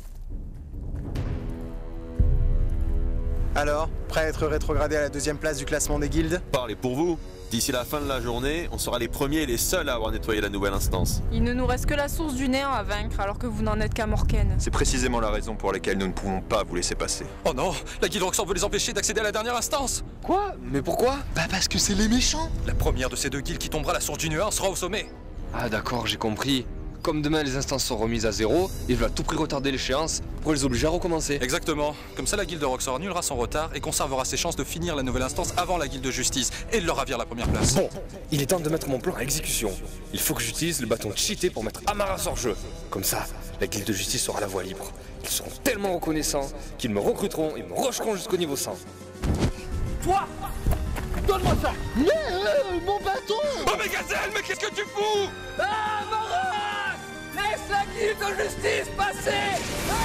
Alors, prêt à être rétrogradé à la deuxième place du classement des guildes? Parlez pour vous. D'ici la fin de la journée, on sera les premiers et les seuls à avoir nettoyé la nouvelle instance. Il ne nous reste que la source du néant à vaincre alors que vous n'en êtes qu'à Morken. C'est précisément la raison pour laquelle nous ne pouvons pas vous laisser passer. Oh non, la guilde Roxor veut les empêcher d'accéder à la dernière instance. Quoi? Mais pourquoi? Bah parce que c'est les méchants. La première de ces deux guildes qui tombera à la source du néant sera au sommet. Ah d'accord, j'ai compris. Comme demain les instances sont remises à zéro, il va à tout prix retarder l'échéance pour les obliger à recommencer. Exactement. Comme ça la guilde Roxor annulera son retard et conservera ses chances de finir la nouvelle instance avant la guilde de justice et de leur ravir la première place. Bon, il est temps de mettre mon plan à exécution. Il faut que j'utilise le bâton cheaté pour mettre Amaras hors jeu. Comme ça, la guilde de justice aura la voie libre. Ils seront tellement reconnaissants qu'ils me recruteront et me rusheront jusqu'au niveau cent. Toi, donne-moi ça. Mais euh, mon bâton. Oh mais Gazelle, mais qu'est-ce que tu fous? Ah, Amaras! Laisse la guilde de justice passer!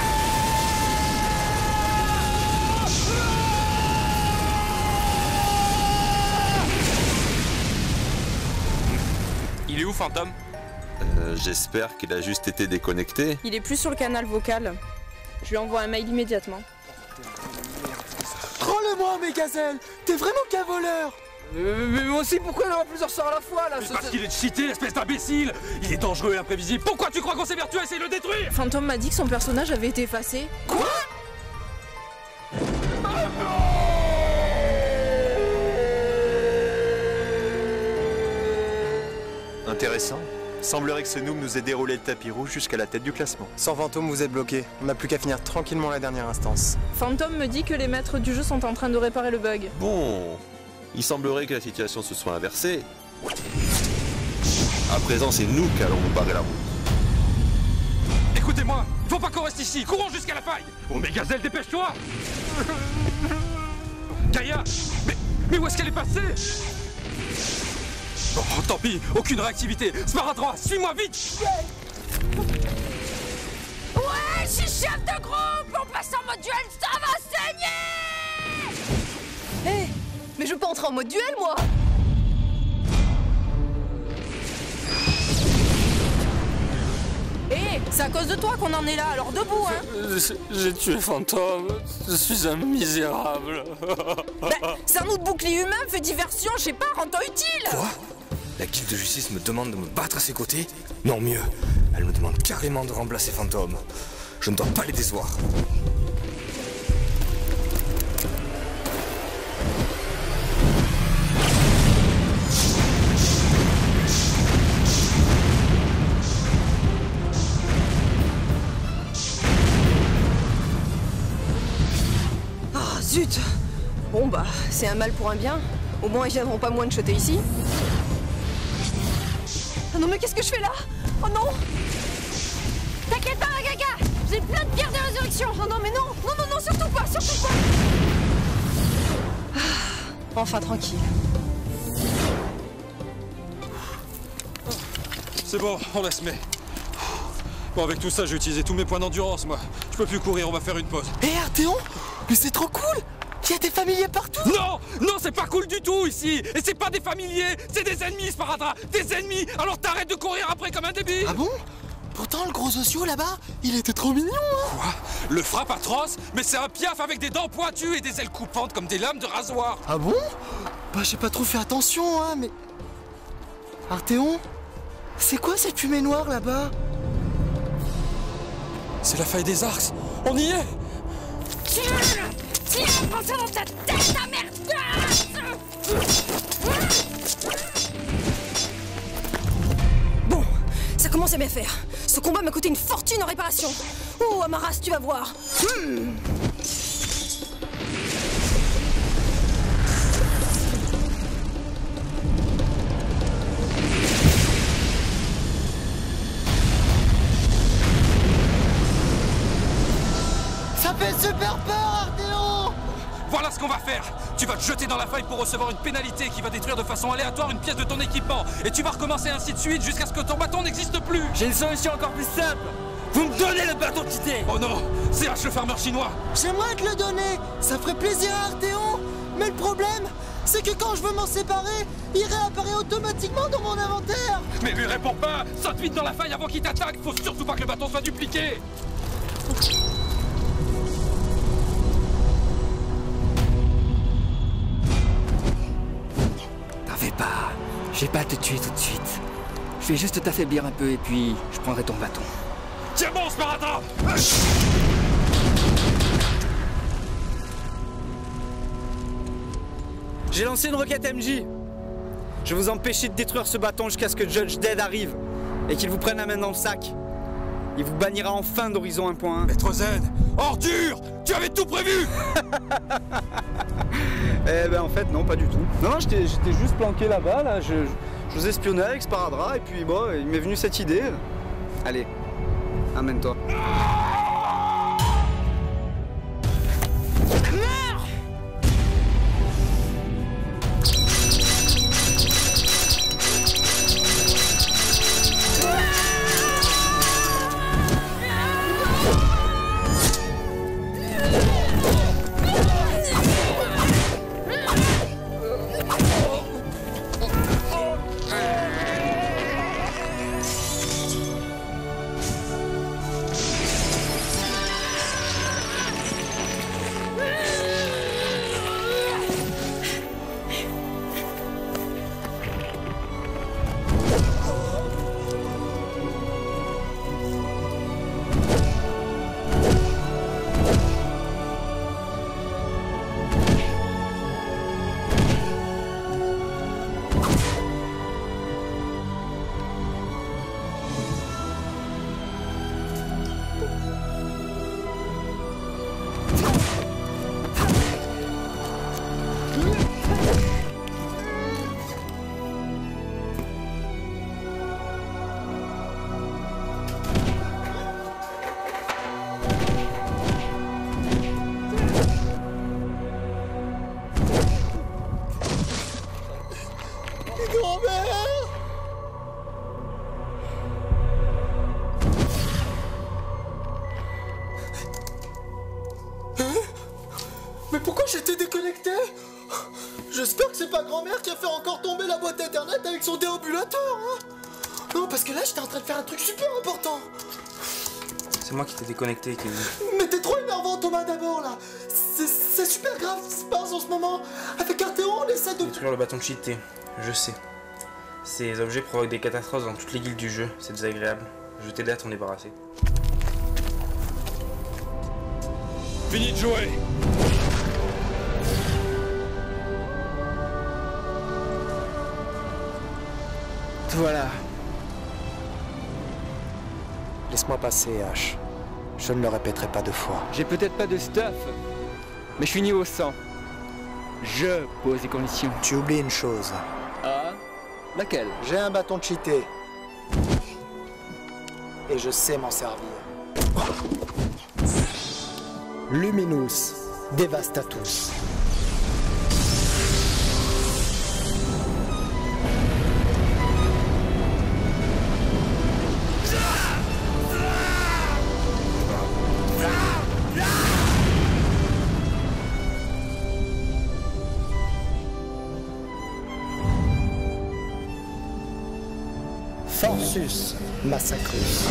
Il est où, Fantôme? Euh, J'espère qu'il a juste été déconnecté. Il est plus sur le canal vocal. Je lui envoie un mail immédiatement. Trolle-moi, mes gazelles. T'es vraiment qu'un voleur. Euh, mais moi aussi, pourquoi il y en a plusieurs sorts à la fois là? Parce qu'il est cheaté, espèce d'imbécile! Il est dangereux et imprévisible. Pourquoi tu crois qu'on s'évertue à essayer de le détruire? Fantôme m'a dit que son personnage avait été effacé. Quoi? Intéressant. Semblerait que ce noob nous ait déroulé le tapis rouge jusqu'à la tête du classement. Sans Fantôme, vous êtes bloqué. On n'a plus qu'à finir tranquillement la dernière instance. Fantôme me dit que les maîtres du jeu sont en train de réparer le bug. Bon, il semblerait que la situation se soit inversée. À présent, c'est nous qui allons nous barrer la route. Écoutez-moi, faut pas qu'on reste ici, courons jusqu'à la faille! Oh mais Gazelle, dépêche-toi! Gaïa! Mais, mais où est-ce qu'elle est passée? Oh, tant pis, aucune réactivité! Sparadrap, suis-moi vite! Ouais, je suis chef de groupe! On passe en mode duel, ça va saigner! Hé, hey, mais je peux entrer en mode duel, moi! Hé, hey, c'est à cause de toi qu'on en est là, alors debout, hein! J'ai tué Fantôme, je suis un misérable. Bah, c'est un autre bouclier humain, fait diversion, je sais pas, rends-toi utile! Quoi? La guilde de justice me demande de me battre à ses côtés? Non, mieux, elle me demande carrément de remplacer Fantôme. Je ne dois pas les décevoir. Ah, zut! Bon bah, c'est un mal pour un bien. Au moins, ils viendront pas moins de chuter ici. Ah non, mais qu'est-ce que je fais là? Oh non! T'inquiète pas, Gaga! J'ai plein de pierres de résurrection! Non, non, mais non! Non, non, non, surtout pas! Surtout pas! Ah, enfin, tranquille. C'est bon, on laisse mais. Bon, avec tout ça, j'ai utilisé tous mes points d'endurance, moi. Je peux plus courir, on va faire une pause. Hé, hey, Arthéon! Mais c'est trop cool! Il y a des familiers partout! Non! Non, c'est pas cool du tout ici! Et c'est pas des familiers! C'est des ennemis, Sparatra! Des ennemis! Alors t'arrêtes de courir après comme un débile! Ah bon? Pourtant, le gros ossio là-bas, il était trop mignon, hein! Quoi? Le frappe atroce? Mais c'est un piaf avec des dents pointues et des ailes coupantes comme des lames de rasoir! Ah bon? Bah, j'ai pas trop fait attention, hein, mais. Arthéon? C'est quoi cette fumée noire là-bas? C'est la faille des Arcs! On y est! Tiens! Tiens, prends ça dans ta tête, ta merde! Bon, ça commence à bien faire. Ce combat m'a coûté une fortune en réparation. Oh, Amaras, tu vas voir. Hmm. Ça fait super peur, Arthéon! Voilà ce qu'on va faire! Tu vas te jeter dans la faille pour recevoir une pénalité qui va détruire de façon aléatoire une pièce de ton équipement. Et tu vas recommencer ainsi de suite jusqu'à ce que ton bâton n'existe plus! J'ai une solution encore plus simple! Vous me donnez le bâton quitté! Oh non! C'est H le farmer chinois! J'aimerais te le donner! Ça ferait plaisir à Arthéon! Mais le problème, c'est que quand je veux m'en séparer, il réapparaît automatiquement dans mon inventaire! Mais lui réponds pas! Saute vite dans la faille avant qu'il t'attaque! Faut surtout pas que le bâton soit dupliqué! T'en fais pas, je vais pas te tuer tout de suite. Je vais juste t'affaiblir un peu et puis je prendrai ton bâton. Tiens bon, Sparatra! J'ai lancé une requête M J. Je vais vous empêcher de détruire ce bâton jusqu'à ce que Judge Dead arrive et qu'il vous prenne la main dans le sac. Il vous bannira enfin d'Horizon un point un. Maître Zen! Ordure! Tu avais tout prévu! Eh ben en fait non, pas du tout. Non, non, j'étais juste planqué là-bas, là, je, je vous espionnais avec Sparadrap et puis bon, il m'est venu cette idée. Allez, amène-toi. Mais pourquoi j'étais déconnecté? J'espère que c'est pas grand-mère qui a fait encore tomber la boîte internet avec son déambulateur, hein? Non, parce que là, j'étais en train de faire un truc super important. C'est moi qui t'ai déconnecté, Kevin. Mais t'es trop énervant, Thomas, d'abord, là. C'est super grave ce qui se passe en ce moment. Avec Arthéon, on essaie de... Détruire le bâton cheaté, je sais. Ces objets provoquent des catastrophes dans toutes les guildes du jeu, c'est désagréable. Je vais t'aider à t'en débarrasser. Fini de jouer! Voilà. Laisse-moi passer, H. Je ne le répéterai pas deux fois. J'ai peut-être pas de stuff, mais je suis niveau cent. Je pose les conditions. Tu oublies une chose. Ah, laquelle? J'ai un bâton cheaté. Et je sais m'en servir. Luminous Devastatus. Forsus Massacrus.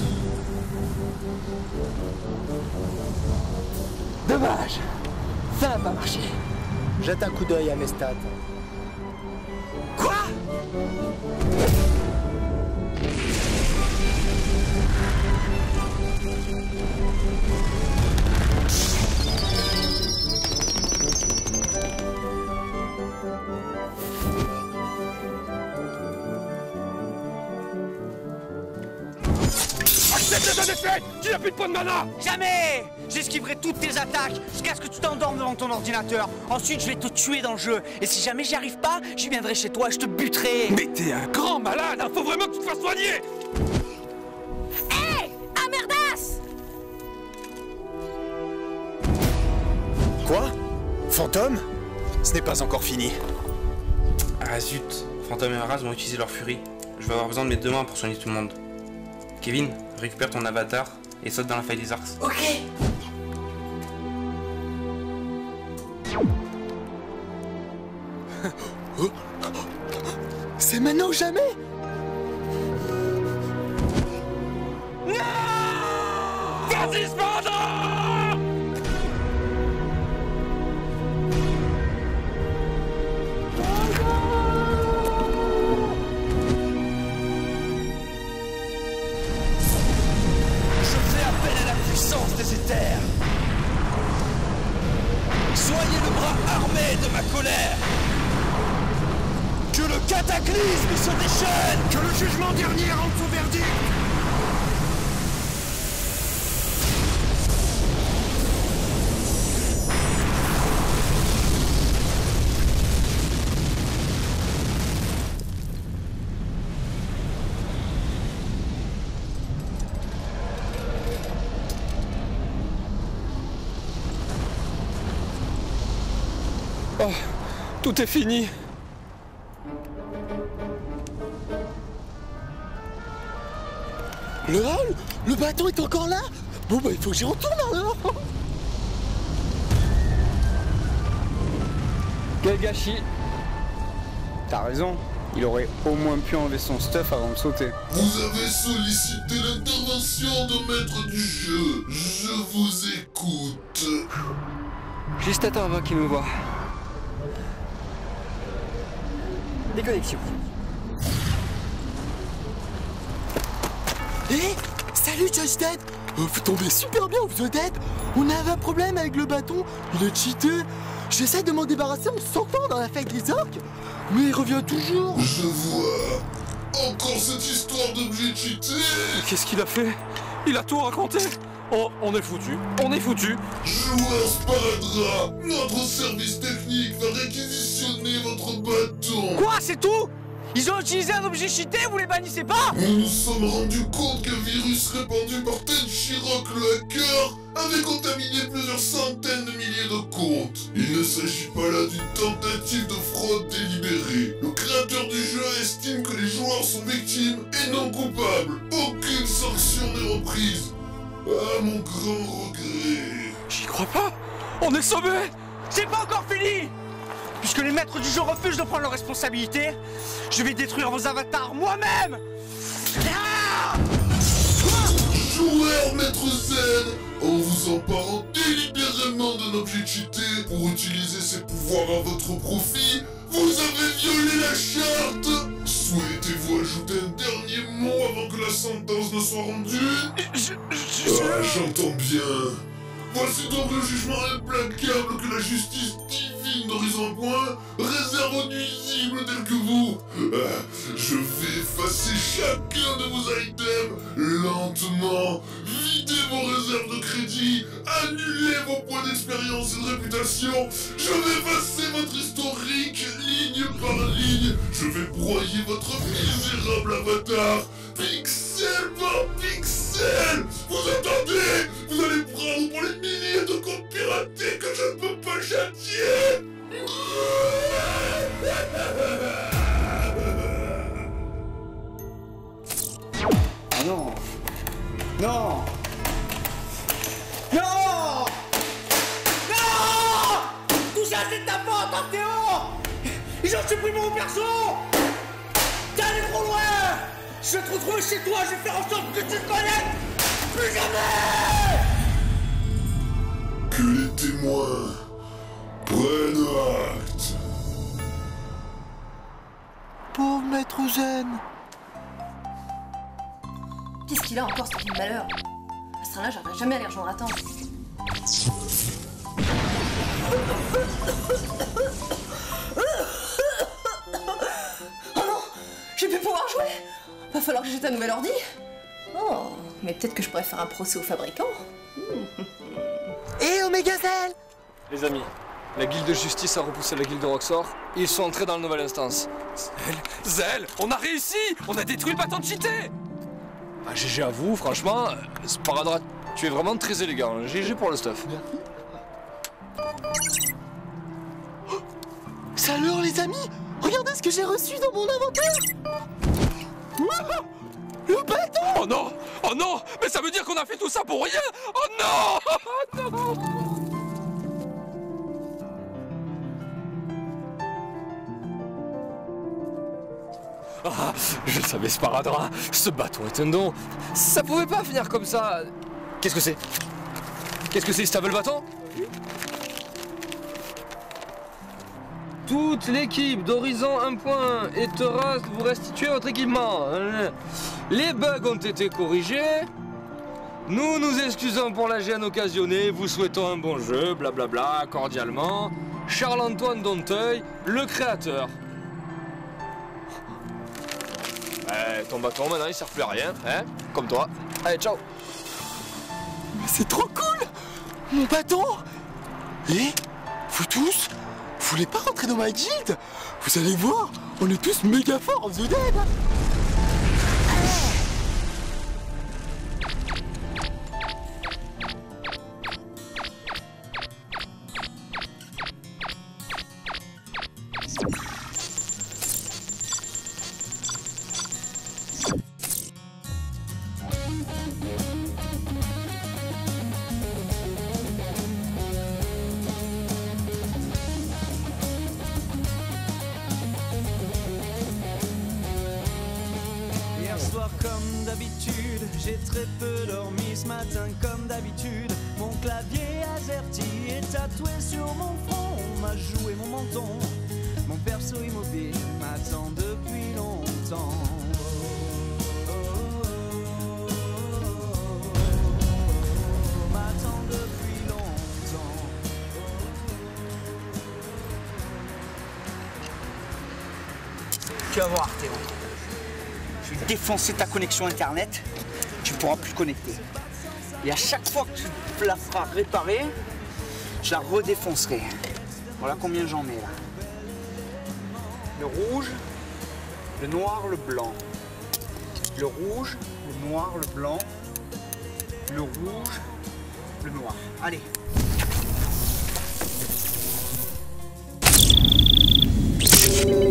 Dommage. Ça n'a pas marché. Jette un coup d'œil à mes stats. Quoi? Accepte ta défaite! Tu n'as plus de points de mana! Jamais! J'esquiverai toutes tes attaques jusqu'à ce que tu t'endormes devant ton ordinateur. Ensuite, je vais te tuer dans le jeu. Et si jamais j'y arrive pas, j'y viendrai chez toi et je te buterai. Mais t'es un grand malade! Hein. Faut vraiment que tu te fasses soigner! Hé! Hey, ah merdasse! Quoi? Fantôme? Ce n'est pas encore fini. Ah zut, Fantôme et Aras vont utiliser leur furie. Je vais avoir besoin de mes deux mains pour soigner tout le monde. Kevin, récupère ton avatar et saute dans la faille des Arcs. Ok. C'est maintenant ou jamais? Vas-y, Sparda! Des éthers. Soyez le bras armé de ma colère. Que le cataclysme se déchaîne. Que le jugement dernier rende son verdict. Oh, tout est fini. Le hall? Le bâton est encore là? Bon bah il faut que j'y retourne alors. Quel gâchis. T'as raison, il aurait au moins pu enlever son stuff avant de sauter. Vous avez sollicité l'intervention de maître du jeu. Je vous écoute. Juste attends avant qu'il nous voie. Déconnexion. Hé, salut Justin. Oh, vous tombez super bien, vous êtes. On avait un problème avec le bâton, il est cheaté. J'essaie de m'en débarrasser en sortant dans la faille des orques, mais il revient toujours. Je vois. Encore cette histoire d'objet cheaté. Qu'est-ce qu'il a fait? Il a tout raconté. Oh, on est foutu. On est foutu. Joueur Sparadra, notre service technique va réquisitionner votre bâton. Quoi, c'est tout? Ils ont utilisé un objet cheaté, vous les bannissez pas? Nous nous sommes rendus compte qu'un virus répandu par Tenshirok le hacker avait contaminé plusieurs centaines de milliers de comptes. Il ne s'agit pas là d'une tentative de fraude délibérée. Le créateur du jeu estime que les joueurs sont victimes et non coupables. Aucune sanction n'est reprise. Ah, mon grand regret. J'y crois pas. On est sauvés. C'est pas encore fini. Puisque les maîtres du jeu refusent de prendre leurs responsabilités, je vais détruire vos avatars moi-même. Ah! Joueur Maître Z, en vous emparant délibérément d'un objet cheaté pour utiliser ses pouvoirs à votre profit, vous avez violé la charte. Souhaitez-vous ajouter un dernier mot avant que la sentence ne soit rendue? Je... je... Ah, j'entends bien. Voici donc le jugement implacable que la justice divine d'Horizon Point réserve aux nuisibles tels que vous. Ah, je vais effacer chacun de vos items lentement, vider videz vos réserves de crédit, annulez vos points d'expérience et de réputation. Je vais effacer votre historique ligne par ligne. Je vais broyer votre misérable avatar, pixel par pixel. Vous entendez? Vous allez prendre pour les milliers de comptes piratés que je ne peux pas châtier. Ah non. Non. Non. Non. Tout ça c'est ta faute, hein, Théo. Ils ont supprimé mon perso. T'es allé trop loin. Je vais te retrouver chez toi, je vais faire en sorte que tu te connectes. Plus jamais. Que les témoins prennent acte. Pauvre maître Zen. Qu'est-ce qu'il a encore, ce petit malheur? À ce train-là, j'arriverai jamais à les rejoindre à temps. Oh non, je vais plus pouvoir jouer. Va falloir que j'achète un nouvel ordi. Oh, mais peut-être que je pourrais faire un procès au fabricant. Et Omégazel. Les amis, la guilde de justice a repoussé la guilde de Roxor. Ils sont entrés dans la nouvelle instance. Zel, Zel, on a réussi. On a détruit le bâton cheaté. Ah, G G à vous, franchement, Sparadrap, tu es vraiment très élégant. G G pour le stuff. Oh, ça alors les amis, regardez ce que j'ai reçu dans mon inventaire. Wow, le bâton. Oh non, oh non, mais ça veut dire qu'on a fait tout ça pour rien. Oh non, oh non. Ah, je le savais, Sparadrap, ce bâton est un don. Ça pouvait pas finir comme ça. Qu'est-ce que c'est? Qu'est-ce que c'est, si t'avais le bâton? Toute l'équipe d'Horizon un point est heureuse de vous restituer votre équipement. Les bugs ont été corrigés. Nous nous excusons pour la gêne occasionnée, vous souhaitons un bon jeu, blablabla, cordialement. Charles-Antoine Donteuil, le créateur. Eh, ton bâton maintenant il sert plus à rien, hein? Comme toi. Allez, ciao! Mais c'est trop cool! Mon bâton! Et vous tous, vous voulez pas rentrer dans ma guilde? Vous allez voir, on est tous méga forts en The Dead! Comme d'habitude, j'ai très peu dormi ce matin comme d'habitude. Mon clavier AZERTY est tatoué sur mon front. On m'a joué mon menton. Mon perso immobile m'attend depuis longtemps. M'attend depuis longtemps. Tu vas voir, Théo. Je vais défoncer ta connexion internet, tu ne pourras plus connecter. Et à chaque fois que tu la feras réparer, je la redéfoncerai. Voilà combien j'en ai là. Le rouge, le noir, le blanc. Le rouge, le noir, le blanc. Le rouge, le noir. Allez. Thank you.